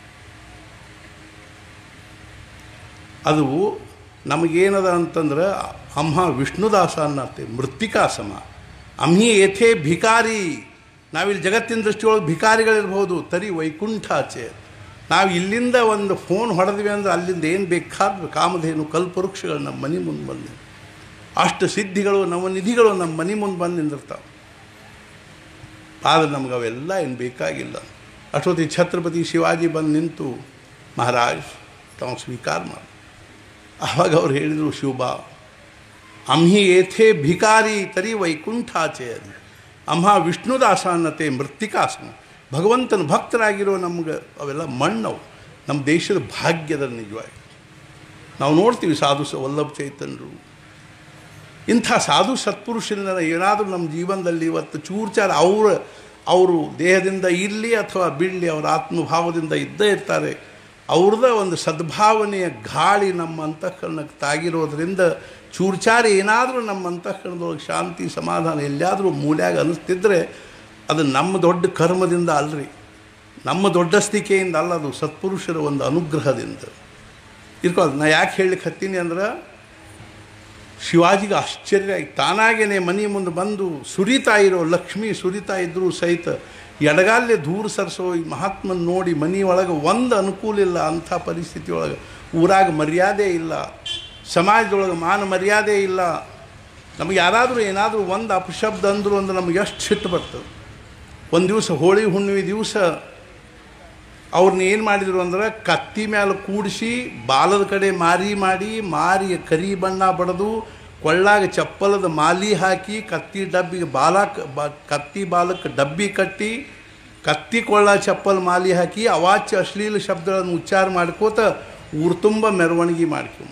[SPEAKER 5] ಅದು ನಮಗೇನದ ಅಂತಂದ್ರೆ ಅಂಹ ವಿಷ್ಣುದಾಸ ಅನ್ನತ್ತೆ ಮೃತ್ತಿಕಾ ಸಮ. ಅಂಹಿ ಏಥೇ ಭಿಕಾರಿ. ನಾವಿಲ್ಲಿ ಜಗತ್ತಿನ ದೃಷ್ಟಿಯೊಳಗೆ ಭಿಕಾರಿಗಳಿರ್ಬೋದು, ತರಿ ವೈಕುಂಠಾಚೆ. ನಾವು ಇಲ್ಲಿಂದ ಒಂದು ಫೋನ್ ಹೊಡೆದ್ವಿ ಅಂದ್ರೆ ಅಲ್ಲಿಂದ ಏನು ಬೇಕಾದ್ರೂ ಕಾಮಧೇನು ಕಲ್ಪವೃಕ್ಷಗಳು ನಮ್ಮ ಮನೆ ಮುಂದೆ ಬಂದು, ಅಷ್ಟು ಸಿದ್ಧಿಗಳು ನವನಿಧಿಗಳು ನಮ್ಮ ಮನೆ ಮುಂದೆ ಬಂದು ನಿಂದಿರ್ತಾವೆ. ಆದರೆ ನಮ್ಗೆ ಅವೆಲ್ಲ ಏನು ಬೇಕಾಗಿಲ್ಲ. ಅಷ್ಟೊತ್ತಿಗೆ ಛತ್ರಪತಿ ಶಿವಾಜಿ ಬಂದು ನಿಂತು, ಮಹಾರಾಜ್ ತಾವು ಸ್ವೀಕಾರ ಮಾಡಿ. ಆವಾಗ ಅವ್ರು ಹೇಳಿದರು, ಶಿವಬಾ ಅಂಹಿ ಏಥೇ ಭಿಕಾರಿ ತರಿ ವೈಕುಂಠಾಚೆ. ಅಂಹ ವಿಷ್ಣುದಾಸನ್ನತೆ ಮೃತ್ತಿಕಾಸನ. ಭಗವಂತನ ಭಕ್ತರಾಗಿರೋ ನಮ್ಗೆ ಅವೆಲ್ಲ ಮಣ್ಣವು. ನಮ್ಮ ದೇಶದ ಭಾಗ್ಯದ ನಿಜವಾಗಿ ನಾವು ನೋಡ್ತೀವಿ. ಸಾಧು ವಲ್ಲಭ ಚೈತನ್ಯರು ಇಂಥ ಸಾಧು ಸತ್ಪುರುಷರಿಂದ ಏನಾದರೂ ನಮ್ಮ ಜೀವನದಲ್ಲಿ ಇವತ್ತು ಚೂರ್ಚಾರ ಅವರು ದೇಹದಿಂದ ಇರಲಿ ಅಥವಾ ಬಿಡಲಿ, ಅವರ ಆತ್ಮಭಾವದಿಂದ ಇದ್ದೇ ಇರ್ತಾರೆ. ಅವ್ರದ್ದ ಒಂದು ಸದ್ಭಾವನೆಯ ಗಾಳಿ ನಮ್ಮ ಅಂತಃಕರಣಕ್ಕೆ ತಾಗಿರೋದ್ರಿಂದ ಚೂರ್ಚಾರಿ ಏನಾದರೂ ನಮ್ಮ ಅಂತಃಕರಣದೊಳಗೆ ಶಾಂತಿ ಸಮಾಧಾನ ಎಲ್ಲಿಯಾದರೂ ಮೂಲ್ಯಾಗ ಅನ್ನಿಸ್ತಿದ್ರೆ ಅದು ನಮ್ಮ ದೊಡ್ಡ ಕರ್ಮದಿಂದ ಅಲ್ರಿ, ನಮ್ಮ ದೊಡ್ಡಸ್ತಿಕೆಯಿಂದ ಅಲ್ಲ, ಅದು ಸತ್ಪುರುಷರ ಒಂದು ಅನುಗ್ರಹದಿಂದ ಇರ್ಕೋದು. ನಾ ಯಾಕೆ ಹೇಳಲಿಕ್ಕೆ ಹತ್ತೀನಿ ಅಂದ್ರೆ ಶಿವಾಜಿಗೆ ಆಶ್ಚರ್ಯ ಆಗಿ ತಾನಾಗೇನೆ ಮನೆ ಮುಂದೆ ಬಂದು ಸುರಿತಾ ಇರೋ ಲಕ್ಷ್ಮಿ ಸುರಿತಾ ಇದ್ದರೂ ಸಹಿತ ಎಡಗಾಲೇ ದೂರ ಸರಿಸೋ ಈ ಮಹಾತ್ಮನ ನೋಡಿ ಮನೆಯೊಳಗೆ ಒಂದು ಅನುಕೂಲ ಇಲ್ಲ. ಅಂಥ ಪರಿಸ್ಥಿತಿ ಒಳಗೆ ಊರಾಗ ಮರ್ಯಾದೆ ಇಲ್ಲ, ಸಮಾಜದೊಳಗೆ ಮಾನ ಮರ್ಯಾದೆ ಇಲ್ಲ. ನಮಗೆ ಯಾರಾದರೂ ಏನಾದರೂ ಒಂದು ಅಪಶಬ್ದ ಅಂದರು ಅಂದ್ರೆ ನಮಗೆ ಎಷ್ಟು ಸಿಟ್ಟು ಬರ್ತದೆ. ಒಂದು ದಿವಸ ಹೋಳಿ ಹುಣ್ಣಿಮೆ ದಿವಸ ಅವ್ರನ್ನ ಏನು ಮಾಡಿದರು ಅಂದ್ರೆ ಕತ್ತಿ ಮೇಲೆ ಕೂಡಿಸಿ ಬಾಲದ ಕಡೆ ಮಾಡಿ ಮಾರಿಯ ಕರಿ ಬಣ್ಣ ಬಡಿದು ಕೊಳ್ಳಾಗ ಚಪ್ಪಲದ ಮಾಲಿ ಹಾಕಿ ಕತ್ತಿ ಡಬ್ಬಿಗೆ ಕತ್ತಿ ಬಾಲಕ್ಕೆ ಡಬ್ಬಿ ಕಟ್ಟಿ ಕತ್ತಿ ಕೊಳ್ಳ ಚಪ್ಪಲ್ ಮಾಲಿ ಹಾಕಿ ಅವಾಚ್ಯ ಅಶ್ಲೀಲ ಶಬ್ದಗಳನ್ನು ಉಚ್ಚಾರ ಮಾಡ್ಕೋತ ಊರು ತುಂಬ ಮೆರವಣಿಗೆ ಮಾಡ್ಕೊಂಡು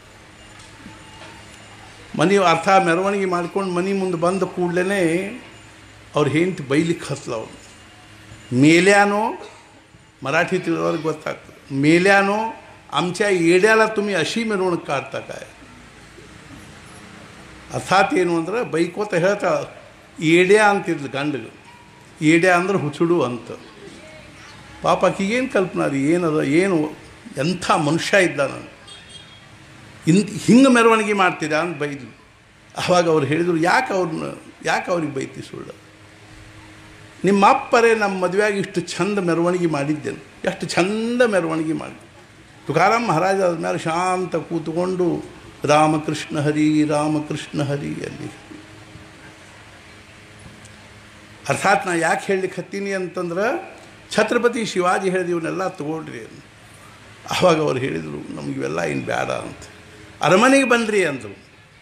[SPEAKER 5] ಅರ್ಥ ಮೆರವಣಿಗೆ ಮಾಡ್ಕೊಂಡು ಮನೆ ಮುಂದೆ ಬಂದ ಕೂಡಲೇ ಅವ್ರು ಹೆಂಡತಿ ಬೈಲಿಕ್ಕೆ ಹತ್ಲವ್ರು. मेल्यानो मराठी ತಿಳಿದವ್ರಿಗೆ ಗೊತ್ತಾಗ್ತದೆ. मेल्यानो आमच्या येड्याला तुम्ही अशी मिरवणूक काढता काय. ಅರ್ಥಾತ್ ಏನು ಅಂದ್ರೆ ಬೈಕೋತ ಹೇಳ್ತಾ ಏಡ್ಯ ಅಂತಿದ್ಲು ಗಂಡಗೆ. ಏಡ್ಯ ಅಂದ್ರೆ ಹುಚ್ಚುಡು ಅಂತ. ಪಾಪ ಆಕಿಗೇನು ಕಲ್ಪನಾ ರೀ, ಏನದ ಏನು ಎಂಥ ಮನುಷ್ಯ ಇದ್ದಾನ, ಹಿಂಗೆ ಮೆರವಣಿಗೆ ಮಾಡ್ತೀರಾ ಅಂತ ಬೈದರು. ಆವಾಗ ಅವ್ರು ಹೇಳಿದರು, ಯಾಕೆ ಅವ್ರಿಗೆ ಬೈತಿ ಸುಳ್ಳು, ನಿಮ್ಮ ಅಪ್ಪರೇ ನಮ್ಮ ಮದುವೆಯಾಗಿ ಇಷ್ಟು ಚಂದ ಮೆರವಣಿಗೆ ಮಾಡಿದ್ದೇನೆ, ಎಷ್ಟು ಚಂದ ಮೆರವಣಿಗೆ ಮಾಡಿ. ತುಕಾರಾಮ್ ಮಹಾರಾಜ ಆದ್ಮೇಲೆ ಶಾಂತ ಕೂತ್ಕೊಂಡು ರಾಮಕೃಷ್ಣ ಹರಿ ರಾಮಕೃಷ್ಣ ಹರಿ ಅಲ್ಲಿ. ಅರ್ಥಾತ್ ನಾ ಯಾಕೆ ಹೇಳಲಿಕ್ಕೆ ಹತ್ತೀನಿ ಅಂತಂದ್ರೆ, ಛತ್ರಪತಿ ಶಿವಾಜಿ ಹೇಳಿದ ಇವನ್ನೆಲ್ಲ ತಗೊಳ್ರಿ ಅಂತ. ಆವಾಗ ಅವ್ರು ಹೇಳಿದರು, ನಮಗಿವೆಲ್ಲ ಏನು ಬೇಡ ಅಂತ, ಅರಮನೆಗೆ ಬನ್ನಿರಿ ಅಂದರು.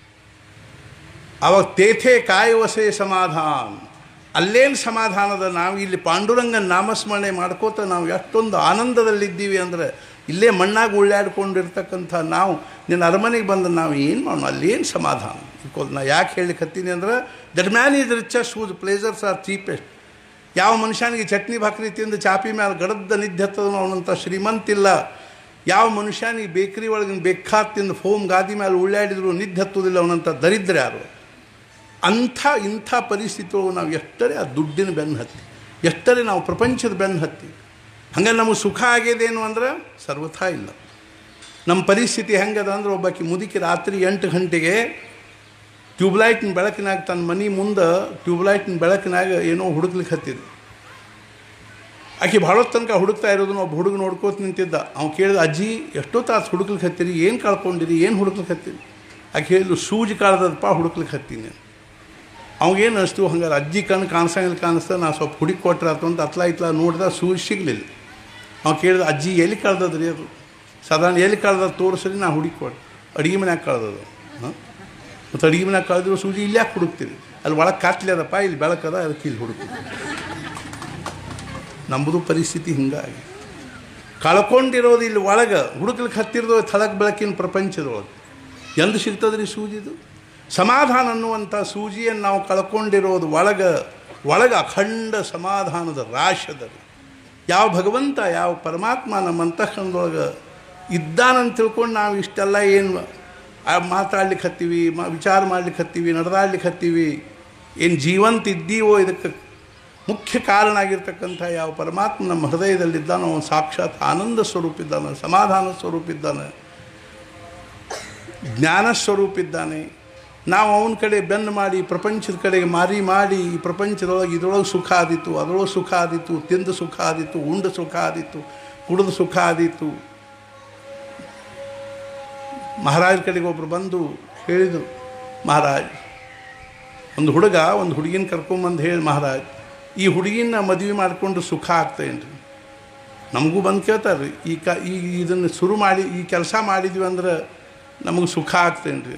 [SPEAKER 5] ಆವಾಗ ತೇಥೆ ಕಾಯವಸೆ ಸಮಾಧಾನ, ಅಲ್ಲೇನು ಸಮಾಧಾನದ, ನಾವು ಇಲ್ಲಿ ಪಾಂಡುರಂಗನ ನಾಮಸ್ಮರಣೆ ಮಾಡ್ಕೋತ ನಾವು ಎಷ್ಟೊಂದು ಆನಂದದಲ್ಲಿದ್ದೀವಿ ಅಂದರೆ, ಇಲ್ಲೇ ಮಣ್ಣಾಗಿ ಉಳ್ಳಾಡ್ಕೊಂಡಿರ್ತಕ್ಕಂಥ ನಾವು ನಿನ್ನ ಅರಮನೆಗೆ ಬಂದು ನಾವು ಏನು ಮಾಡೋಣ, ಅಲ್ಲೇನು ಸಮಾಧಾನ ಇಟ್ಕೊಳ್ಳಿ. ನಾ ಯಾಕೆ ಹೇಳಲಿಕ್ಕೆ ಹತ್ತೀನಿ ಅಂದ್ರೆ, that man is richest whose pleasures are cheapest. ಯಾವ ಮನುಷ್ಯನಿಗೆ ಚಟ್ನಿ ಭಾಕರಿ ತಿಂದು ಚಾಪಿ ಮೇಲೆ ಗಡದ್ದ ನಿದ್ದೆ ಹತ್ತದನೋ ಅವನಂಥ ಶ್ರೀಮಂತಿಲ್ಲ. ಯಾವ ಮನುಷ್ಯನಿಗೆ ಬೇಕ್ರಿ ಒಳಗಿನ ಬೇಕಾದ ತಿಂದು ಫೋಮ್ ಗಾದಿ ಮೇಲೆ ಉಳ್ಳಾಡಿದ್ರು ನಿದ್ದೆ ಹತ್ತೋದಿಲ್ಲ ಅವನಂಥ ದರಿದ್ರ ಯಾರು. ಇಂಥ ಪರಿಸ್ಥಿತಿ ಒಳಗೆ ನಾವು ಎಷ್ಟರೇ ಆ ದುಡ್ಡಿನ ಬೆನ್ನು ಹತ್ತಿ, ಎಷ್ಟರೇ ನಾವು ಪ್ರಪಂಚದ ಬೆನ್ನು ಹತ್ತಿ, ಹಂಗೆ ನಮಗೆ ಸುಖ ಆಗ್ಯದೇನು ಅಂದ್ರೆ ಸರ್ವಥಾ ಇಲ್ಲ. ನಮ್ಮ ಪರಿಸ್ಥಿತಿ ಹೆಂಗದ ಅಂದ್ರೆ, ಒಬ್ಬಾಕಿ ಮುದುಕಿ ರಾತ್ರಿ 8 ಗಂಟೆಗೆ ಟ್ಯೂಬ್ಲೈಟ್ನ ಬೆಳಕಿನಾಗ ತನ್ನ ಮನೆ ಮುಂದೆ ಟ್ಯೂಬ್ಲೈಟ್ನ ಬೆಳಕಿನಾಗ ಏನೋ ಹುಡುಕ್ಲಿಕ್ಕೆ ಹತ್ತಿದ್ರು. ಆಕೆ ಭಾಳ ತನಕ ಹುಡುಕ್ತಾ ಇರೋದನ್ನು ಒಬ್ಬ ಹುಡುಗ ನೋಡ್ಕೋತ ನಿಂತಿದ್ದ. ಅವ್ನು ಕೇಳಿದ, ಅಜ್ಜಿ ಎಷ್ಟೋ ತಾಸು ಹುಡುಕ್ಲಿಕ್ಕೆ ಹತ್ತೀರಿ, ಏನು ಕಳ್ಕೊಂಡಿರಿ, ಏನು ಹುಡುಕ್ಲಿಕ್ಕೆ ಹತ್ತೀರಿ? ಆಕೆ ಹೇಳಿದ್ರು, ಸೂಜಿ ಕಾಳ್ದದಪ್ಪ ಹುಡುಕ್ಲಿಕ್ಕೆ ಹತ್ತೀನಿ. ಅವಾಗೇನು ಅನಿಸ್ತು, ಹಂಗಾರೆ ಅಜ್ಜಿ ಕಣ್ಣು ಕಾಣಿಸ್ತಾ ನಾ ಸ್ವಲ್ಪ ಹುಡುಕಿ ಕೊಟ್ರೆ ಆತು ಅಂತ ಇತ್ಲ ನೋಡಿದ, ಸೂಜಿ ಸಿಗಲಿಲ್ಲ. ಅವ್ನು ಕೇಳಿದ, ಅಜ್ಜಿ ಎಲ್ಲಿ ಕಳ್ದದ್ರಿ ಅದು? ಸಾಧಾರಣ ಎಲ್ಲಿ ಕಳ್ದದ್ದು ತೋರಿಸ್ರಿ, ನಾ ಹುಡುಕಿ ಕೊಟ್ಟೆ. ಅಡುಗೆ ಮನ್ಯಾಗ ಕಳ್ದದು. ಮತ್ತು ಅಡುಗೆ ಮನ್ಯಾಗ ಕಳೆದ್ರು ಸೂಜಿ ಇಲ್ಲಿ ಯಾಕೆ ಹುಡುಕ್ತೀರಿ? ಅಲ್ಲಿ ಒಳಗೆ ಕಾತ್ಲಿ ಅದಪ್ಪ, ಇಲ್ಲಿ ಬೆಳಕದ, ಅದಕ್ಕೆ ಇಲ್ಲಿ ಹುಡುಕ್ತೀವಿ. ನಮ್ಮದು ಪರಿಸ್ಥಿತಿ ಹಿಂಗಾಗಿ ಕಳ್ಕೊಂಡಿರೋದು ಇಲ್ಲಿ ಒಳಗೆ, ಹುಡುಕ್ಲಿಕ್ಕೆ ಹತ್ತಿರೋದು ಥಳಕ್ ಬೆಳಕಿನ ಪ್ರಪಂಚದೊಳಗೆ. ಎಂದು ಸಿಗ್ತದ್ರಿ ಸೂಜಿದು? ಸಮಾಧಾನ ಅನ್ನುವಂಥ ಸೂಜಿಯನ್ನು ನಾವು ಕಳ್ಕೊಂಡಿರೋದು ಒಳಗೆ ಅಖಂಡ ಸಮಾಧಾನದ ರಾಶದ. ಯಾವ ಭಗವಂತ, ಯಾವ ಪರಮಾತ್ಮ ನಮ್ಮ ಅಂತಃಕರಣದೊಳಗೆ ಇದ್ದಾನಂತ ತಿಳ್ಕೊಂಡು ನಾವು ಇಷ್ಟೆಲ್ಲ ಏನು ಮಾತಾಡ್ಲಿಕ್ಕೆ ಹತ್ತೀವಿ, ವಿಚಾರ ಮಾಡ್ಲಿಕ್ಕೆ ಹತ್ತೀವಿ, ನಡೆದಾಡ್ಲಿಕ್ಕೆ ಹತ್ತೀವಿ. ಏನು ಜೀವಂತ ಇದ್ದೀವೋ ಇದಕ್ಕೆ ಮುಖ್ಯ ಕಾರಣ ಆಗಿರ್ತಕ್ಕಂಥ ಯಾವ ಪರಮಾತ್ಮ ನಮ್ಮ ಹೃದಯದಲ್ಲಿದ್ದಾನೋ ಅವನು ಸಾಕ್ಷಾತ್ ಆನಂದ ಸ್ವರೂಪ ಇದ್ದಾನೆ, ಸಮಾಧಾನ ಸ್ವರೂಪ ಇದ್ದಾನೆ, ಜ್ಞಾನ ಸ್ವರೂಪ ಇದ್ದಾನೆ. ನಾವು ಅವನ ಕಡೆ ಬೆನ್ನು ಮಾಡಿ ಪ್ರಪಂಚದ ಕಡೆಗೆ ಮಾಡಿ ಈ ಪ್ರಪಂಚದೊಳಗೆ ಇದರೊಳಗೆ ಸುಖ ಆದೀತು, ಅದರೊಳಗೆ ಸುಖ ಆದೀತು, ತಿಂದು ಸುಖ ಆದೀತು, ಉಂಡು ಸುಖ ಆದೀತು, ಕುಡಿದು ಸುಖ ಆದೀತು. ಮಹಾರಾಜರ ಕಡೆಗೆ ಒಬ್ಬರು ಬಂದು ಹೇಳಿದರು, ಮಹಾರಾಜ್ ಒಂದು ಹುಡುಗ ಒಂದು ಹುಡುಗಿನ ಕರ್ಕೊಂಬಂದು ಹೇಳಿ, ಮಹಾರಾಜ್ ಈ ಹುಡುಗಿನ ಮದುವೆ ಮಾಡಿಕೊಂಡು ಸುಖ ಆಗ್ತೇನ್ರಿ? ನಮಗೂ ಬಂದು ಕೇಳ್ತಾರೆ ರೀ, ಇದನ್ನು ಶುರು ಮಾಡಿ ಈ ಕೆಲಸ ಮಾಡಿದ್ವಿ ಅಂದ್ರೆ ನಮಗೆ ಸುಖ ಆಗ್ತೇನ್ರಿ?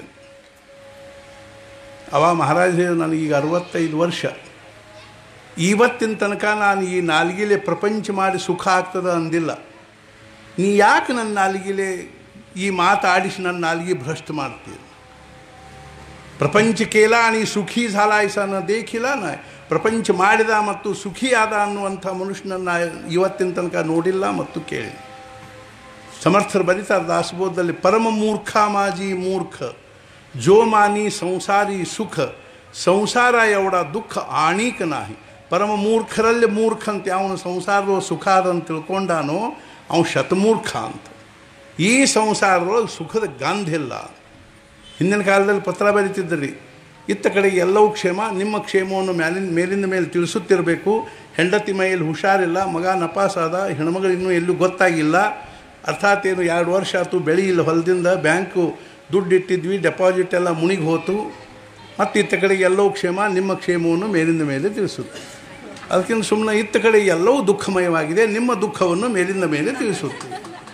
[SPEAKER 5] ಅವ ಮಹಾರಾಜ ಹೇಳಿ, ನನಗೀಗ 65 ವರ್ಷ, ಇವತ್ತಿನ ತನಕ ನಾನು ಈ ನಾಲ್ಗಿಲೆ ಪ್ರಪಂಚ ಮಾಡಿ ಸುಖ ಆಗ್ತದ ಅಂದಿಲ್ಲ. ನೀ ಯಾಕೆ ನನ್ನ ನಾಲ್ಗಿಲೆ ಈ ಮಾತಾಡಿಸಿ ನನ್ನ ನಾಲ್ಗೆ ಭ್ರಷ್ಟ ಮಾಡ್ತೀನಿ? ಪ್ರಪಂಚ ಕೇಲ ನೀ ಸುಖಿ ಝಾಲಾಯ್ಸನ ದೇಖಿಲ್ಲ ನಾ, ಪ್ರಪಂಚ ಮಾಡಿದ ಮತ್ತು ಸುಖಿ ಆದ ಅನ್ನುವಂಥ ಮನುಷ್ಯನನ್ನು ಇವತ್ತಿನ ತನಕ ನೋಡಿಲ್ಲ ಮತ್ತು ಕೇಳಿ. ಸಮರ್ಥರು ಬರೀತಾರೆ ದಾಸಬೋಧದಲ್ಲಿ, ಪರಮ ಮೂರ್ಖ ಮಾಜಿ ಮೂರ್ಖ ಜೋ ಮಾನಿ ಸಂಸಾರಿ ಸುಖ ಸಂಸಾರ ಎವಡ ದುಃಖ ಆಣೀಕ ನಾಹಿ. ಪರಮ ಮೂರ್ಖರಲ್ಲಿ ಮೂರ್ಖ ಅಂತ ಅವನು ಸಂಸಾರದ ಸುಖ ಅದಂತ ತಿಳ್ಕೊಂಡಾನೋ ಅವನು ಶತಮೂರ್ಖ ಅಂತ. ಈ ಸಂಸಾರದೊಳಗೆ ಸುಖದ ಗಂಧ ಇಲ್ಲ. ಹಿಂದಿನ ಕಾಲದಲ್ಲಿ ಪತ್ರ ಬರೀತಿದ್ದರು, ಇತ್ತ ಕಡೆಗೆ ಎಲ್ಲವೂ ಕ್ಷೇಮ, ನಿಮ್ಮ ಕ್ಷೇಮವನ್ನು ಮೇಲಿಂದ ಮೇಲೆ ತಿಳಿಸುತ್ತಿರಬೇಕು. ಹೆಂಡತಿ ಮೈಯಲ್ಲಿ ಹುಷಾರಿಲ್ಲ, ಮಗ ನಪಾಸಾದ, ಹೆಣ್ಮಗಳು ಇನ್ನೂ ಎಲ್ಲೂ ಗೊತ್ತಾಗಿಲ್ಲ. ಅರ್ಥಾತ್ ಏನು 2 ವರ್ಷ ಆಯ್ತು ಬೆಳೆ ಇಲ್ಲ ಹೊಲದಿಂದ, ಬ್ಯಾಂಕು ದುಡ್ಡು ಇಟ್ಟಿದ್ವಿ, ಡೆಪಾಸಿಟ್ ಎಲ್ಲ ಮುಣಿಗಿ ಹೋತು. ಮತ್ತು ಇತ್ತ ಕಡೆಗೆ ಎಲ್ಲವೂ ಕ್ಷೇಮ, ನಿಮ್ಮ ಕ್ಷೇಮವನ್ನು ಮೇಲಿಂದ ಮೇಲೆ ತಿಳಿಸುತ್ತೆ. ಅದಕ್ಕಿಂತ ಸುಮ್ಮನೆ ಇತ್ತ ಕಡೆ ಎಲ್ಲವೂ ದುಃಖಮಯವಾಗಿದೆ, ನಿಮ್ಮ ದುಃಖವನ್ನು ಮೇಲಿಂದ ಮೇಲೆ ತಿಳಿಸುತ್ತೆ.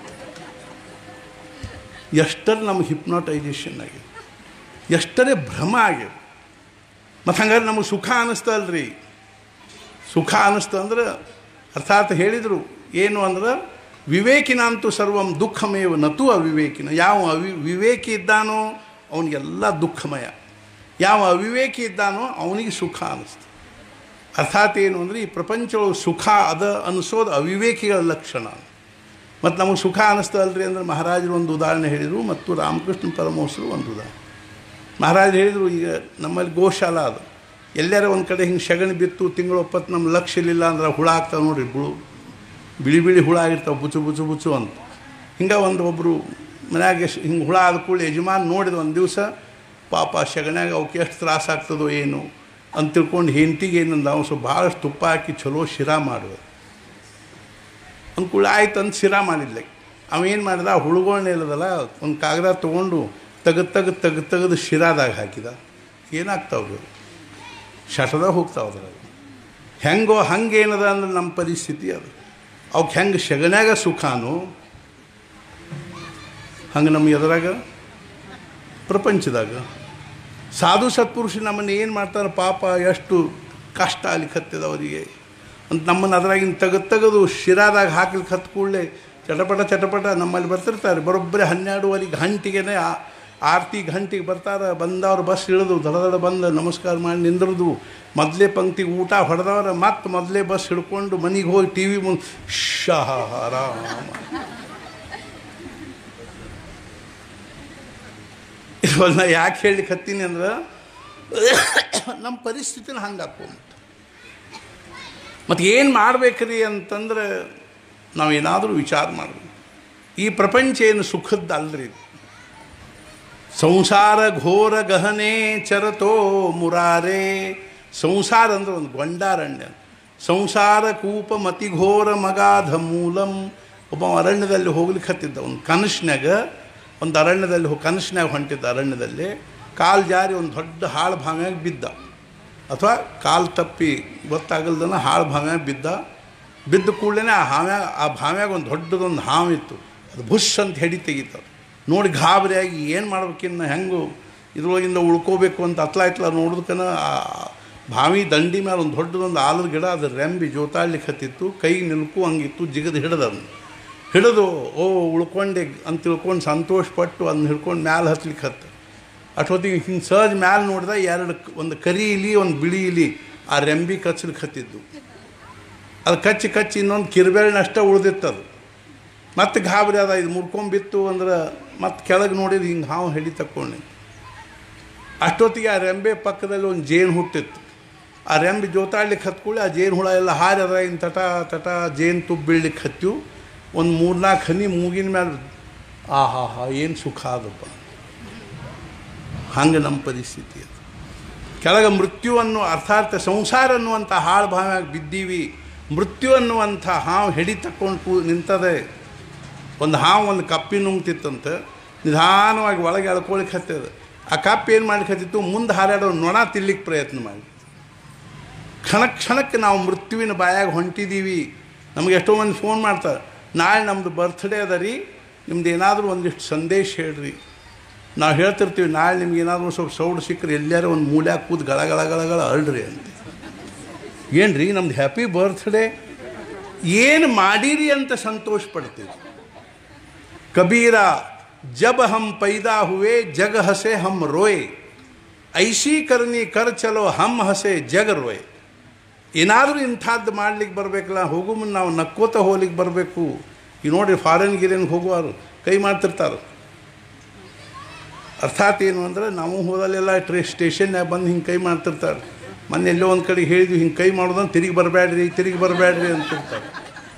[SPEAKER 5] ಎಷ್ಟರ ನಮಗೆ ಹಿಪ್ನೋಟೈಸೇಷನ್ ಆಗಿದೆ, ಎಷ್ಟರೇ ಭ್ರಮ ಆಗಿದೆ. ಮತ್ತು ಹಂಗಾದ್ರೆ ನಮಗೆ ಸುಖ ಅನ್ನಿಸ್ತಲ್ರಿ. ಸುಖ ಅನ್ನಿಸ್ತಂದ್ರೆ ಅರ್ಥಾತ್ ಹೇಳಿದರು ಏನು ಅಂದ್ರೆ, ವಿವೇಕಿನಂತೂ ಸರ್ವಂ ದುಃಖಮೇವ ನತು ಅವಿವೇಕಿನ. ಯಾವ ವಿವೇಕಿ ಇದ್ದಾನೋ ಅವನಿಗೆಲ್ಲ ದುಃಖಮಯ, ಯಾವ ಅವಿವೇಕಿ ಇದ್ದಾನೋ ಅವನಿಗೆ ಸುಖ ಅನ್ನಿಸ್ತು. ಅರ್ಥಾತ್ ಏನು ಅಂದರೆ, ಈ ಪ್ರಪಂಚದೊಳಗೆ ಸುಖ ಅದ ಅನ್ನಿಸೋದು ಅವಿವೇಕಿಗಳ ಲಕ್ಷಣ. ಮತ್ತು ನಮಗೆ ಸುಖ ಅನ್ನಿಸ್ತಲ್ರಿ ಅಂದ್ರೆ ಮಹಾರಾಜರು ಒಂದು ಉದಾಹರಣೆ ಹೇಳಿದರು, ಮತ್ತು ರಾಮಕೃಷ್ಣ ಪರಮಹಂಸರು ಒಂದು ಉದಾಹರಣೆ. ಮಹಾರಾಜರು ಹೇಳಿದರು, ಈಗ ನಮ್ಮಲ್ಲಿ ಗೋಶಾಲ ಅದು, ಎಲ್ಲಾರ ಒಂದು ಕಡೆ ಹಿಂಗೆ ಸಗಣಿ ಬಿತ್ತು ತಿಂಗಳು 20 ನಮ್ಮ ಲಕ್ಷ ಇರಲಿಲ್ಲ ಅಂದ್ರೆ ಹುಳ ಆಗ್ತಾವೆ ನೋಡಿರಿ, ಬಿಳಿ ಹುಳ ಆಗಿರ್ತಾವೆ, ಬುಚ್ಚು ಅಂತ. ಹಿಂಗೆ ಒಬ್ಬರು ಮನ್ಯಾಗ ಹಿಂಗೆ ಹುಳ ಆದ ಕೂಡಲೇ ಯಜಮಾನ್ ನೋಡಿದ ಒಂದು ದಿವಸ ಪಾಪ ಸಗಣ್ಯಾಗ ಅವಕ್ಕೆ ಎಷ್ಟು ತ್ರಾಸ ಆಗ್ತದೋ ಏನು ಅಂತ ತಿಳ್ಕೊಂಡು ಹೆಂಡತಿಗೆ ಏನಂದ ನಾವು ಸ್ವಲ್ಪ ಭಾಳಷ್ಟು ತುಪ್ಪ ಹಾಕಿ ಚಲೋ ಶಿರಾ ಮಾಡುವ ಅಂದ್ಕೂಡ ಆಯ್ತು ಅಂತ ಶಿರಾ ಮಾಡಿದ್ಲೆ. ಅವೇನು ಮಾಡಿದ ಹುಳುಗಳನ್ನ ಇಲ್ಲದಲ್ಲ ಒಂದು ಕಾಗದ ತೊಗೊಂಡು ತೆಗೆದು ಶಿರಾದಾಗ ಹಾಕಿದ. ಏನಾಗ್ತಾವ್ರಿ ಶಟದಾಗ ಹೋಗ್ತಾವ್ದ್ರಾಗ ಹೆಂಗೋ ಹಂಗೇನದ ಅಂದ್ರೆ ನಮ್ಮ ಪರಿಸ್ಥಿತಿ ಅದು. ಅವಕ್ಕೆ ಹೆಂಗೆ ಸಗಣ್ಯಾಗ ಸುಖಾನು ಹಂಗೆ ನಮ್ಮ ಎದುರಾಗ ಪ್ರಪಂಚದಾಗ ಸಾಧು ಸತ್ಪುರುಷ ನಮ್ಮನ್ನು ಏನು ಮಾಡ್ತಾರೆ ಪಾಪ ಎಷ್ಟು ಕಷ್ಟ ಆಗ್ಲಿಕ್ಕೆ ಅವರಿಗೆ ಅಂತ ನಮ್ಮನ್ನು ಅದ್ರಾಗಿನ ತೆಗೆದು ಶಿರಾದಾಗ ಹಾಕ್ಲಿಕ್ಕೆ ಹತ್ತು ಕೂಡಲೇ ಚಟಪಟ ನಮ್ಮಲ್ಲಿ ಬರ್ತಿರ್ತಾರೆ. ಬರೋಬ್ಬರಿ 12 ಗಂಟೆಗೆ ಆರತಿ ಗಂಟೆಗೆ ಬರ್ತಾರೆ. ಬಂದವ್ರು ಬಸ್ ಇಳಿದು ದಡ ಬಂದು ನಮಸ್ಕಾರ ಮಾಡಿ ನಿಂದ್ರದು ಮೊದಲೇ ಪಂಕ್ತಿಗೆ ಊಟ ಹೊಡೆದವ್ರೆ ಮತ್ತೆ ಮೊದಲೇ ಬಸ್ ಹಿಡ್ಕೊಂಡು ಮನೆಗೆ ಹೋಗಿ ಟಿ ವಿ ಮುಂದೆ ಆರಾಮ. ಇವಾಗ ನಾ ಯಾಕೆ ಹೇಳಲಿಕ್ಕೆ ಹತ್ತೀನಿ ಅಂದ್ರೆ ನಮ್ಮ ಪರಿಸ್ಥಿತಿನ ಹಂಗೆ ಹಾಕ್ಕೊಂಬಿಟ್ಟು ಮತ್ತು ಏನು ಮಾಡ್ಬೇಕ್ರಿ ಅಂತಂದ್ರೆ ನಾವೇನಾದರೂ ವಿಚಾರ ಮಾಡಬೇಕು. ಈ ಪ್ರಪಂಚ ಏನು ಸುಖದ್ದಲ್ರಿ. ಸಂಸಾರ ಘೋರ ಗಹನೆ ಚರತೋ ಮುರಾರೇ. ಸಂಸಾರ ಅಂದ್ರೆ ಒಂದು ಗೊಂಡಾರಣ್ಯ. ಸಂಸಾರ ಕೂಪ ಮತಿಘೋರ ಮಗಾಧ ಮೂಲಂ. ಒಬ್ಬ ಅರಣ್ಯದಲ್ಲಿ ಹೋಗ್ಲಿಕ್ಕೆ ಹತ್ತಿದ್ದ ಒಂದು ಕನಸಿನಾಗ, ಒಂದು ಅರಣ್ಯದಲ್ಲಿ ಕನಸಿನಾಗ ಹೊಂಟಿದ್ದ. ಅರಣ್ಯದಲ್ಲಿ ಕಾಲು ಜಾರಿ ಒಂದು ದೊಡ್ಡ ಹಾಳು ಭಾವ್ಯಾಗ ಬಿದ್ದ, ಅಥವಾ ಕಾಲು ತಪ್ಪಿ ಗೊತ್ತಾಗಲ್ದನ ಹಾಳು ಭಾವ್ಯಾಗ ಬಿದ್ದ ಕೂಡಲೇ ಆ ಭಾವ್ಯಾಗ ಒಂದು ದೊಡ್ಡದೊಂದು ಹಾವು ಇತ್ತು. ಅದು ಬುಷ್ ಅಂತ ಹೆಡಿ ತೆಗಿತಾರೆ. ನೋಡಿ ಗಾಬರಿಯಾಗಿ ಏನು ಮಾಡ್ಬೇಕಿನ್ನ ಹೆಂಗು ಇದ್ರೊಳಗಿಂದ ಉಳ್ಕೋಬೇಕು ಅಂತ ಅತ್ಲ ನೋಡಿದ್ಕನ ಆ ಬಾವಿ ದಂಡಿ ಮೇಲೆ ಒಂದು ದೊಡ್ಡದೊಂದು ಆಲದ ಗಿಡ ಅದು ರೆಂಬಿ ಜೋತಾಡ್ಲಿಕ್ಕೆ ಹತ್ತಿತ್ತು. ಕೈಗೆ ನಿಲ್ಕು ಹಂಗಿತ್ತು. ಜಿಗದು ಹಿಡಿದು ಉಳ್ಕೊಂಡೆ ಅಂತ ತಿಳ್ಕೊಂಡು ಸಂತೋಷಪಟ್ಟು ಅದನ್ನ ಹಿಡ್ಕೊಂಡು ಮ್ಯಾಲೆ ಹತ್ಲಿಕ್ಕೆ ಹತ್ತು. ಅಷ್ಟೊತ್ತಿಗೆ ಹಿಂಗೆ ಸಹಜ ಮ್ಯಾಲೆ ನೋಡಿದ ಒಂದು ಕರಿ ಇಲಿ ಒಂದು ಬಿಳಿ ಇಲಿ ಆ ರೆಂಬಿ ಕಚ್ಚಲಿಕ್ಕೆ ಹತ್ತಿದ್ದು. ಅದು ಕಚ್ಚಿ ಇನ್ನೊಂದು ಕಿರ್ಬೇಳಿನಷ್ಟ ಉಳಿದಿತ್ತದು. ಮತ್ತೆ ಗಾಬರಿ ಅದ ಇದು ಮುರ್ಕೊಂಬಿತ್ತು ಅಂದ್ರೆ ಮತ್ತೆ ಕೆಳಗೆ ನೋಡಿದ್ರೆ ಹಿಂಗೆ ಹಾವು ಹೆಡಿ ತಕ್ಕೊಂಡೆ. ಅಷ್ಟೊತ್ತಿಗೆ ಆ ರೆಂಬೆ ಪಕ್ಕದಲ್ಲಿ ಒಂದು ಜೇನು ಹುಟ್ಟಿತ್ತು. ಆ ರೆಂಬೆ ಜೋತಾಡ್ಲಿಕ್ಕೆ ಹತ್ಕೊಳ್ಳಿ ಆ ಜೇನು ಹುಳ ಎಲ್ಲ ಹಾರಿ ಅದ ಇನ್ನು ತಟ ಜೇನು ತುಪ್ಪ ಬೀಳ್ಲಿಕ್ಕೆ ಹತ್ತೀವಿ. ಒಂದು 3-4 ಹನಿ ಮೂಗಿನ ಮೇಲೆ ಆಹಾ ಏನು ಸುಖ ಅದಪ್ಪ. ಹಂಗೆ ನಮ್ಮ ಪರಿಸ್ಥಿತಿ ಅದು. ಕೆಳಗೆ ಮೃತ್ಯು ಅನ್ನೋ ಅರ್ಥಾತ್ ಸಂಸಾರ ಅನ್ನುವಂಥ ಹಾಳು ಭಾವ್ಯಾಗ ಬಿದ್ದೀವಿ. ಮೃತ್ಯು ಅನ್ನುವಂಥ ಹಾವು ಹೆಡಿ ತಕ್ಕೊಂಡು ನಿಂತದೆ. ಒಂದು ಹಾವು ಒಂದು ಕಪ್ಪಿ ನುಂಗ್ತಿತ್ತಂತೆ. ನಿಧಾನವಾಗಿ ಒಳಗೆ ಎಳ್ಕೊಳಿಕ್ಕೆ ಹತ್ತದ. ಆ ಕಪ್ಪಿ ಏನು ಮಾಡ್ಲಿಕ್ಕೆ ಹತ್ತಿತ್ತು, ಮುಂದೆ ಹಾರಾಡೋ ನೊಣ ತಿನ್ಲಿಕ್ಕೆ ಪ್ರಯತ್ನ ಮಾಡಿ. ಕ್ಷಣಕ್ಕೆ ನಾವು ಮೃತ್ಯುವಿನ ಬಾಯಾಗ ಹೊಂಟಿದ್ದೀವಿ. ನಮಗೆ ಎಷ್ಟೋ ಮಂದಿ ಫೋನ್ ಮಾಡ್ತಾರೆ, ನಾಳೆ ನಮ್ಮದು ಬರ್ತ್ಡೇ ಅದ ರೀ, ನಿಮ್ದು ಏನಾದರೂ ಒಂದಿಷ್ಟು ಸಂದೇಶ ಹೇಳ್ರಿ. ನಾವು ಹೇಳ್ತಿರ್ತೀವಿ ನಾಳೆ ನಿಮ್ಗೆ ಏನಾದರೂ ಸ್ವಲ್ಪ ಸೌಂಡ್ ಸಿಕ್ಕರೆ ಎಲ್ಲಾರು ಒಂದು ಮೂಲ್ಯಾಗ ಕೂತು ಗಳ ಅಳ್ರಿ ಅಂತ. ಏನು ರೀ ನಮ್ದು ಹ್ಯಾಪಿ ಬರ್ತ್ಡೇ ಏನು ಮಾಡೀರಿ ಅಂತ ಸಂತೋಷ ಪಡ್ತೀವಿ. ಕಬೀರ ಜಬ್ ಹಮ್ ಪೈದಾ ಹುವೆ ಜಗ ಹಸೆ ಹಮ್ ರೋಯೆ, ಐಶಿ ಕರ್ನಿ ಕರ್ ಚಲೋ ಹಮ್ ಹಸೆ ಜಗ ರೋಯೆ. ಏನಾದರೂ ಇಂಥದ್ದು ಮಾಡ್ಲಿಕ್ಕೆ ಬರಬೇಕಲ್ಲ, ಹೋಗು ಮುಂದೆ ನಾವು ನಕ್ಕೋತ ಹೋಗ್ಲಿಕ್ಕೆ ಬರಬೇಕು. ಈಗ ನೋಡಿರಿ ಫಾರಿನ್ ಗಿರಿಯನ್ಗೆ ಹೋಗುವಾರು ಕೈ ಮಾಡ್ತಿರ್ತಾರೆ. ಅರ್ಥಾತ್ ಏನು ಅಂದ್ರೆ ನಾವು ಹೋದಲ್ಲೆಲ್ಲ ಸ್ಟೇಷನ್ನಾಗ ಬಂದು ಹಿಂಗೆ ಕೈ ಮಾಡ್ತಿರ್ತಾರೆ. ಮೊನ್ನೆ ಎಲ್ಲೋ ಒಂದು ಕಡೆ ಹೇಳಿದ್ವಿ ಹಿಂಗೆ ಕೈ ಮಾಡೋದಂತ ತಿರುಗಿ ಬರಬೇಡ್ರಿ ಅಂತಿರ್ತಾರೆ.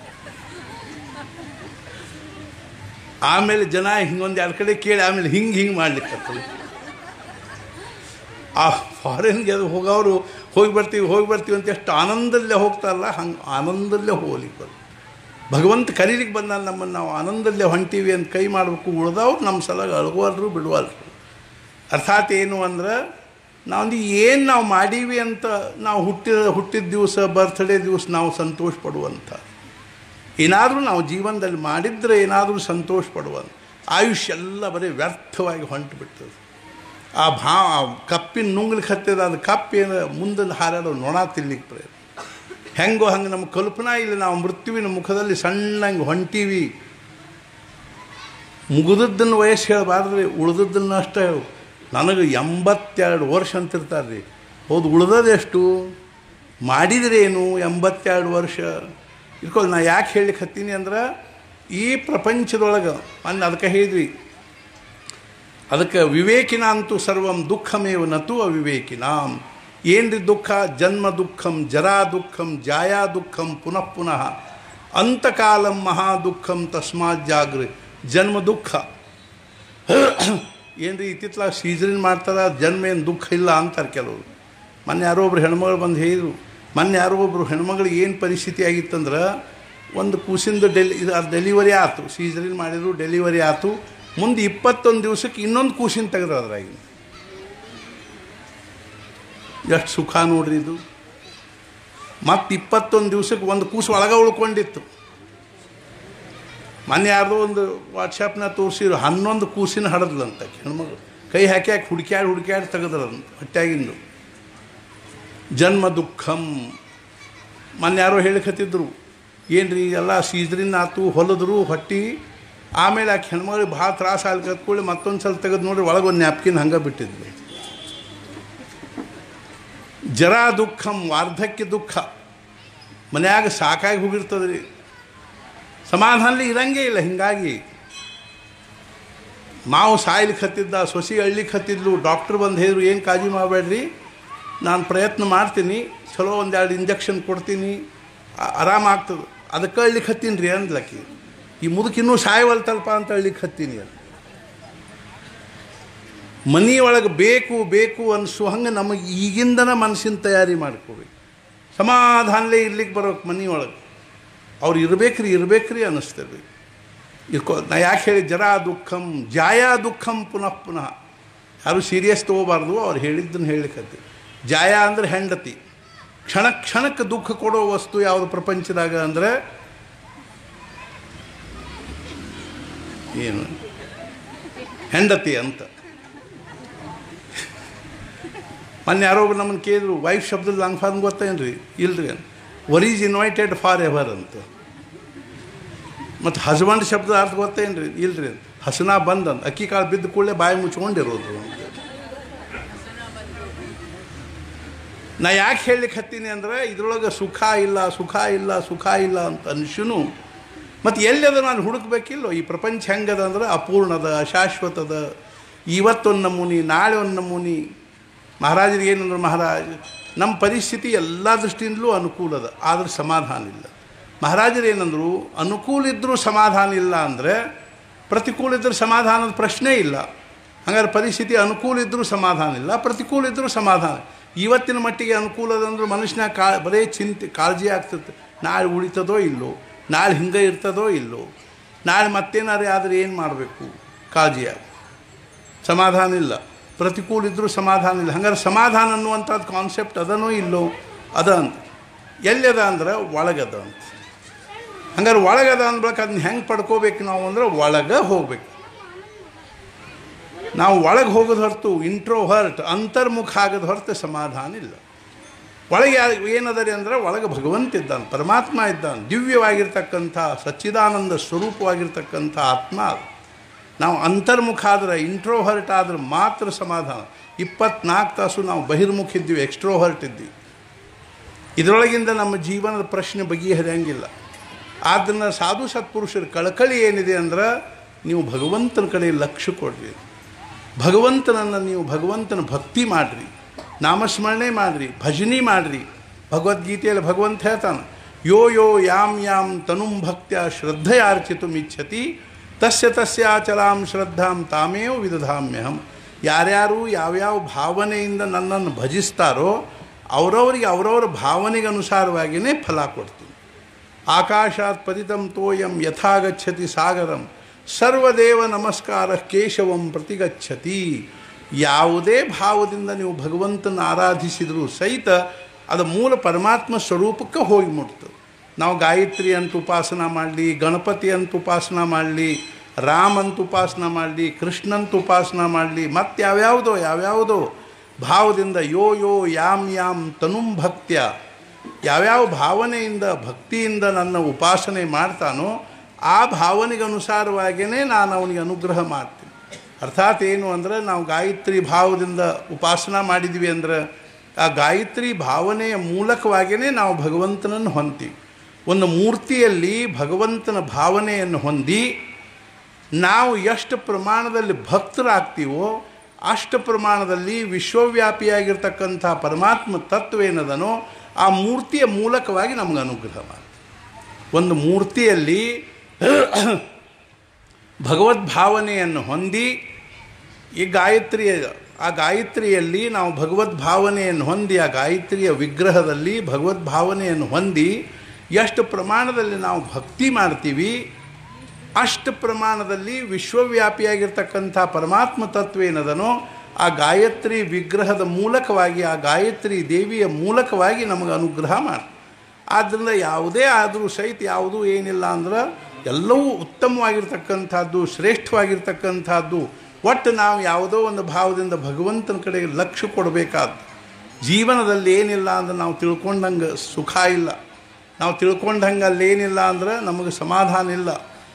[SPEAKER 5] ಆಮೇಲೆ ಜನ ಹಿಂಗೊಂದು 2 ಕಡೆ ಕೇಳಿ ಆಮೇಲೆ ಹಿಂಗೆ ಮಾಡ್ಲಿಕ್ಕೆ ಆ ಫಾರಿನ್ಗೆ ಅದು ಹೋಗೋರು ಹೋಗಿ ಬರ್ತೀವಿ ಅಂತ ಎಷ್ಟು ಆನಂದದಲ್ಲೇ ಹೋಗ್ತಾರಲ್ಲ ಹಂಗೆ ಆನಂದದಲ್ಲೇ ಹೋಗ್ಲಿಕ್ಕೆ ಬರ್ತದೆ. ಭಗವಂತ ಕರೀಲಿಕ್ಕೆ ಬಂದಾಗ ನಮ್ಮನ್ನು ನಾವು ಆನಂದದಲ್ಲೇ ಹೊಂಟೀವಿ ಅಂತ ಕೈ ಮಾಡಬೇಕು. ಉಳ್ದವ್ರು ನಮ್ಮ ಸಲಗ ಅಳಗುವಲ್ರು ಬಿಡುವಲ್ರು. ಅರ್ಥಾತ್ ಏನು ಅಂದ್ರೆ ನಾವು ಮಾಡೀವಿ ಅಂತ ನಾವು ಹುಟ್ಟಿದ ದಿವಸ ಬರ್ತ್ಡೇ ದಿವಸ ನಾವು ಸಂತೋಷ ಪಡುವಂಥ ಏನಾದರೂ ನಾವು ಜೀವನದಲ್ಲಿ ಮಾಡಿದರೆ ಏನಾದರೂ ಸಂತೋಷ ಪಡುವಂಥ. ಆಯುಷ್ಯ ಎಲ್ಲ ಬರೀ ವ್ಯರ್ಥವಾಗಿ ಹೊಂಟು ಬಿಡ್ತದೆ. ಆ ಕಪ್ಪಿನ ನುಂಗ್ಲಿಕ್ಕೆ ಹತ್ತಿದ ಅದು ಕಪ್ಪೇನು ಮುಂದೆ ಹಾರಾಡೋ ನೊಣ ತಿನ್ಲಿಕ್ಕೆ ಪ್ರಯತ್ನ. ಹೆಂಗೋ ಹಂಗೆ ನಮ್ಮ ಕಲ್ಪನಾ ಇಲ್ಲ. ನಾವು ಮೃತ್ಯುವಿನ ಮುಖದಲ್ಲಿ ಸಣ್ಣಂಗೆ ಹೊಂಟೀವಿ. ಮುಗಿದದ್ದನ್ನು ವಯಸ್ಸು ಹೇಳಬಾರ್ದ್ರಿ, ಉಳಿದದ್ದನ್ನು ಅಷ್ಟೇ ಹೇಳು. ನನಗೆ 82 ವರ್ಷ ಅಂತಿರ್ತಾರೆ ರೀ. ಹೌದು, ಉಳಿದದೆಷ್ಟು ಮಾಡಿದ್ರೇನು 82 ವರ್ಷ ಇಟ್ಕೊಳ್ಳಿ. ನಾ ಯಾಕೆ ಹೇಳಲಿಕ್ಕೆ ಹತ್ತೀನಿ ಅಂದ್ರೆ ಈ ಪ್ರಪಂಚದೊಳಗೆ ಅದಕ್ಕೆ ಹೇಳಿದ್ವಿ, ಅದಕ್ಕೆ ವಿವೇಕಿನ ಅಂತೂ ಸರ್ವಂ ದುಃಖಮೇವ ನತು ಅವಿವೇಕಿನಾಂ. ಏನ್ರಿ ದುಃಖ? ಜನ್ಮ ದುಃಖಂ, ಜರಾ ದುಃಖಂ, ಜಾಯಾ ದುಃಖಂ, ಪುನಃ ಅಂತಕಾಲಂ ಮಹಾ ದುಃಖಂ. ತಸ್ಮಾತ್ ಜಾಗ್ರಿ ಜನ್ಮ ದುಃಖ. ಏನ್ರಿ ಇತ್ತಿತ್ತಲಾಗ ಸೀಸರಿನ್ ಮಾಡ್ತಾರೆ, ಜನ್ಮ ಏನು ದುಃಖ ಇಲ್ಲ ಅಂತಾರೆ ಕೆಲವರು. ಮೊನ್ನೆ ಯಾರೋ ಒಬ್ರು ಹೆಣ್ಮಗಳು ಬಂದು ಹೇಳಿದರು, ಮೊನ್ನೆ ಯಾರೋ ಒಬ್ಬರು ಹೆಣ್ಮಗಳಿಗೆ ಏನು ಪರಿಸ್ಥಿತಿ ಆಗಿತ್ತಂದ್ರೆ, ಒಂದು ಕೂಸಿಂದು ಡೆಲಿವರಿ ಆಯ್ತು, ಸೀಸರಿನ್ ಮಾಡಿದ್ರು, ಡೆಲಿವರಿ ಆಯ್ತು. ಮುಂದೆ 21 ದಿವಸಕ್ಕೆ ಇನ್ನೊಂದು ಕೂಸಿನ ತೆಗೆದ್ರು. ಅದ್ರಾಗಿ ಎಷ್ಟು ಸುಖ ನೋಡ್ರಿ ಇದು. ಮತ್ತು 21 ದಿವಸಕ್ಕೆ ಒಂದು ಕೂಸು ಒಳಗೆ ಉಳ್ಕೊಂಡಿತ್ತು. ಮೊನ್ನೆ ಯಾರ್ದೋ ಒಂದು ವಾಟ್ಸಪ್ನ ತೋರಿಸಿದ್ರು, 11 ಕೂಸಿನ ಹಡದ್ಲಂತ ಹೆಣ್ಮಗಳು. ಕೈ ಹಾಕಿ ಹುಡುಕ್ಯಾಡಿ ತೆಗೆದ್ರಂತ ಹೊಟ್ಟೆಯಾಗಿಂದು. ಜನ್ಮ ದುಃಖಂ. ಮೊನ್ನೆ ಯಾರೋ ಹೇಳಿಕತ್ತಿದ್ರು, ಏನ್ರಿ ಎಲ್ಲ ಸೀಸರಿನ್ ಆತು, ಹೊಲಿದ್ರು ಹೊಟ್ಟಿ. ಆಮೇಲೆ ಆಕೆ ಹೆಣ್ಮಗಳಿಗೆ ಭಾಳ ತ್ರಾಸ ಅಲ್ಲಿ ಕತ್ಕೊಳ್ಳಿ ಮತ್ತೊಂದು ಸಲ ತೆಗೆದು ನೋಡ್ರಿ ಒಳಗೊಂದು ನ್ಯಾಪ್ಕಿನ್ ಹಂಗೆ ಬಿಟ್ಟಿದ್ವಿ. ಜರಾ ದುಃಖಂ, ವಾರ್ಧಕ್ಯ ದುಃಖ. ಮನ್ಯಾಗ ಸಾಕಾಗಿ ಹೋಗಿರ್ತದೆ ರೀ, ಸಮಾಧಾನಲಿ ಇರಂಗೇ ಇಲ್ಲ. ಹೀಗಾಗಿ ಮಾವು ಸಾಯ್ಲಿಕ್ಕೆ ಹತ್ತಿದ್ದ, ಸೊಸಿ ಅಳ್ಲಿಕ್ಕೆ ಹತ್ತಿದ್ಲು. ಡಾಕ್ಟ್ರ್ ಬಂದು ಹೇಳಿದ್ರು, ಏನು ಕಾಳಜಿ ಮಾಡಬೇಡ್ರಿ, ನಾನು ಪ್ರಯತ್ನ ಮಾಡ್ತೀನಿ, ಚಲೋ 1-2 ಇಂಜೆಕ್ಷನ್ ಕೊಡ್ತೀನಿ, ಆರಾಮಾಗ್ತದೆ. ಅದಕ್ಕೆ ಅಳ್ಲಿಕ್ಕೆ ಹತ್ತೀನಿ ರೀ ಅಂದ್ಲಕ್ಕಿ. ಈ ಮುದುಕಿನ್ನೂ ಸಾಯವಲ್ತಲ್ಪ ಅಂತ ಅಳ್ಲಿಕ್ಕೆ ಹತ್ತೀನಿ ಅಂತ. ಮನೆಯೊಳಗೆ ಬೇಕು ಅನಿಸು ಹಂಗೆ ನಮಗೆ ಈಗಿಂದನೇ ಮನಸ್ಸಿನ ತಯಾರಿ ಮಾಡ್ಕೋಬೇಕು. ಸಮಾಧಾನಲೇ ಇರ್ಲಿಕ್ಕೆ ಬರೋಕೆ ಮನೆಯೊಳಗೆ ಅವ್ರು ಇರಬೇಕ್ರಿ ಅನ್ನಿಸ್ತಿರ್ಬೇಕು. ನಾ ಯಾಕೆ ಹೇಳಿ ಜರಾ ದುಃಖಂ ಜಾಯಾ ದುಃಖಂ ಪುನಃ. ಯಾರು ಸೀರಿಯಸ್ ತೊಗೋಬಾರ್ದು, ಅವ್ರು ಹೇಳಿದ್ದನ್ನು ಹೇಳಿಕತ್ತಿ. ಜಾಯ ಅಂದರೆ ಹೆಂಡತಿ. ಕ್ಷಣಕ್ಕೆ ದುಃಖ ಕೊಡೋ ವಸ್ತು ಯಾವುದು ಪ್ರಪಂಚದಾಗ ಅಂದರೆ ಏನು? ಹೆಂಡತಿ ಅಂತ. ಮೊನ್ನೆ ಯಾರೋ ಒಬ್ರು ನಮ್ಮನ್ನು ಕೇಳಿದ್ರು, ವೈಫ್ ಶಬ್ದದ ಲಾಂಗ್ ಫಾರ್ಮ್ ಗೊತ್ತೇನ್ರಿ? ಇಲ್ರಿ. War is invited for ever ಅಂತ. ಮತ್ತು ಹಸ್ಬೆಂಡ್ ಶಬ್ದದ ಅರ್ಥ ಗೊತ್ತೇನ್ರಿ? ಇಲ್ರಿ. ಹಸನ ಬಂದಂತ, ಅಕ್ಕಿ ಕಾಳು ಬಿದ್ದ ಕೂಡಲೇ ಬಾಯಿ ಮುಚ್ಕೊಂಡಿರೋದು ಅಂತ. ನಾ ಯಾಕೆ ಹೇಳಲಿಕ್ಕೆ ಹತ್ತೀನಿ ಅಂದರೆ, ಇದ್ರೊಳಗೆ ಸುಖ ಇಲ್ಲ ಅಂತ ಅನ್ಸುನು. ಮತ್ತು ಎಲ್ಲದ ನಾನು ಹುಡುಕ್ಬೇಕಿಲ್ಲೋ. ಈ ಪ್ರಪಂಚ ಹೆಂಗದ ಅಂದ್ರೆ ಅಪೂರ್ಣದ, ಅಶಾಶ್ವತದ. ಇವತ್ತೊಂದು ನಮೂನಿ, ನಾಳೆ ಒಂದು ನಮೂನಿ. ಮಹಾರಾಜರಿಗೆ ಏನಂದ್ರೆ, ಮಹಾರಾಜ್ ನಮ್ಮ ಪರಿಸ್ಥಿತಿ ಎಲ್ಲ ದೃಷ್ಟಿಯಿಂದಲೂ ಅನುಕೂಲದ, ಆದರೆ ಸಮಾಧಾನ ಇಲ್ಲ. ಮಹಾರಾಜರು ಏನಂದರು, ಅನುಕೂಲ ಇದ್ದರೂ ಸಮಾಧಾನ ಇಲ್ಲ ಅಂದರೆ ಪ್ರತಿಕೂಲ ಇದ್ದರೂ ಸಮಾಧಾನದ ಪ್ರಶ್ನೆ ಇಲ್ಲ. ಹಾಗಾದ್ರೆ ಪರಿಸ್ಥಿತಿ ಅನುಕೂಲ ಇದ್ದರೂ ಸಮಾಧಾನ ಇಲ್ಲ, ಪ್ರತಿಕೂಲ ಇದ್ದರೂ ಸಮಾಧಾನ. ಇವತ್ತಿನ ಮಟ್ಟಿಗೆ ಅನುಕೂಲದಂದ್ರೆ ಮನುಷ್ಯನ ಬರೀ ಚಿಂತೆ ಕಾಳಜಿ ಆಗ್ತದೆ. ನಾಳೆ ಉಳಿತದೋ ಇಲ್ಲೋ, ನಾಳೆ ಹಿಂಗೆ ಇರ್ತದೋ ಇಲ್ಲೋ, ನಾಳೆ ಮತ್ತೇನಾರೇ ಆದರೆ ಏನು ಮಾಡಬೇಕು, ಕಾಳಜಿಯಾಗಿ. ಸಮಾಧಾನ ಇಲ್ಲ. ಪ್ರತಿಕೂಲ ಇದ್ದರೂ ಸಮಾಧಾನ ಇಲ್ಲ. ಹಂಗಾರೆ ಸಮಾಧಾನ ಅನ್ನುವಂಥದ್ದು ಕಾನ್ಸೆಪ್ಟ್ ಅದನೋ ಇಲ್ಲೋ, ಅದ ಅಂತ. ಎಲ್ಲದ ಅಂದ್ರೆ ಒಳಗದ ಅಂತ. ಹಂಗಾರೆ ಒಳಗದ ಅಂದ್ಬೇಕು. ಅದನ್ನ ಹೆಂಗೆ ಪಡ್ಕೋಬೇಕು ನಾವು ಅಂದ್ರೆ ಒಳಗೆ ಹೋಗ್ಬೇಕು. ನಾವು ಒಳಗೆ ಹೋಗೋದು ಹೊರತು ಇಂಟ್ರೋವರ್ಟ್ ಅಂತರ್ಮುಖ ಆಗೋದು ಹೊರತು ಸಮಾಧಾನ ಇಲ್ಲ. ಒಳಗೆ ಏನದರಿ ಅಂದರೆ ಒಳಗೆ ಭಗವಂತ ಇದ್ದಾನೆ, ಪರಮಾತ್ಮ ಇದ್ದಾನೆ, ದಿವ್ಯವಾಗಿರ್ತಕ್ಕಂಥ ಸಚ್ಚಿದಾನಂದ ಸ್ವರೂಪವಾಗಿರ್ತಕ್ಕಂಥ ಆತ್ಮ. ನಾವು ಅಂತರ್ಮುಖ ಆದರೆ, ಇಂಟ್ರೋವರ್ಟ್ ಆದರೆ ಮಾತ್ರ ಸಮಾಧಾನ. 24 ತಾಸು ನಾವು ಬಹಿರ್ಮುಖ ಇದ್ದೀವಿ, ಎಕ್ಸ್ಟ್ರೋವರ್ಟ್ ಇದ್ದೀವಿ. ಇದರೊಳಗಿಂದ ನಮ್ಮ ಜೀವನದ ಪ್ರಶ್ನೆ ಬಗೆಹರಿಯಂಗಿಲ್ಲ. ಆದ್ದರಿಂದ ಸಾಧು ಸತ್ಪುರುಷರ ಕಳಕಳಿ ಏನಿದೆ ಅಂದ್ರೆ, ನೀವು ಭಗವಂತನ ಕಡೆ ಲಕ್ಷ್ಯ ಕೊಡ್ರಿ. ಭಗವಂತನ ಭಕ್ತಿ ಮಾಡಿರಿ, ನಾಮಸ್ಮರಣೆ ಮಾಡಿರಿ, ಭಜನೆ ಮಾಡಿರಿ. ಭಗವದ್ಗೀತೆಯಲ್ಲಿ ಭಗವಂತ ಹೇಳ್ತಾನೆ, ಯೋ ಯಾಂ ತನುಂ ಭಕ್ತ್ಯ ಶ್ರದ್ಧೆಯಾರ್ಚಿತುಮಿಚ್ಛತಿ ತಸ್ಯಾಚಲಾಂ ಶ್ರದ್ಧಾಂ ತಾಮೇವ ವಿದಧಾಮ್ಯಹಂ. ಯಾರ್ಯಾರು ಯಾವ್ಯಾವ ಭಾವನೆಯಿಂದ ನನ್ನನ್ನು ಭಜಿಸ್ತಾರೋ ಅವರವರಿಗೆ ಅವರವರ ಭಾವನೆಗೆ ಅನುಸಾರವಾಗಿಯೇ ಫಲ ಕೊಡ್ತೀನಿ. ಆಕಾಶಾತ್ ಪತಿತಂ ತೋಯಂ ಯಥಾಗಚ್ಚತಿ ಸಾಗರಂ ಸರ್ವದೇವ ನಮಸ್ಕಾರ ಕೇಶವಂ ಪ್ರತಿಗಚ್ಚತಿ. ಯಾವುದೇ ಭಾವದಿಂದ ನೀವು ಭಗವಂತನ ಆರಾಧಿಸಿದರೂ ಸಹಿತ ಅದು ಮೂಲ ಪರಮಾತ್ಮ ಸ್ವರೂಪಕ್ಕೆ ಹೋಗಿ ಮುಟ್ತದೆ. ನಾವು ಗಾಯತ್ರಿ ಅಂತ ಉಪಾಸನ ಮಾಡಲಿ, ಗಣಪತಿ ಅಂತ ಉಪಾಸನ ಮಾಡಲಿ, ರಾಮ ಅಂತ ಉಪಾಸನ ಮಾಡಲಿ, ಕೃಷ್ಣಂತ ಉಪಾಸನ ಮಾಡಲಿ, ಮತ್ತು ಯಾವ್ಯಾವುದೋ ಭಾವದಿಂದ ಯೋ ಯಾಂ ತನುಂ ಭಕ್ತ್ಯ, ಯಾವ್ಯಾವ ಭಾವನೆಯಿಂದ ಭಕ್ತಿಯಿಂದ ನನ್ನ ಉಪಾಸನೆ ಮಾಡ್ತಾನೋ ಆ ಭಾವನೆಗೆ ಅನುಸಾರವಾಗಿಯೇ ನಾನು ಅವನಿಗೆ ಅನುಗ್ರಹ ಮಾಡ್ತೀನಿ. ಅರ್ಥಾತ್ ಏನು ಅಂದರೆ, ನಾವು ಗಾಯತ್ರಿ ಭಾವದಿಂದ ಉಪಾಸನ ಮಾಡಿದ್ವಿ ಅಂದರೆ ಆ ಗಾಯತ್ರಿ ಭಾವನೆಯ ಮೂಲಕವಾಗಿಯೇ ನಾವು ಭಗವಂತನನ್ನು ಹೊಂದ್ತೀವಿ. ಒಂದು ಮೂರ್ತಿಯಲ್ಲಿ ಭಗವಂತನ ಭಾವನೆಯನ್ನು ಹೊಂದಿ ನಾವು ಎಷ್ಟು ಪ್ರಮಾಣದಲ್ಲಿ ಭಕ್ತರಾಗ್ತೀವೋ ಅಷ್ಟು ಪ್ರಮಾಣದಲ್ಲಿ ವಿಶ್ವವ್ಯಾಪಿಯಾಗಿರ್ತಕ್ಕಂಥ ಪರಮಾತ್ಮ ತತ್ವೇನದನೋ ಆ ಮೂರ್ತಿಯ ಮೂಲಕವಾಗಿ ನಮಗೆ ಅನುಗ್ರಹ ಮಾಡಿ. ಒಂದು ಮೂರ್ತಿಯಲ್ಲಿ ಭಗವದ್ಭಾವನೆಯನ್ನು ಹೊಂದಿ ಈ ಗಾಯತ್ರಿಯಲ್ಲಿ ನಾವು ಭಗವದ್ಭಾವನೆಯನ್ನು ಹೊಂದಿ ಆ ಗಾಯತ್ರಿಯ ವಿಗ್ರಹದಲ್ಲಿ ಭಗವದ್ಭಾವನೆಯನ್ನು ಹೊಂದಿ ಎಷ್ಟು ಪ್ರಮಾಣದಲ್ಲಿ ನಾವು ಭಕ್ತಿ ಮಾಡ್ತೀವಿ ಅಷ್ಟು ಪ್ರಮಾಣದಲ್ಲಿ ವಿಶ್ವವ್ಯಾಪಿಯಾಗಿರ್ತಕ್ಕಂಥ ಪರಮಾತ್ಮ ತತ್ವ ಏನದನೋ ಆ ಗಾಯತ್ರಿ ವಿಗ್ರಹದ ಮೂಲಕವಾಗಿ ಆ ಗಾಯತ್ರಿ ದೇವಿಯ ಮೂಲಕವಾಗಿ ನಮಗೆ ಅನುಗ್ರಹ ಮಾಡಿ. ಆದ್ದರಿಂದ ಯಾವುದೇ ಆದರೂ ಸಹಿತ ಯಾವುದೂ ಏನಿಲ್ಲ ಅಂದ್ರೆ ಎಲ್ಲವೂ ಉತ್ತಮವಾಗಿರ್ತಕ್ಕಂಥದ್ದು, ಶ್ರೇಷ್ಠವಾಗಿರ್ತಕ್ಕಂಥದ್ದು. ಒಟ್ಟು ನಾವು ಯಾವುದೋ ಒಂದು ಭಾವದಿಂದ ಭಗವಂತನ ಕಡೆಗೆ ಲಕ್ಷ್ಯ ಕೊಡಬೇಕಾದ. ಜೀವನದಲ್ಲಿ ಏನಿಲ್ಲ ಅಂದ್ರೆ ನಾವು ತಿಳ್ಕೊಂಡಂಗೆ ಸುಖ ಇಲ್ಲ, ನಾವು ತಿಳ್ಕೊಂಡಂಗೆ ಅಲ್ಲೇನಿಲ್ಲ ಅಂದ್ರೆ ನಮಗೆ ಸಮಾಧಾನ ಇಲ್ಲ.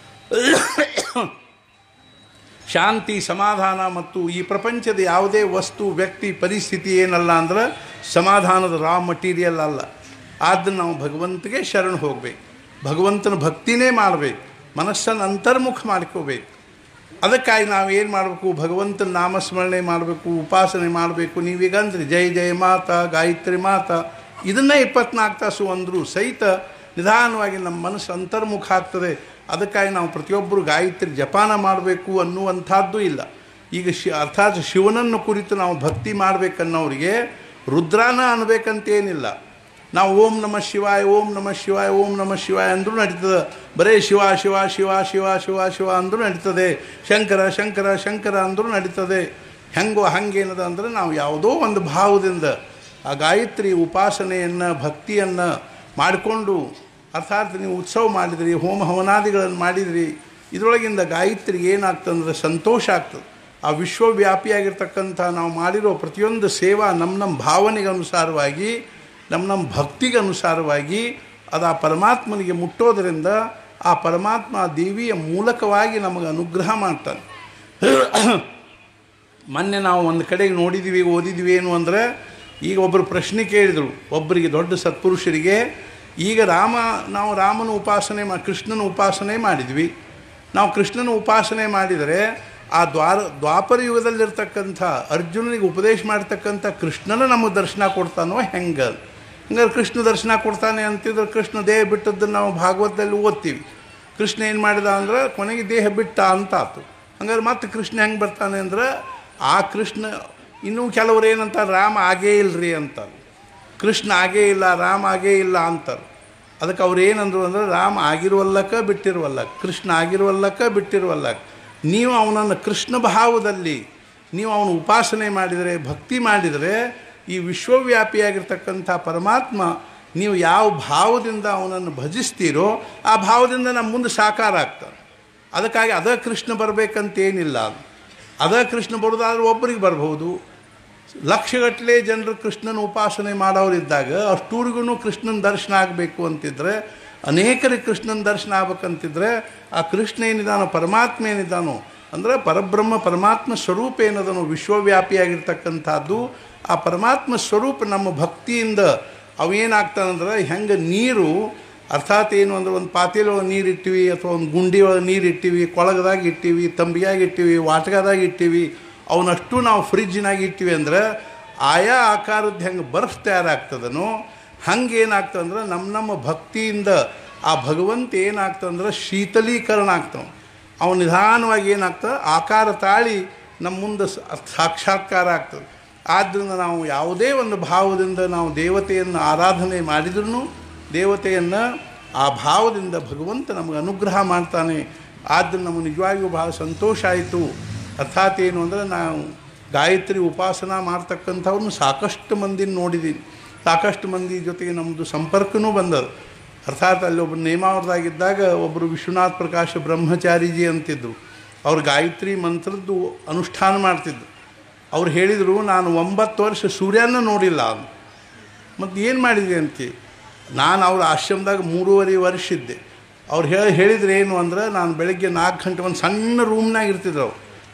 [SPEAKER 5] ಶಾಂತಿ, ಸಮಾಧಾನ ಮತ್ತು ಈ ಪ್ರಪಂಚದ ಯಾವುದೇ ವಸ್ತು, ವ್ಯಕ್ತಿ, ಪರಿಸ್ಥಿತಿ ಏನಲ್ಲ ಅಂದ್ರೆ ಸಮಾಧಾನದ ರಾ ಮಟೀರಿಯಲ್ ಅಲ್ಲ. ಆದ್ದರಿಂದ ನಾವು ಭಗವಂತಗೆ ಶರಣ ಹೋಗಬೇಕು, ಭಗವಂತನ ಭಕ್ತಿನೇ ಮಾಡಬೇಕು, ಮನಸ್ಸನ್ನು ಅಂತರ್ಮುಖ ಮಾಡ್ಕೋಬೇಕು. ಅದಕ್ಕಾಗಿ ನಾವು ಏನು ಮಾಡಬೇಕು, ಭಗವಂತನ ನಾಮಸ್ಮರಣೆ ಮಾಡಬೇಕು, ಉಪಾಸನೆ ಮಾಡಬೇಕು. ನೀವೀಗಂದ್ರಿ ಜೈ ಜಯ ಮಾತಾ, ಗಾಯತ್ರಿ ಮಾತಾ, ಇದನ್ನೇ 24 ತಾಸು ಅಂದರೂ ಸಹಿತ ನಿಧಾನವಾಗಿ ನಮ್ಮ ಮನಸ್ಸು ಅಂತರ್ಮುಖ ಆಗ್ತದೆ. ಅದಕ್ಕಾಗಿ ನಾವು ಪ್ರತಿಯೊಬ್ಬರು ಗಾಯತ್ರಿ ಜಪಾನ ಮಾಡಬೇಕು ಅನ್ನುವಂಥದ್ದು ಇಲ್ಲ. ಈಗ ಅರ್ಥಾತ್ ಶಿವನನ್ನು ಕುರಿತು ನಾವು ಭಕ್ತಿ ಮಾಡಬೇಕನ್ನೋರಿಗೆ ರುದ್ರಾನ ಅನ್ಬೇಕಂತೇನಿಲ್ಲ. ನಾವು ಓಂ ನಮಃ ಶಿವಾಯ, ಓಂ ನಮಃ ಶಿವಾಯ, ಓಂ ನಮಃ ಶಿವಾಯ ಅಂದರೂ ನಡೀತದೆ. ಬರೇ ಶಿವ ಶಿವ ಶಿವ ಶಿವ ಶಿವ ಶಿವ ಅಂದರೂ ನಡೀತದೆ. ಶಂಕರ ಶಂಕರ ಶಂಕರ ಅಂದರೂ ನಡೀತದೆ. ಹೆಂಗೋ ಹಂಗೇನದ ಅಂದರೆ ನಾವು ಯಾವುದೋ ಒಂದು ಭಾವದಿಂದ ಆ ಗಾಯತ್ರಿ ಉಪಾಸನೆಯನ್ನು, ಭಕ್ತಿಯನ್ನು ಮಾಡಿಕೊಂಡು, ಅರ್ಥಾತ್ ನೀವು ಉತ್ಸವ ಮಾಡಿದ್ರಿ, ಹೋಮ ಹವನಾದಿಗಳನ್ನು ಮಾಡಿದ್ರಿ, ಇದರೊಳಗಿಂದ ಗಾಯತ್ರಿಗೆ ಏನಾಗ್ತಂದ್ರೆ ಸಂತೋಷ ಆಗ್ತದೆ. ಆ ವಿಶ್ವವ್ಯಾಪಿಯಾಗಿರ್ತಕ್ಕಂಥ ನಾವು ಮಾಡಿರೋ ಪ್ರತಿಯೊಂದು ಸೇವಾ ನಮ್ಮ ಭಾವನೆಗೆ ಅನುಸಾರವಾಗಿ, ನಮ್ಮ ಭಕ್ತಿಗೆ ಅನುಸಾರವಾಗಿ ಅದು ಆ ಪರಮಾತ್ಮನಿಗೆ ಮುಟ್ಟೋದರಿಂದ ಆ ಪರಮಾತ್ಮ ಆ ದೇವಿಯ ಮೂಲಕವಾಗಿ ನಮಗೆ ಅನುಗ್ರಹ ಮಾಡ್ತಾನೆ. ಮೊನ್ನೆ ನಾವು ಒಂದು ಕಡೆಗೆ ನೋಡಿದ್ವಿ, ಓದಿದ್ವಿ ಏನು ಅಂದರೆ, ಈಗ ಒಬ್ಬರು ಪ್ರಶ್ನೆ ಕೇಳಿದರು ಒಬ್ಬರಿಗೆ, ದೊಡ್ಡ ಸತ್ಪುರುಷರಿಗೆ. ಈಗ ನಾವು ರಾಮನ ಉಪಾಸನೆ ಕೃಷ್ಣನ ಉಪಾಸನೆ ಮಾಡಿದ್ವಿ. ನಾವು ಕೃಷ್ಣನ ಉಪಾಸನೆ ಮಾಡಿದರೆ ಆ ದ್ವಾಪರ ಯುಗದಲ್ಲಿರ್ತಕ್ಕಂಥ ಅರ್ಜುನನಿಗೆ ಉಪದೇಶ ಮಾಡ್ತಕ್ಕಂಥ ಕೃಷ್ಣನ ನಮಗೆ ದರ್ಶನ ಕೊಡ್ತಾನೋ ಹೆಂಗೆ? ಹಂಗಾರೆ ಕೃಷ್ಣ ದರ್ಶನ ಕೊಡ್ತಾನೆ ಅಂತಿದ್ರೆ ಕೃಷ್ಣ ದೇಹ ಬಿಟ್ಟದ್ದನ್ನು ನಾವು ಭಾಗವತದಲ್ಲಿ ಓದ್ತೀವಿ. ಕೃಷ್ಣ ಏನು ಮಾಡಿದ ಅಂದ್ರೆ ಕೊನೆಗೆ ದೇಹ ಬಿಟ್ಟ ಅಂತಾತು. ಹಂಗಾರೆ ಮತ್ತೆ ಕೃಷ್ಣ ಹೆಂಗೆ ಬರ್ತಾನೆ ಅಂದ್ರೆ ಆ ಕೃಷ್ಣ, ಇನ್ನೂ ಕೆಲವರು ಏನಂತಾರೆ, ರಾಮ ಆಗೇ ಇಲ್ಲರಿ ಅಂತಾರೆ, ಕೃಷ್ಣ ಆಗೇ ಇಲ್ಲ, ರಾಮ ಆಗೇ ಇಲ್ಲ ಅಂತಾರೆ. ಅದಕ್ಕೆ ಅವ್ರು ಏನಂದ್ರು ಅಂದ್ರೆ, ರಾಮ ಆಗಿರುವಲ್ಲಕ್ಕ ಬಿಟ್ಟಿರುವಲ್ಲಕ್ಕ, ಕೃಷ್ಣ ಆಗಿರುವಲ್ಲಕ್ಕ ಬಿಟ್ಟಿರುವಲ್ಲಕ್ಕ. ನೀವು ಅವನನ್ನು ಕೃಷ್ಣ ಭಾವದಲ್ಲಿ ನೀವು ಅವನ ಉಪಾಸನೆ ಮಾಡಿದರೆ, ಭಕ್ತಿ ಮಾಡಿದರೆ, ಈ ವಿಶ್ವವ್ಯಾಪಿಯಾಗಿರ್ತಕ್ಕಂಥ ಪರಮಾತ್ಮ ನೀವು ಯಾವ ಭಾವದಿಂದ ಅವನನ್ನು ಭಜಿಸ್ತೀರೋ ಆ ಭಾವದಿಂದ ನಮ್ಮ ಮುಂದೆ ಸಾಕಾರ ಆಗ್ತಾರೆ. ಅದಕ್ಕಾಗಿ ಅದ ಕೃಷ್ಣ ಬರಬೇಕಂತೇನಿಲ್ಲ. ಅದ ಕೃಷ್ಣ ಬರೋದಾದ್ರೆ ಒಬ್ಬರಿಗೆ ಬರ್ಬೋದು. ಲಕ್ಷಗಟ್ಟಲೆ ಜನರು ಕೃಷ್ಣನ ಉಪಾಸನೆ ಮಾಡೋರಿದ್ದಾಗ ಅಷ್ಟೂರಿಗೂ ಕೃಷ್ಣನ ದರ್ಶನ ಆಗಬೇಕು ಅಂತಿದ್ರೆ, ಅನೇಕರಿಗೆ ಕೃಷ್ಣನ ದರ್ಶನ ಆಗ್ಬೇಕಂತಿದ್ರೆ ಆ ಕೃಷ್ಣ ಏನಿದಾನೋ, ಪರಮಾತ್ಮ ಏನಿದ್ದಾನೋ ಅಂದರೆ ಪರಬ್ರಹ್ಮ ಪರಮಾತ್ಮ ಸ್ವರೂಪ ಏನದನೋ ವಿಶ್ವವ್ಯಾಪಿಯಾಗಿರ್ತಕ್ಕಂಥದ್ದು, ಆ ಪರಮಾತ್ಮ ಸ್ವರೂಪ ನಮ್ಮ ಭಕ್ತಿಯಿಂದ ಅವೇನಾಗ್ತಾನಂದ್ರೆ, ಹೆಂಗೆ ನೀರು, ಅರ್ಥಾತ್ ಏನು ಅಂದ್ರೆ ಒಂದು ಪಾತ್ರೆಯೊಳಗೆ ನೀರು ಇಟ್ಟಿವಿ, ಅಥವಾ ಒಂದು ಗುಂಡಿ ಒಳಗೆ ನೀರು ಇಟ್ಟಿವಿ, ಕೊಳಗದಾಗ ಇಟ್ಟಿವಿ, ತಂಬಿಯಾಗಿ ಇಟ್ಟಿವಿ, ವಾಟಕದಾಗ ಇಟ್ಟಿವಿ, ಅವನಷ್ಟು ನಾವು ಫ್ರಿಜ್ಜಿನಾಗ ಇಟ್ಟಿವಿ ಅಂದ್ರೆ ಆಯಾ ಆಕಾರದ್ದು ಹೆಂಗೆ ಬರ್ಫ್ ತಯಾರಾಗ್ತದನೋ ಹಂಗೇನಾಗ್ತದಂದ್ರೆ ನಮ್ಮ ಭಕ್ತಿಯಿಂದ ಆ ಭಗವಂತ ಏನಾಗ್ತದಂದ್ರೆ ಶೀತಲೀಕರಣ ಆಗ್ತಾವೆ. ಅವನು ನಿಧಾನವಾಗಿ ಏನಾಗ್ತದೆ, ಆಕಾರ ತಾಳಿ ನಮ್ಮ ಮುಂದೆ ಸಾಕ್ಷಾತ್ಕಾರ ಆಗ್ತದೆ. ಆದ್ದರಿಂದ ನಾವು ಯಾವುದೇ ಒಂದು ಭಾವದಿಂದ ನಾವು ದೇವತೆಯನ್ನು ಆರಾಧನೆ ಮಾಡಿದ್ರೂ ದೇವತೆಯನ್ನು ಆ ಭಾವದಿಂದ ಭಗವಂತ ನಮಗೆ ಅನುಗ್ರಹ ಮಾಡ್ತಾನೆ. ಆದ್ದರಿಂದ ನಮಗೆ ನಿಜವಾಗಿಯೂ ಭಾಳ ಸಂತೋಷ ಆಯಿತು. ಅರ್ಥಾತ್ ಏನು ಅಂದರೆ, ನಾವು ಗಾಯತ್ರಿ ಉಪಾಸನಾ ಮಾಡ್ತಕ್ಕಂಥವ್ರನ್ನ ಸಾಕಷ್ಟು ಮಂದಿನ ನೋಡಿದ್ದೀನಿ, ಸಾಕಷ್ಟು ಮಂದಿ ಜೊತೆಗೆ ನಮ್ಮದು ಸಂಪರ್ಕನೂ ಬಂದದು. ಅರ್ಥಾತ್ ಅಲ್ಲಿ ಒಬ್ಬರು ನೇಮಾವರದಾಗಿದ್ದಾಗ ಒಬ್ಬರು ವಿಶ್ವನಾಥ್ ಪ್ರಕಾಶ ಬ್ರಹ್ಮಚಾರಿಜಿ ಅಂತಿದ್ದರು. ಅವ್ರು ಗಾಯತ್ರಿ ಮಂತ್ರದ್ದು ಅನುಷ್ಠಾನ ಮಾಡ್ತಿದ್ರು. ಅವ್ರು ಹೇಳಿದರು, ನಾನು 9 ವರ್ಷ ಸೂರ್ಯನ ನೋಡಿಲ್ಲ. ಮತ್ತು ಏನು ಮಾಡಿದೆ ಅಂತ ನಾನು ಅವ್ರ ಆಶ್ರಮದಾಗ 3.5 ವರ್ಷ ಇದ್ದೆ. ಅವ್ರು ಹೇಳಿದ್ರು ಏನು ಅಂದ್ರೆ, ನಾನು ಬೆಳಗ್ಗೆ 4 ಗಂಟೆ ಒಂದು ಸಣ್ಣ ರೂಮ್ನಾಗ ಇರ್ತಿದ್ರು.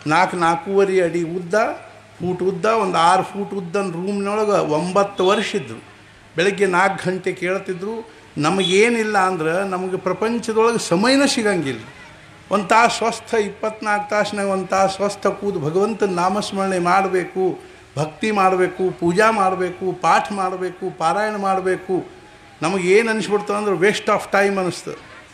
[SPEAKER 5] 4.5 ಅಡಿ ಫೂಟ್ ಉದ್ದ, ಒಂದು 6 ಫೂಟ್ ಉದ್ದನ ರೂಮ್ನೊಳಗೆ 9 ವರ್ಷ ಇದ್ದರು. ಬೆಳಗ್ಗೆ 4 ಗಂಟೆ ಕೇಳ್ತಿದ್ರು. ನಮಗೇನಿಲ್ಲ ಅಂದ್ರೆ ನಮಗೆ ಪ್ರಪಂಚದೊಳಗೆ ಸಮಯನ ಸಿಗಂಗಿಲ್ಲ. ಒಂದು ತಾಸು ಸ್ವಸ್ಥ 24 ತಾಸಿನಾಗ ಒಂದು ತಾಸು ಸ್ವಸ್ಥ ಕೂದು ಭಗವಂತನ ನಾಮಸ್ಮರಣೆ ಮಾಡಬೇಕು, ಭಕ್ತಿ ಮಾಡಬೇಕು, ಪೂಜಾ ಮಾಡಬೇಕು, ಪಾಠ ಮಾಡಬೇಕು, ಪಾರಾಯಣ ಮಾಡಬೇಕು. ನಮಗೇನು ಅನಿಸ್ಬಿಡ್ತದೆ ಅಂದ್ರೆ ವೇಸ್ಟ್ ಆಫ್ ಟೈಮ್ ಅನ್ನಿಸ್ತದೆ.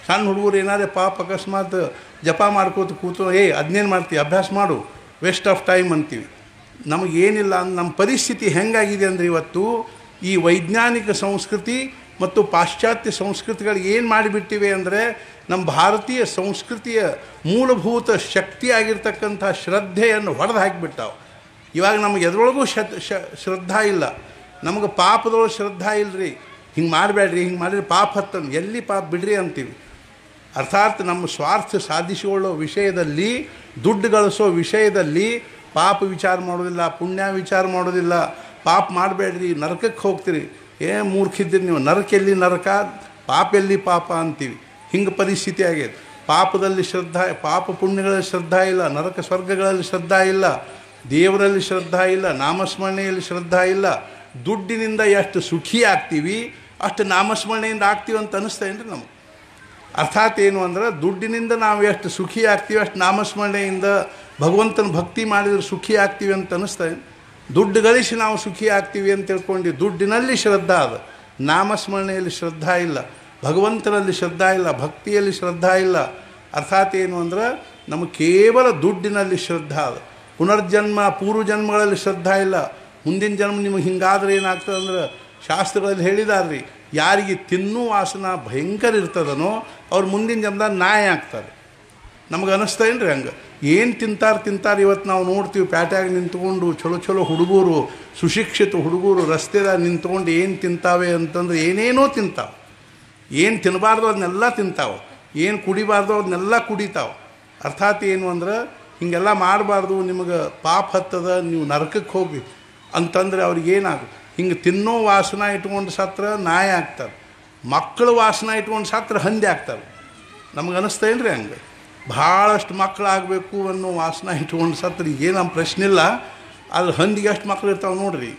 [SPEAKER 5] ಸಣ್ಣ ಹುಡುಗರು ಏನಾದ್ರೆ ಪಾಪ ಅಕಸ್ಮಾತ್ ಜಪ ಮಾಡ್ಕೋತ ಕೂತು ಅದನ್ನೇನು ಮಾಡ್ತೀವಿ, ಅಭ್ಯಾಸ ಮಾಡು, ವೇಸ್ಟ್ ಆಫ್ ಟೈಮ್ ಅಂತೀವಿ. ನಮಗೇನಿಲ್ಲ, ನಮ್ಮ ಪರಿಸ್ಥಿತಿ ಹೆಂಗಾಗಿದೆ ಅಂದರೆ ಇವತ್ತು ಈ ವೈಜ್ಞಾನಿಕ ಸಂಸ್ಕೃತಿ ಮತ್ತು ಪಾಶ್ಚಾತ್ಯ ಸಂಸ್ಕೃತಿಗಳು ಏನು ಮಾಡಿಬಿಟ್ಟಿವೆ ಅಂದರೆ ನಮ್ಮ ಭಾರತೀಯ ಸಂಸ್ಕೃತಿಯ ಮೂಲಭೂತ ಶಕ್ತಿಯಾಗಿರ್ತಕ್ಕಂಥ ಶ್ರದ್ಧೆಯನ್ನು ಹೊಡೆದು ಹಾಕಿಬಿಟ್ಟಾವೆ. ಇವಾಗ ನಮಗೆ ಎದ್ರೊಳಗೂ ಶ್ರದ್ಧಾ ಇಲ್ಲ, ನಮಗೆ ಪಾಪದೊಳಗೆ ಶ್ರದ್ಧಾ ಇಲ್ಲರಿ. ಹಿಂಗೆ ಮಾಡಬೇಡ್ರಿ, ಹಿಂಗೆ ಮಾಡಿದ್ರೆ ಪಾಪ ಹತ್ತನ್ನು, ಎಲ್ಲಿ ಪಾಪ ಬಿಡ್ರಿ ಅಂತೀವಿ. ಅರ್ಥಾತ್ ನಮ್ಮ ಸ್ವಾರ್ಥ ಸಾಧಿಸಿಕೊಳ್ಳೋ ವಿಷಯದಲ್ಲಿ, ದುಡ್ಡು ಗಳಿಸೋ ವಿಷಯದಲ್ಲಿ ಪಾಪ ವಿಚಾರ ಮಾಡೋದಿಲ್ಲ, ಪುಣ್ಯ ವಿಚಾರ ಮಾಡೋದಿಲ್ಲ. ಪಾಪ ಮಾಡಬೇಡ್ರಿ, ನರಕಕ್ಕೆ ಹೋಗ್ತೀರಿ, ಮೂರ್ಖಿದ್ದೀರಿ ನೀವು, ನರಕ ಎಲ್ಲಿ ನರಕ, ಪಾಪ ಎಲ್ಲಿ ಪಾಪ ಅಂತೀವಿ. ಹಿಂಗೆ ಪರಿಸ್ಥಿತಿ ಆಗಿದೆ. ಪಾಪದಲ್ಲಿ ಶ್ರದ್ಧಾ, ಪಾಪ ಪುಣ್ಯಗಳಲ್ಲಿ ಶ್ರದ್ಧಾ ಇಲ್ಲ, ನರಕ ಸ್ವರ್ಗಗಳಲ್ಲಿ ಶ್ರದ್ಧಾ ಇಲ್ಲ, ದೇವರಲ್ಲಿ ಶ್ರದ್ಧಾ ಇಲ್ಲ, ನಾಮಸ್ಮರಣೆಯಲ್ಲಿ ಶ್ರದ್ಧಾ ಇಲ್ಲ. ದುಡ್ಡಿನಿಂದ ಎಷ್ಟು ಸುಖಿ ಆಗ್ತೀವಿ ಅಷ್ಟು ನಾಮಸ್ಮರಣೆಯಿಂದ ಆಗ್ತೀವಿ ಅಂತ ಅನ್ನಿಸ್ತೇನೆ ರೀ ನಮಗೆ. ಅರ್ಥಾತ್ ಏನು ಅಂದ್ರೆ ದುಡ್ಡಿನಿಂದ ನಾವು ಎಷ್ಟು ಸುಖಿ ಆಗ್ತೀವಿ ಅಷ್ಟು ನಾಮಸ್ಮರಣೆಯಿಂದ ಭಗವಂತನ ಭಕ್ತಿ ಮಾಡಿದರೆ ಸುಖಿ ಆಗ್ತೀವಿ ಅಂತ ಅನ್ನಿಸ್ತೇನೆ. ದುಡ್ಡು ಗಳಿಸಿ ನಾವು ಸುಖಿ ಆಗ್ತೀವಿ ಅಂತ ತಿಳ್ಕೊಂಡು ದುಡ್ಡಿನಲ್ಲಿ ಶ್ರದ್ಧಾ ಅದ, ನಾಮಸ್ಮರಣೆಯಲ್ಲಿ ಶ್ರದ್ಧಾ ಇಲ್ಲ, ಭಗವಂತನಲ್ಲಿ ಶ್ರದ್ಧಾ ಇಲ್ಲ, ಭಕ್ತಿಯಲ್ಲಿ ಶ್ರದ್ಧಾ ಇಲ್ಲ. ಅರ್ಥಾತ್ ಏನು ಅಂದ್ರೆ ನಮಗೆ ಕೇವಲ ದುಡ್ಡಿನಲ್ಲಿ ಶ್ರದ್ಧಾ ಅದ. ಪುನರ್ಜನ್ಮ ಪೂರ್ವಜನ್ಮಗಳಲ್ಲಿ ಶ್ರದ್ಧಾ ಇಲ್ಲ. ಮುಂದಿನ ಜನ್ಮ ನಿಮಗೆ ಹಿಂಗಾದ್ರೆ ಏನಾಗ್ತದೆ ಅಂದ್ರೆ ಶಾಸ್ತ್ರಗಳಲ್ಲಿ ಹೇಳಿದಾರೆ ರೀ, ಯಾರಿಗೆ ತಿನ್ನೋ ವಾಸನ ಭಯಂಕರ ಇರ್ತದನೋ ಅವ್ರು ಮುಂದಿನ ಜನ್ಮದಾಗ ನಾಯಿ ಆಗ್ತಾರೆ. ನಮಗೆ ಅನ್ನಿಸ್ತೇನು ರೀ ಹಂಗೆ. ಏನು ತಿಂತಾರೆ ಇವತ್ತು ನಾವು ನೋಡ್ತೀವಿ, ಪ್ಯಾಟ್ಯಾಗ ನಿಂತ್ಕೊಂಡು ಚಲೋ ಹುಡುಗರು, ಸುಶಿಕ್ಷಿತ ಹುಡುಗರು ರಸ್ತೆದಾಗ ನಿಂತ್ಕೊಂಡು ಏನು ತಿಂತಾವೆ ಅಂತಂದ್ರೆ ಏನೇನೋ ತಿಂತಾವೆ. ಏನು ತಿನ್ನಬಾರ್ದು ಅದನ್ನೆಲ್ಲ ತಿಂತಾವೆ, ಏನು ಕುಡಿಬಾರ್ದು ಅದನ್ನೆಲ್ಲ ಕುಡಿತಾವೆ. ಅರ್ಥಾತ್ ಏನು ಅಂದ್ರೆ ಹೀಗೆಲ್ಲ ಮಾಡಬಾರ್ದು, ನಿಮಗೆ ಪಾಪ ಹತ್ತದ, ನೀವು ನರಕಕ್ಕೆ ಹೋಗಿ ಅಂತಂದರೆ ಅವ್ರಿಗೇನಾಗುತ್ತೆ. ಹಿಂಗೆ ತಿನ್ನೋ ವಾಸನ ಇಟ್ಕೊಂಡು ಸತ್ರ ನಾಯಿ ಆಗ್ತಾರೆ, ಮಕ್ಕಳು ವಾಸನ ಇಟ್ಕೊಂಡು ಸತ್ರ ಹಂದಿ ಆಗ್ತಾರೆ. ನಮಗೆ ಅನ್ನಿಸ್ತೇನು ರೀ ಹಂಗೆ. ಭಾಳಷ್ಟು ಮಕ್ಕಳಾಗಬೇಕು ಅನ್ನೋ ವಾಸನ ಇಟ್ಕೊಂಡು ಸತ್ರ ಏನು ನಮ್ಮ ಪ್ರಶ್ನೆ ಇಲ್ಲ. ಅದು ಹಂದಿಗೆ ಅಷ್ಟು ಮಕ್ಕಳು ಇರ್ತಾವೆ ನೋಡ್ರಿ.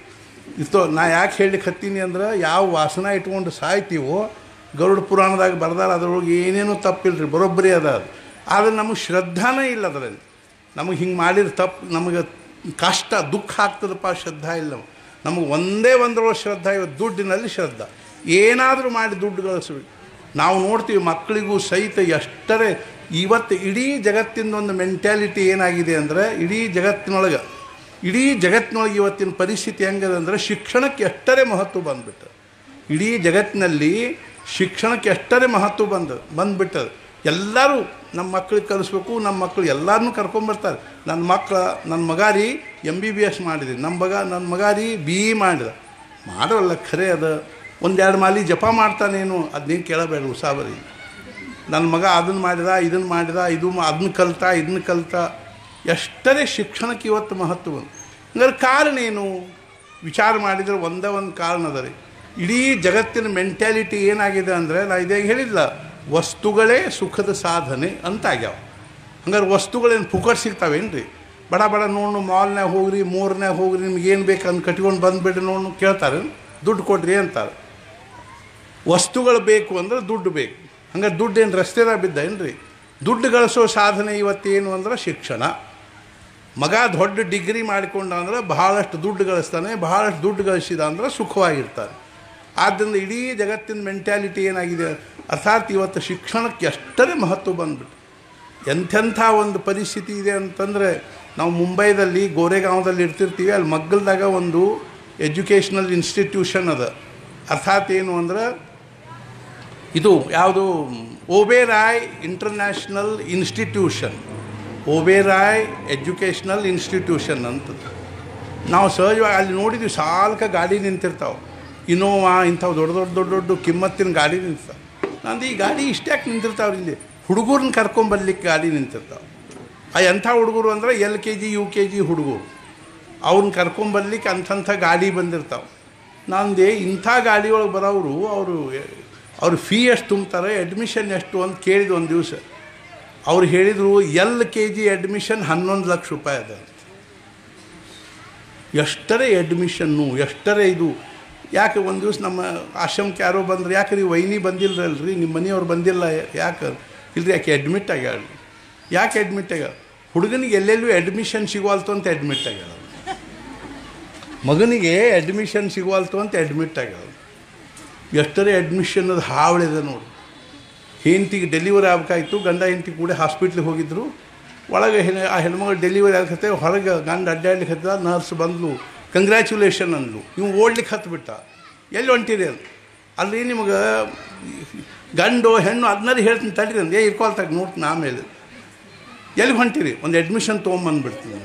[SPEAKER 5] ನಾ ಯಾಕೆ ಹೇಳಲಿಕ್ಕೆ ಹತ್ತೀನಿ ಅಂದ್ರೆ ಯಾವ ವಾಸನ ಇಟ್ಕೊಂಡು ಸಾಯ್ತೀವೋ ಗರುಡ ಪುರಾಣದಾಗ ಬರ್ದಾರ, ಅದ್ರೊಳಗೆ ಏನೇನೂ ತಪ್ಪಿಲ್ಲ ರೀ, ಬರೋಬ್ಬರಿ ಅದ ಅದು. ಆದರೆ ನಮಗೆ ಶ್ರದ್ಧಾನೇ ಇಲ್ಲ ಅದರಲ್ಲಿ. ನಮಗೆ ಹಿಂಗೆ ಮಾಡಿದ್ರೆ ತಪ್ಪು, ನಮಗೆ ಕಷ್ಟ ದುಃಖ ಆಗ್ತದಪ್ಪ, ಶ್ರದ್ಧಾ ಇಲ್ಲ. ನಮಗೆ ಒಂದರೊಳಗೆ ಶ್ರದ್ಧಾ, ಇವತ್ತು ದುಡ್ಡಿನಲ್ಲಿ ಶ್ರದ್ಧಾ. ಏನಾದರೂ ಮಾಡಿ ದುಡ್ಡು ಗಳಿಸ್ಬೇಕು. ನಾವು ನೋಡ್ತೀವಿ ಮಕ್ಕಳಿಗೂ ಸಹಿತ ಎಷ್ಟರೇ ಇವತ್ತು ಇಡೀ ಜಗತ್ತಿನ ಒಂದು ಮೆಂಟ್ಯಾಲಿಟಿ ಏನಾಗಿದೆ ಅಂದರೆ ಇಡೀ ಜಗತ್ತಿನೊಳಗೆ ಇವತ್ತಿನ ಪರಿಸ್ಥಿತಿ ಹೆಂಗದೆ ಅಂದರೆ ಶಿಕ್ಷಣಕ್ಕೆ ಎಷ್ಟರೇ ಮಹತ್ವ ಬಂದುಬಿಟ್ಟದು. ಇಡೀ ಜಗತ್ತಿನಲ್ಲಿ ಶಿಕ್ಷಣಕ್ಕೆ ಎಷ್ಟರೇ ಮಹತ್ವ ಬಂದುಬಿಟ್ಟದು. ಎಲ್ಲರೂ ನಮ್ಮ ಮಕ್ಕಳಿಗೆ ಕಲಿಸ್ಬೇಕು, ನಮ್ಮ ಮಕ್ಕಳು ಎಲ್ಲರನ್ನೂ ಕರ್ಕೊಂಬರ್ತಾರೆ. ನನ್ನ ಮಗ ರೀ MBBS ಮಾಡಿದೆ, ನನ್ನ ಮಗ ರೀ BE ಮಾಡಿದ, ಮಾಡೋಲ್ಲ ಖರೆ ಅದ. ಒಂದೆರಡು ಮಾಲಿ ಜಪ ಮಾಡ್ತಾನೇನು ಅದನ್ನೇನು ಕೇಳಬೇಡ ಉಸಾಬರಿ. ನನ್ನ ಮಗ ಅದನ್ನು ಮಾಡಿದ, ಇದನ್ನು ಮಾಡಿದ, ಇದನ್ನು ಕಲಿತ ಎಷ್ಟರೇ ಶಿಕ್ಷಣಕ್ಕೆ ಇವತ್ತು ಮಹತ್ವ ಬಂದು. ಹಂಗಾರೆ ಕಾರಣ ಏನು ವಿಚಾರ ಮಾಡಿದರೆ ಒಂದೇ ಒಂದು ಕಾರಣ ಅದ ರೀ. ಇಡೀ ಜಗತ್ತಿನ ಮೆಂಟ್ಯಾಲಿಟಿ ಏನಾಗಿದೆ ಅಂದರೆ, ನಾ ಇದೇ ಹೇಳಿಲ್ಲ, ವಸ್ತುಗಳೇ ಸುಖದ ಸಾಧನೆ ಅಂತ ಆಗ್ಯಾವ. ಹಂಗಾರೆ ವಸ್ತುಗಳೇನು ಪುಕಟ್ ಸಿಗ್ತಾವೇನು ರೀ? ಬಡ ನೋಡು ಮಾಲ್ನಾಗ ಹೋಗ್ರಿ, ಮೋರ್ನಾಗ ಹೋಗ್ರಿ, ನಿಮ್ಗೇನು ಬೇಕು ಅಂದು ಕಟ್ಕೊಂಡು ಬಂದುಬಿಡ್ರಿ ನೋಡು ಕೇಳ್ತಾರೆ, ದುಡ್ಡು ಕೊಡ್ರಿ ಅಂತಾರೆ. ವಸ್ತುಗಳು ಬೇಕು ಅಂದ್ರೆ ದುಡ್ಡು ಬೇಕು. ಹಂಗಾರೆ ದುಡ್ಡು ಏನು ರಸ್ತೆದಾಗ ಬಿದ್ದ ಏನು ರೀ? ದುಡ್ಡು ಗಳಿಸೋ ಸಾಧನೆ ಇವತ್ತೇನು ಅಂದ್ರೆ ಶಿಕ್ಷಣ. ಮಗ ದೊಡ್ಡ ಡಿಗ್ರಿ ಮಾಡಿಕೊಂಡ ಅಂದ್ರೆ ಬಹಳಷ್ಟು ದುಡ್ಡು ಗಳಿಸ್ತಾನೆ, ಬಹಳಷ್ಟು ದುಡ್ಡು ಗಳಿಸಿದ ಅಂದ್ರೆ ಸುಖವಾಗಿರ್ತಾನೆ. ಆದ್ದರಿಂದ ಇಡೀ ಜಗತ್ತಿನ ಮೆಂಟ್ಯಾಲಿಟಿ ಏನಾಗಿದೆ, ಅರ್ಥಾತ್ ಇವತ್ತು ಶಿಕ್ಷಣಕ್ಕೆ ಎಷ್ಟರೇ ಮಹತ್ವ ಬಂದ್ಬಿಟ್ಟು ಎಂಥೆಂಥ ಒಂದು ಪರಿಸ್ಥಿತಿ ಇದೆ ಅಂತಂದರೆ, ನಾವು ಮುಂಬೈದಲ್ಲಿ ಗೋರೆಗಾಂವದಲ್ಲಿ ಇರ್ತಿರ್ತೀವಿ, ಅಲ್ಲಿ ಮಗ್ಗಲ್ದಾಗ ಒಂದು ಎಜುಕೇಷ್ನಲ್ ಇನ್ಸ್ಟಿಟ್ಯೂಷನ್ ಅದ. ಅರ್ಥಾತ್ ಏನು ಅಂದ್ರೆ ಇದು ಯಾವುದು Oberoi international institution, Oberoi educational institution ಅಂತ. ನಾವು ಸಹಜವಾಗಿ ಅಲ್ಲಿ ನೋಡಿದ್ವಿ, ಸಾಲ್ಕ ಗಾಡಿ ನಿಂತಿರ್ತಾವೆ, ಇನೋವಾ ಇಂಥವು ದೊಡ್ಡ ಕಿಮ್ಮತ್ತಿನ ಗಾಡಿ ನಿಂತಿರ್ತಾವೆ. ನಂದು ಈ ಗಾಡಿ ಇಷ್ಟ್ಯಾಕೆ ನಿಂತಿರ್ತಾವ್ರಿ, ಇಲ್ಲಿ ಹುಡುಗರನ್ನ ಕರ್ಕೊಂಬರ್ಲಿಕ್ಕೆ ಗಾಡಿ ನಿಂತಿರ್ತಾವೆ. ಎಂಥ ಹುಡುಗರು ಅಂದರೆ LKG UKG ಹುಡುಗರು, ಅವ್ರನ್ನ ಕರ್ಕೊಂಬರ್ಲಿಕ್ಕೆ ಅಂಥ ಗಾಡಿ ಬಂದಿರ್ತಾವೆ. ನಂದೇ ಇಂಥ ಗಾಡಿ ಒಳಗೆ ಬರೋರು ಅವ್ರು ಫೀ ಎಷ್ಟು ತುಂಬ್ತಾರೆ, ಅಡ್ಮಿಷನ್ ಎಷ್ಟು ಅಂತ ಕೇಳಿದ ಒಂದು ದಿವಸ. ಅವ್ರು ಹೇಳಿದರು LKG ಅಡ್ಮಿಷನ್ 11 ಲಕ್ಷ ರೂಪಾಯಿ ಅದ. ಎಷ್ಟರೇ ಅಡ್ಮಿಷನ್ನು, ಎಷ್ಟರೇ ಇದು. ಯಾಕೆ ಒಂದು ದಿವಸ ನಮ್ಮ ಆಶ್ರಮಕ್ಕೆ ಯಾರೋ ಬಂದ್ರೆ, ಯಾಕೆ ರೀ ವೈನಿ ಬಂದಿಲ್ಲರಲ್ರಿ, ನಿಮ್ಮ ಮನೆಯವ್ರು ಬಂದಿಲ್ಲ ಯಾಕೆ? ಇಲ್ರಿ ಯಾಕೆ ಅಡ್ಮಿಟ್ ಆಗ್ಯಾಳ. ಯಾಕೆ ಅಡ್ಮಿಟ್ ಆಗ್ಯಾಳ? ಹುಡುಗನಿಗೆ ಎಲ್ಲೆಲ್ಲೂ ಅಡ್ಮಿಷನ್ ಸಿಗುವಲ್ತು ಅಂತ ಅಡ್ಮಿಟ್ ಆಗ್ಯಾಳ. ಮಗನಿಗೆ ಅಡ್ಮಿಷನ್ ಸಿಗುವಲ್ತು ಅಂತ ಅಡ್ಮಿಟ್ ಆಗ್ಯಾಳ. ಎಷ್ಟರೇ ಅಡ್ಮಿಷನ್ ಅದು ಹಾವಳಿದೆ ನೋಡಿ. ಹೆಂಡತಿಗೆ ಡೆಲಿವರಿ ಆಗಬೇಕಾಯ್ತು. ಗಂಡ ಹೆಂಡತಿ ಕೂಡ ಹಾಸ್ಪಿಟ್ಲಿಗೆ ಹೋಗಿದ್ದರು. ಒಳಗೆ ಆ ಹೆಣ್ಮಗಳು ಡೆಲಿವರಿ ಆಗತ್ತೆ, ಹೊರಗೆ ಗಂಡ ಅಡ್ಡಾಡ್ಲಿಕ್ಕೆ ಹತ್ತಿದ. ನರ್ಸ್ ಬಂದಳು, ಕಂಗ್ರ್ಯಾಚುಲೇಷನ್ ಅಂದ್ಲು. ಇವು ಓಡ್ಲಿಕ್ಕೆ ಹತ್ಬಿಟ್ಟ. ಎಲ್ಲಿ ಹೊಂಟಿರಿ ಅಂತ. ಅಲ್ಲಿ ನಿಮಗೆ ಗಂಡು ಹೆಣ್ಣು ಅದನ್ನೇ ಹೇಳ್ತೀನಿ ತಡ್ರಿ ಅಂದೆ. ಇರ್ಕೊಳ್ತಾಗ ನೋಡ್ತೀನಿ ಆಮೇಲೆ. ಎಲ್ಲಿ ಹೊಂಟಿರಿ? ಒಂದು ಅಡ್ಮಿಷನ್ ತೊಗೊಂಬಂದ್ಬಿಡ್ತೀನಿ.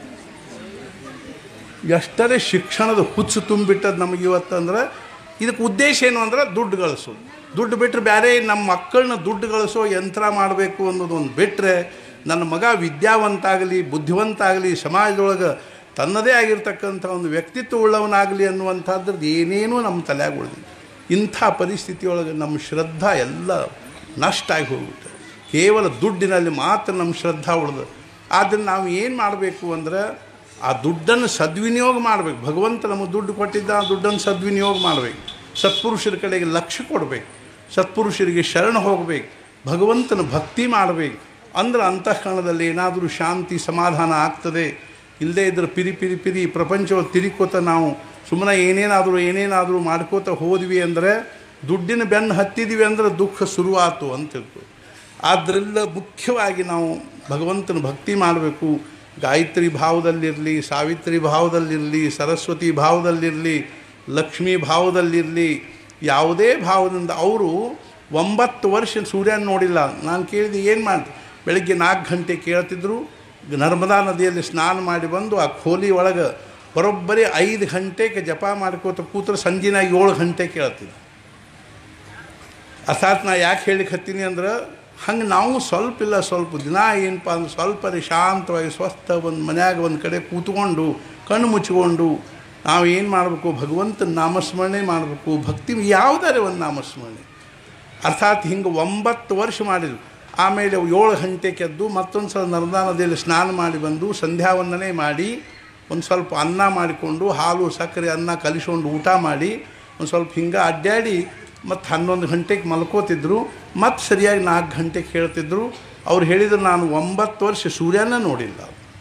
[SPEAKER 5] ಎಷ್ಟರೇ ಶಿಕ್ಷಣದ ಹುಚ್ಚು ತುಂಬಿಟ್ಟದ್ದು ನಮಗೆ ಇವತ್ತಂದ್ರೆ. ಇದಕ್ಕೆ ಉದ್ದೇಶ ಏನು ಅಂದ್ರೆ ದುಡ್ಡು ಗಳಿಸೋದು. ದುಡ್ಡು ಬಿಟ್ಟರೆ ಬೇರೆ ನಮ್ಮ ಮಕ್ಕಳನ್ನ ದುಡ್ಡು ಗಳಿಸೋ ಯಂತ್ರ ಮಾಡಬೇಕು ಅನ್ನೋದೊಂದು ಬಿಟ್ಟರೆ, ನನ್ನ ಮಗ ವಿದ್ಯಾವಂತ ಆಗಲಿ, ಬುದ್ಧಿವಂತ ಆಗಲಿ, ಸಮಾಜದೊಳಗೆ ತನ್ನದೇ ಆಗಿರ್ತಕ್ಕಂಥ ಒಂದು ವ್ಯಕ್ತಿತ್ವ ಉಳ್ಳವನಾಗಲಿ ಅನ್ನುವಂಥದ್ರದ್ದು ಏನೇನೂ ನಮ್ಮ ತಲೆಯಾಗ ಉಳಿದಿದೆ. ಇಂಥ ಪರಿಸ್ಥಿತಿಯೊಳಗೆ ನಮ್ಮ ಶ್ರದ್ಧಾ ಎಲ್ಲ ನಷ್ಟ ಆಗಿ ಹೋಗ್ಬಿಟ್ಟೆ. ಕೇವಲ ದುಡ್ಡಿನಲ್ಲಿ ಮಾತ್ರ ನಮ್ಮ ಶ್ರದ್ಧಾ ಉಳಿದು. ಆದ್ದರಿಂದ ನಾವು ಏನು ಮಾಡಬೇಕು ಅಂದ್ರೆ ಆ ದುಡ್ಡನ್ನು ಸದ್ವಿನಿಯೋಗ ಮಾಡಬೇಕು. ಭಗವಂತ ನಮಗೆ ದುಡ್ಡು ಕೊಟ್ಟಿದ್ದ, ಆ ದುಡ್ಡನ್ನು ಸದ್ವಿನಿಯೋಗ ಮಾಡಬೇಕು. ಸತ್ಪುರುಷರ ಕಡೆಗೆ ಲಕ್ಷ್ಯ ಕೊಡಬೇಕು. ಸತ್ಪುರುಷರಿಗೆ ಶರಣ ಹೋಗಬೇಕು. ಭಗವಂತನ ಭಕ್ತಿ ಮಾಡಬೇಕು. ಅಂದ್ರೆ ಅಂತಃಕರಣದಲ್ಲಿ ಏನಾದರೂ ಶಾಂತಿ ಸಮಾಧಾನ ಆಗ್ತದೆ. ಇಲ್ಲದೇ ಇದ್ರೆ ಪಿರಿ ಪ್ರಪಂಚವನ್ನು ತಿರುಕೋತ ನಾವು ಸುಮ್ಮನೆ ಏನೇನಾದರೂ ಮಾಡ್ಕೋತ ಹೋದ್ವಿ ಅಂದರೆ, ದುಡ್ಡಿನ ಬೆನ್ನು ಹತ್ತಿದ್ವಿ ಅಂದರೆ ದುಃಖ ಶುರುವಾತು ಅಂತ ತಿಳ್ಕೊ. ಆದ್ದರಿಂದ ಮುಖ್ಯವಾಗಿ ನಾವು ಭಗವಂತನ ಭಕ್ತಿ ಮಾಡಬೇಕು. ಗಾಯತ್ರಿ ಭಾವದಲ್ಲಿರಲಿ, ಸಾವಿತ್ರಿ ಭಾವದಲ್ಲಿರಲಿ, ಸರಸ್ವತಿ ಭಾವದಲ್ಲಿರಲಿ, ಲಕ್ಷ್ಮೀ ಭಾವದಲ್ಲಿರಲಿ, ಯಾವುದೇ ಭಾವದಿಂದ. ಅವರು 9 ವರ್ಷ ಸೂರ್ಯನ ನೋಡಿಲ್ಲ. ನಾನು ಕೇಳಿದೆ ಏನು ಮಾಡಿ? ಬೆಳಗ್ಗೆ 4 ಗಂಟೆ ಕೇಳ್ತಿದ್ರು. ನರ್ಮದಾ ನದಿಯಲ್ಲಿ ಸ್ನಾನ ಮಾಡಿ ಬಂದು ಆ ಖೋಲಿ ಒಳಗೆ ಬರೋಬ್ಬರಿ 5 ಗಂಟೆಗೆ ಜಪ ಮಾಡ್ಕೋತ ಕೂತ್ರೆ ಸಂಜಿನ 7 ಗಂಟೆ ಕೇಳ್ತಿದ್ರು. ಅರ್ಥಾತ್ ನಾ ಯಾಕೆ ಹೇಳಿಕ್ಕೆ ಹತ್ತೀನಿ ಅಂದ್ರೆ, ಹಂಗೆ ನಾವು ಸ್ವಲ್ಪ ದಿನ ಏನಪ್ಪ ಅಂದ್ರೆ ಸ್ವಲ್ಪ ಶಾಂತವಾಗಿ ಸ್ವಸ್ಥ ಒಂದು ಮನ್ಯಾಗ ಒಂದು ಕಡೆ ಕೂತ್ಕೊಂಡು ಕಣ್ಣು ಮುಚ್ಚಿಕೊಂಡು ನಾವು ಏನು ಮಾಡಬೇಕು? ಭಗವಂತನ ನಾಮಸ್ಮರಣೆ ಮಾಡಬೇಕು. ಭಕ್ತಿ ಯಾವುದಾರೆ ಒಂದು ನಾಮಸ್ಮರಣೆ. ಅರ್ಥಾತ್ ಹಿಂಗೆ 9 ವರ್ಷ ಮಾಡಿದ್ರು. ಆಮೇಲೆ 7 ಗಂಟೆಗೆ ಎದ್ದು ಮತ್ತೊಂದು ಸಲ ನರ್ಮದಾ ನದಿಯಲ್ಲಿ ಸ್ನಾನ ಮಾಡಿ ಬಂದು ಸಂಧ್ಯಾ ವಂದನೆ ಮಾಡಿ ಒಂದು ಸ್ವಲ್ಪ ಅನ್ನ ಮಾಡಿಕೊಂಡು, ಹಾಲು ಸಕ್ಕರೆ ಅನ್ನ ಕಲಿಸ್ಕೊಂಡು ಊಟ ಮಾಡಿ ಒಂದು ಸ್ವಲ್ಪ ಹಿಂಗೆ ಅಡ್ಡಾಡಿ ಮತ್ತು 11 ಗಂಟೆಗೆ ಮಲ್ಕೋತಿದ್ರು. ಮತ್ತು ಸರಿಯಾಗಿ 4 ಗಂಟೆಗೆ ಹೇಳ್ತಿದ್ರು. ಅವ್ರು ಹೇಳಿದ್ರು, ನಾನು 9 ವರ್ಷ ಸೂರ್ಯನ ನೋಡಿಲ್ಲ.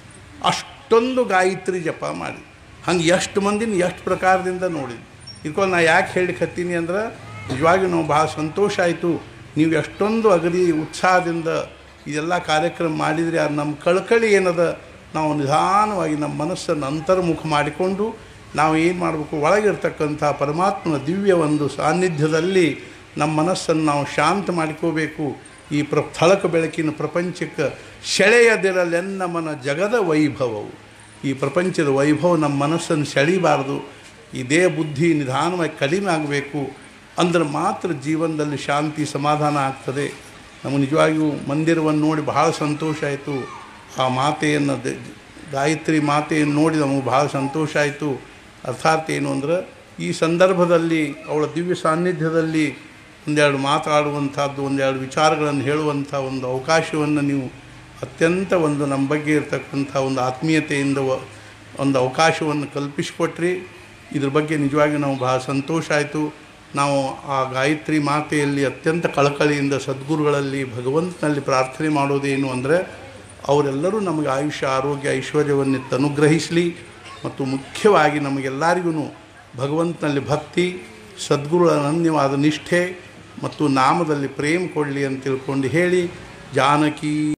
[SPEAKER 5] ಅಷ್ಟೊಂದು ಗಾಯತ್ರಿ ಜಪ ಮಾಡಿ. ಹಂಗೆ ಎಷ್ಟು ಮಂದಿನ ಎಷ್ಟು ಪ್ರಕಾರದಿಂದ ನೋಡಿದ್ವಿ. ಇದಕ್ಕೊಂದು ನಾ ಯಾಕೆ ಹೇಳಿಕ್ಕೆ ಹತ್ತೀನಿ ಅಂದ್ರೆ, ನಿಜವಾಗಿ ನಾವು ಭಾಳ ಸಂತೋಷ ಆಯಿತು. ನೀವು ಎಷ್ಟೊಂದು ಅಗದಿ ಉತ್ಸಾಹದಿಂದ ಇದೆಲ್ಲ ಕಾರ್ಯಕ್ರಮ ಮಾಡಿದರೆ, ಅದು ನಮ್ಮ ಕಳಕಳಿ ಏನದ, ನಾವು ನಿಧಾನವಾಗಿ ನಮ್ಮ ಮನಸ್ಸನ್ನು ಅಂತರ್ಮುಖ ಮಾಡಿಕೊಂಡು ನಾವು ಏನು ಮಾಡಬೇಕು? ಒಳಗಿರ್ತಕ್ಕಂಥ ಪರಮಾತ್ಮನ ದಿವ್ಯ ಒಂದು ಸಾನ್ನಿಧ್ಯದಲ್ಲಿ ನಮ್ಮ ಮನಸ್ಸನ್ನು ನಾವು ಶಾಂತ ಮಾಡಿಕೋಬೇಕು. ಈ ಥಳಕ ಬೆಳಕಿನ ಪ್ರಪಂಚಕ್ಕೆ ಸೆಳೆಯದಿರಲೆನ್ನಮನ ಜಗದ ವೈಭವವು. ಈ ಪ್ರಪಂಚದ ವೈಭವ ನಮ್ಮ ಮನಸ್ಸನ್ನು ಸೆಳೀಬಾರ್ದು. ಇದೇ ಬುದ್ಧಿ ನಿಧಾನವಾಗಿ ಕಡಿಮೆ ಆಗಬೇಕು. ಅಂದ್ರೆ ಮಾತ್ರ ಜೀವನದಲ್ಲಿ ಶಾಂತಿ ಸಮಾಧಾನ ಆಗ್ತದೆ. ನಮಗೆ ನಿಜವಾಗಿಯೂ ಮಂದಿರವನ್ನು ನೋಡಿ ಬಹಳ ಸಂತೋಷ ಆಯಿತು. ಆ ಮಾತೆಯನ್ನು, ಗಾಯತ್ರಿ ಮಾತೆಯನ್ನು ನೋಡಿ ನಮಗೆ ಭಾಳ ಸಂತೋಷ ಆಯಿತು. ಅರ್ಥಾತ್ ಏನು ಅಂದ್ರೆ, ಈ ಸಂದರ್ಭದಲ್ಲಿ ಅವಳ ದಿವ್ಯ ಸಾನ್ನಿಧ್ಯದಲ್ಲಿ ಒಂದೆರಡು ಮಾತಾಡುವಂಥದ್ದು, ಒಂದೆರಡು ವಿಚಾರಗಳನ್ನು ಹೇಳುವಂಥ ಒಂದು ಅವಕಾಶವನ್ನು ನೀವು ಅತ್ಯಂತ ಒಂದು ನಮ್ಮ ಬಗ್ಗೆ ಇರತಕ್ಕಂಥ ಒಂದು ಆತ್ಮೀಯತೆಯಿಂದ ಒಂದು ಅವಕಾಶವನ್ನು ಕಲ್ಪಿಸಿಕೊಟ್ರಿ. ಇದ್ರ ಬಗ್ಗೆ ನಿಜವಾಗಿ ನಾವು ಭಾಳ ಸಂತೋಷ ಆಯಿತು. ನಾವು ಆ ಗಾಯತ್ರಿ ಮಾತೆಯಲ್ಲಿ ಅತ್ಯಂತ ಕಳಕಳಿಯಿಂದ ಸದ್ಗುರುಗಳಲ್ಲಿ ಭಗವಂತನಲ್ಲಿ ಪ್ರಾರ್ಥನೆ ಮಾಡೋದೇನು ಅಂದರೆ, ಅವರೆಲ್ಲರೂ ನಮಗೆ ಆಯುಷ್ಯ ಆರೋಗ್ಯ ಐಶ್ವರ್ಯವನ್ನಿತ್ತು ಅನುಗ್ರಹಿಸಲಿ. ಮತ್ತು ಮುಖ್ಯವಾಗಿ ನಮಗೆಲ್ಲರಿಗೂ ಭಗವಂತನಲ್ಲಿ ಭಕ್ತಿ, ಸದ್ಗುರುಗಳ ಅನನ್ಯವಾದ ನಿಷ್ಠೆ ಮತ್ತು ನಾಮದಲ್ಲಿ ಪ್ರೇಮ ಕೊಡಲಿ ಅಂತ ತಿಳ್ಕೊಂಡು ಹೇಳಿ, ಜಾನಕಿ